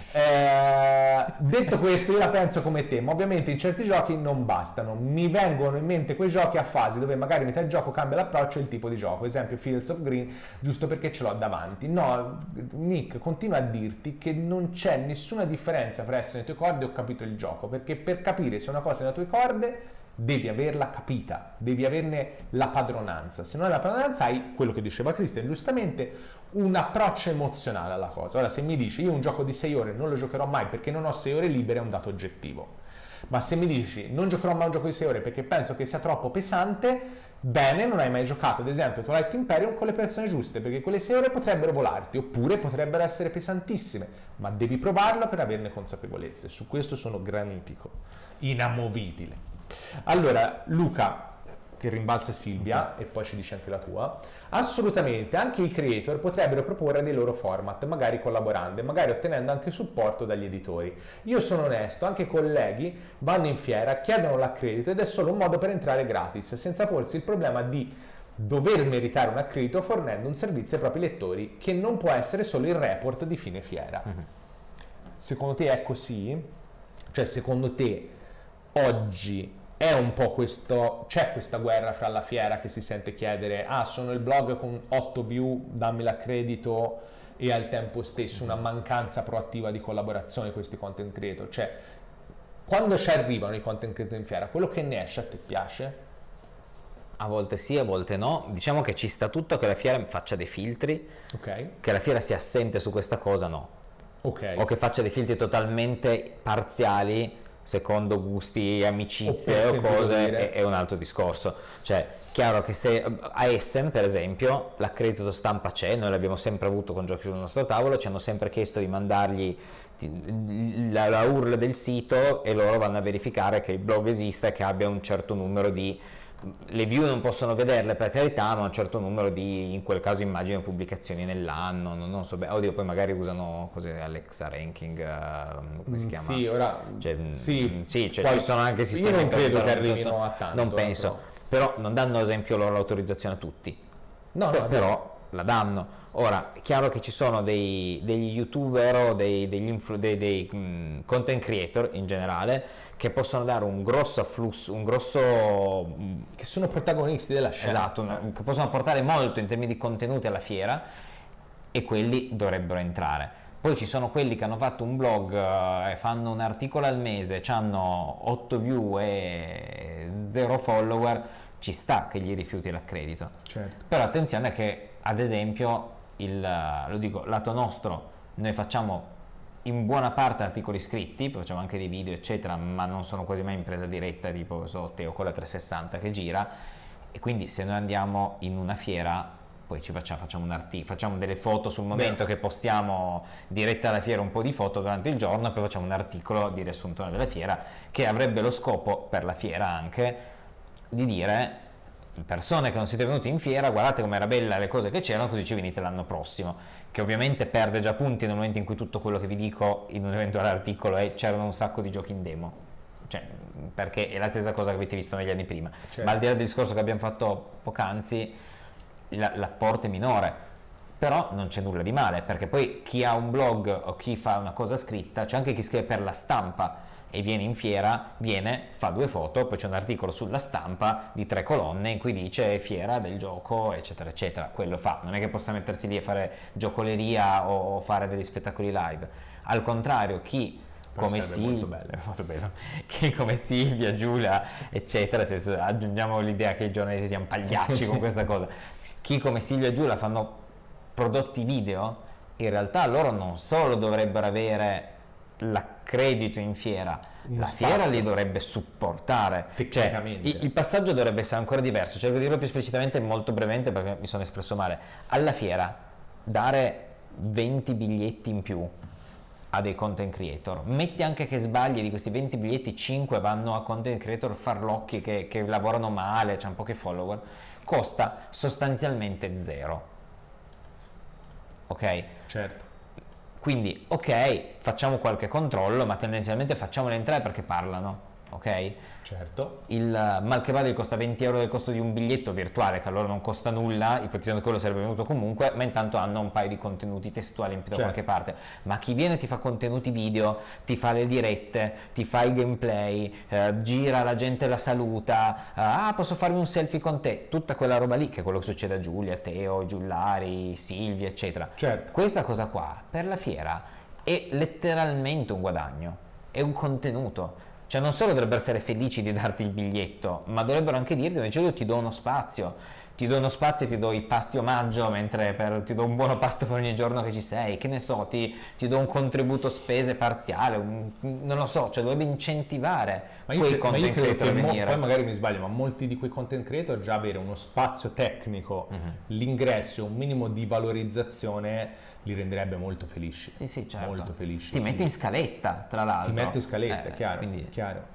Eh, detto questo, io la penso come te, ma ovviamente in certi giochi non bastano. Mi vengono in mente quei giochi a fasi dove magari metà il gioco cambia l'approccio e il tipo di gioco, esempio Fields of Green, giusto perché ce l'ho davanti. No, Nick, continua a dirti che non c'è nessuna differenza fra essere nelle tue corde e ho capito il gioco, perché per capire se una cosa è nelle tue corde devi averla capita, devi averne la padronanza. Se non hai la padronanza hai quello che diceva Christian giustamente, un approccio emozionale alla cosa. Ora, se mi dici io un gioco di sei ore non lo giocherò mai perché non ho sei ore libere, è un dato oggettivo. Ma se mi dici non giocherò mai un gioco di sei ore perché penso che sia troppo pesante, bene, non hai mai giocato ad esempio Twilight Imperium con le persone giuste, perché quelle sei ore potrebbero volarti, oppure potrebbero essere pesantissime, ma devi provarlo per averne consapevolezze. Su questo sono granitico, inamovibile. Allora, Luca, che rimbalza Silvia, e poi ci dice anche la tua, assolutamente, anche i creator potrebbero proporre dei loro format, magari collaborando e magari ottenendo anche supporto dagli editori. Io sono onesto, anche i colleghi vanno in fiera, chiedono l'accredito ed è solo un modo per entrare gratis, senza porsi il problema di dover meritare un accredito fornendo un servizio ai propri lettori, che non può essere solo il report di fine fiera. Mm-hmm. Secondo te è così? Cioè, secondo te oggi è un po' questo, c'è questa guerra fra la fiera che si sente chiedere ah sono il blog con otto view, dammi l'accredito, e al tempo stesso una mancanza proattiva di collaborazione con questi content creator? Cioè, quando ci arrivano i content creator in fiera, quello che ne esce a te piace? A volte sì, a volte no. Diciamo che ci sta tutto che la fiera faccia dei filtri, okay. Che la fiera sia assente su questa cosa no, okay. O che faccia dei filtri totalmente parziali secondo gusti, amicizie o, o cose, è, è un altro discorso. Cioè, chiaro che se a Essen, per esempio, l'accredito stampa c'è, noi l'abbiamo sempre avuto con giochi sul nostro tavolo, ci hanno sempre chiesto di mandargli la, la U R L del sito e loro vanno a verificare che il blog esista e che abbia un certo numero di... Le view non possono vederle per carità, ma un certo numero di, in quel caso immagino, pubblicazioni nell'anno, non, non so bene, oddio, poi magari usano cose Alexa Ranking, uh, come si chiama? Sì, ora, cioè, sì, sì cioè, poi, ci sono anche sistemi. Io non credo che arrivino tutto, a tanto. Non penso, però. però non danno ad esempio loro l'autorizzazione a tutti, no, per, no, però la danno. Ora, è chiaro che ci sono dei, degli youtuber o dei, degli influ, dei, dei um, content creator in generale che possono dare un grosso afflusso, un grosso... che sono protagonisti della scena. Esatto, eh. Che possono portare molto in termini di contenuti alla fiera, e quelli dovrebbero entrare. Poi ci sono quelli che hanno fatto un blog e eh, fanno un articolo al mese, hanno otto view e zero follower, ci sta che gli rifiuti l'accredito. Certo. Però attenzione che, ad esempio, il, lo dico, lato nostro, noi facciamo in buona parte articoli scritti, facciamo anche dei video eccetera, ma non sono quasi mai in presa diretta, tipo so, Teo con la trecentosessanta che gira, e quindi se noi andiamo in una fiera poi ci facciamo, facciamo un articolo, facciamo delle foto sul momento, Beh. che postiamo diretta alla fiera, un po' di foto durante il giorno, e poi facciamo un articolo di riassunto della fiera che avrebbe lo scopo, per la fiera anche, di dire persone che non siete venuti in fiera, guardate com'era bella le cose che c'erano, così ci venite l'anno prossimo, che ovviamente perde già punti nel momento in cui tutto quello che vi dico in un eventuale articolo è c'erano un sacco di giochi in demo, cioè, perché è la stessa cosa che avete visto negli anni prima. Certo. Ma al di là del discorso che abbiamo fatto poc'anzi, la, l'apporto è minore, però non c'è nulla di male, perché poi chi ha un blog o chi fa una cosa scritta, c'è anche chi scrive per la stampa e viene in fiera, viene, fa due foto, poi c'è un articolo sulla stampa di tre colonne in cui dice fiera del gioco eccetera eccetera, quello fa, non è che possa mettersi lì a fare giocoleria o fare degli spettacoli live. Al contrario, chi come Silvia, molto molto bello, chi come Silvia, Giulia eccetera, se aggiungiamo l'idea che i giornalisti siano pagliacci con questa cosa, chi come Silvia e Giulia fanno prodotti video, in realtà loro non solo dovrebbero avere l'accredito in fiera, la fiera li dovrebbe supportare, cioè il, il passaggio dovrebbe essere ancora diverso. Cerco di dirlo più esplicitamente, molto brevemente, perché mi sono espresso male. Alla fiera dare venti biglietti in più a dei content creator, metti anche che sbagli, di questi venti biglietti cinque vanno a content creator farlocchi che, che lavorano male, c'hanno pochi follower, costa sostanzialmente zero, ok? Certo. Quindi, ok, facciamo qualche controllo, ma tendenzialmente facciamole in tre perché parlano, ok? Certo. Il mal che vada costa venti euro del costo di un biglietto virtuale, che allora non costa nulla, ipotizzando che quello sarebbe venuto comunque, ma intanto hanno un paio di contenuti testuali in più da Certo. qualche parte. Ma chi viene ti fa contenuti video, ti fa le dirette, ti fa i gameplay, eh, gira, la gente la saluta, eh, ah posso farmi un selfie con te, tutta quella roba lì, che è quello che succede a Giulia, Teo, Giullari, Silvia, eccetera. Certo. Questa cosa qua, per la fiera, è letteralmente un guadagno, è un contenuto. Cioè non solo dovrebbero essere felici di darti il biglietto, ma dovrebbero anche dirti, invece io ti do uno spazio, ti do uno spazio e ti do i pasti omaggio, mentre per, ti do un buono pasto per ogni giorno che ci sei, che ne so, ti, ti do un contributo spese parziale, un, non lo so, cioè dovrebbe incentivare Ma io, quei cre- ma io content credo creator che a mo- venire. poi magari mi sbaglio, ma molti di quei content creator già avere uno spazio tecnico, Mhm. l'ingresso, un minimo di valorizzazione li renderebbe molto felici. Sì, sì, certo. Molto felici. Ti metti in scaletta, tra l'altro. Ti metti in scaletta, Eh, chiaro, quindi- chiaro.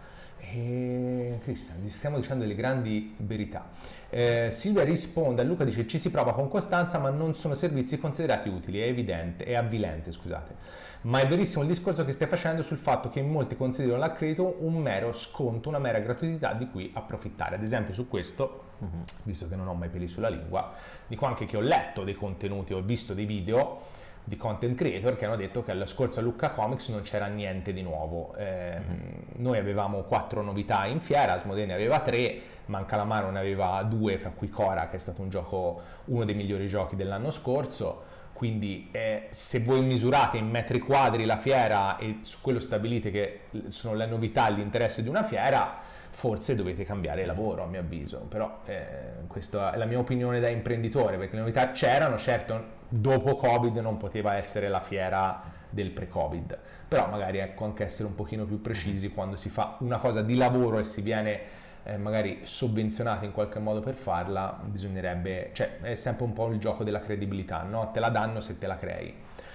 E Cristian, ti stiamo dicendo delle grandi verità. Eh, Silvia risponde a Luca, dice ci si prova con costanza ma non sono servizi considerati utili, è evidente, è avvilente, scusate. Ma è verissimo il discorso che stai facendo sul fatto che in molti considerano l'accredito un mero sconto, una mera gratuità di cui approfittare. Ad esempio su questo, Mhm. visto che non ho mai peli sulla lingua, dico anche che ho letto dei contenuti, ho visto dei video di content creator che hanno detto che allo scorso Lucca Comics non c'era niente di nuovo. Eh, Mm-hmm. Noi avevamo quattro novità in fiera, Asmodee ne aveva tre, Mancalamaro ne aveva due, fra cui Cora, che è stato un gioco, uno dei migliori giochi dell'anno scorso. Quindi eh, se voi misurate in metri quadri la fiera e su quello stabilite che sono le novità e l'interesse di una fiera, forse dovete cambiare lavoro, a mio avviso. Però eh, questa è la mia opinione da imprenditore, perché le novità c'erano, certo dopo Covid non poteva essere la fiera del pre-Covid, però magari ecco anche essere un pochino più precisi quando si fa una cosa di lavoro e si viene eh, magari sovvenzionati in qualche modo per farla, bisognerebbe, cioè è sempre un po' il gioco della credibilità, no? Te la danno se te la crei.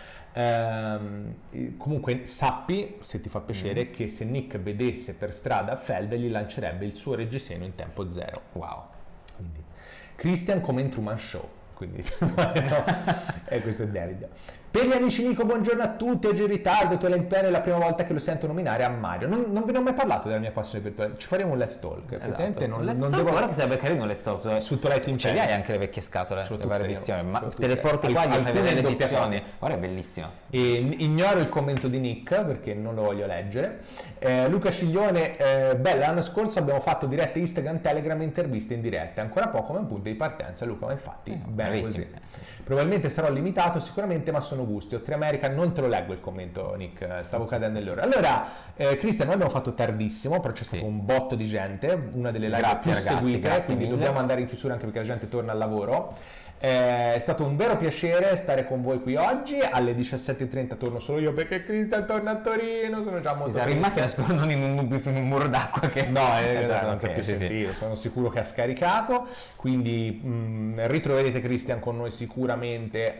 Ehm, comunque sappi, se ti fa piacere, mm. che se Nick vedesse per strada Feld gli lancerebbe il suo reggiseno in tempo zero. Wow. Quindi, Christian come in Truman Show, quindi no, e questo è David. Per gli amici Nico, buongiorno a tutti, oggi in ritardo, tu l'hai è la prima volta che lo sento nominare a Mario. Non, non ve ne ho mai parlato della mia passione virtuale, ci faremo un Let's Talk, effettivamente Esatto. non, Let's non Talk, devo... guarda che sarebbe carino Let's Talk, Su Twilight ce le hai anche le vecchie scatole, C'ho le varie tutte, edizioni, c'ho ma tutte. te le porti qua e gli fai Alcune vedere in le doppia edizioni, foto. guarda è bellissimo. E ignoro il commento di Nick perché non lo voglio leggere. eh, Luca Sciglione, eh, bella, l'anno scorso abbiamo fatto dirette Instagram, Telegram, interviste in diretta, ancora poco ma in punto di partenza, Luca, ma infatti Eh, bene bravissimo. così. Probabilmente sarò limitato sicuramente, ma sono gusti. O tre America, non te lo leggo il commento Nick, eh, stavo cadendo nell'ora. Allora eh, Cristian, noi abbiamo fatto tardissimo, però c'è stato Sì. un botto di gente, una delle live Grazie, più ragazzi, seguite, grazie quindi mille. dobbiamo andare in chiusura anche perché la gente torna al lavoro. Eh, è stato un vero piacere stare con voi qui oggi. Alle diciassette e trenta torno solo io perché Cristian torna a Torino. Sono già molto Si sarà in triste. macchina, spero non in un, in un muro d'acqua che... No, eh, Esatto, non si è ok, più sì, sì. sentito, sono sicuro che ha scaricato, quindi mh, ritroverete Cristian con noi sicuramente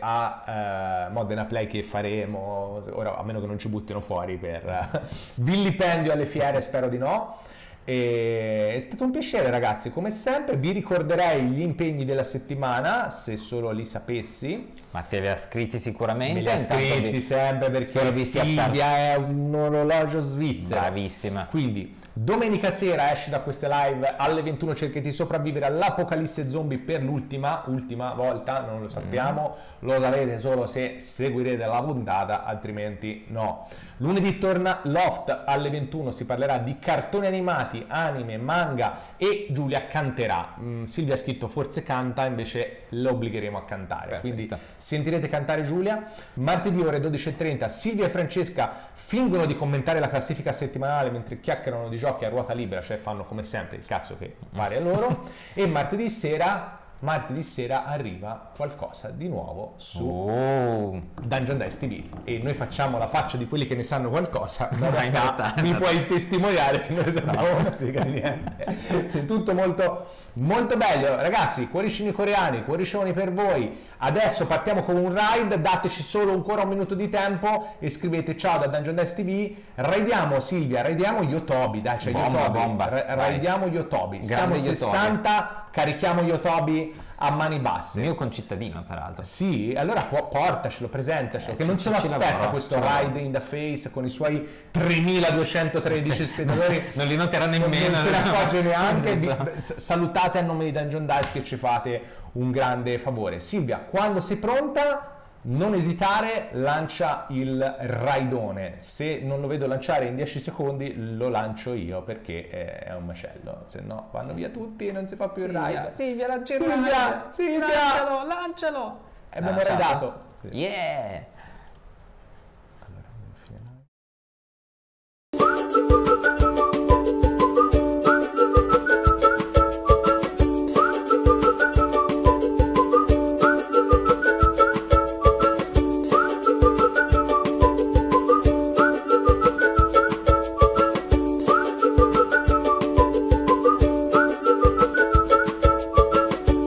a eh, Modena Play che faremo, ora a meno che non ci buttino fuori per eh, vilipendio alle fiere, spero di no. E è stato un piacere ragazzi, come sempre vi ricorderei gli impegni della settimana, se solo li sapessi. Ma te li ha scritti sicuramente. Me li ha intanto scritti vi- sempre perché spero vi sia Silvia è un orologio svizzero. Bravissima. Quindi domenica sera esci da queste live alle ventuno, cerchi di sopravvivere all'apocalisse zombie per l'ultima ultima volta, non lo sappiamo, mm. lo sarete solo se seguirete la puntata, altrimenti no. Lunedì torna Loft alle ventuno, si parlerà di cartoni animati, anime, manga e Giulia canterà. Mm, Silvia ha scritto forse canta, invece lo obbligheremo a cantare. Perfetto. Quindi sentirete cantare Giulia. Martedì ore dodici e trenta Silvia e Francesca fingono di commentare la classifica settimanale mentre chiacchierano di giochi a ruota libera, cioè fanno come sempre il cazzo che pare a loro. E martedì sera martedì sera arriva qualcosa di nuovo su Oh. Dungeon Dice T V e noi facciamo la faccia di quelli che ne sanno qualcosa, ma in Ma in realtà realtà- mi puoi testimoniare che noi ne sappiamo una sega di niente. È tutto molto molto bello ragazzi, cuoricini coreani, cuoricioni per voi. Adesso partiamo con un raid, dateci solo ancora un minuto di tempo e scrivete ciao da Dungeon Dice T V. Raidiamo Silvia, raidiamo Yotobi, dai, cioè Bomba, Yotobi, bomba, Ra- vai. raidiamo Yotobi. Siamo Grande Yotobi. sessanta, carichiamo Yotobi noi a mani basse. Mio concittadino, peraltro. Sì, allora pu- portacelo, presentacelo, Eh, che non ci- se lo ci aspetta lavoro, questo ci lavoro. ride in the face con i suoi tremiladuecentotredici spettatori. Non li noterà nemmeno. Non se ne accorge neanche. Vi- Giusto. s- salutate a nome di Dungeon Dice che ci fate un grande favore. Silvia, quando sei pronta, non esitare, lancia il raidone. Se non lo vedo lanciare in dieci secondi, lo lancio io perché è è un macello. Se no, vanno via tutti e non si fa più il ride. Silvia, lancia il Silvia, ride. Silvia. Lancialo, lancialo. Abbiamo Lanciato. raidato. Sì. Yeah!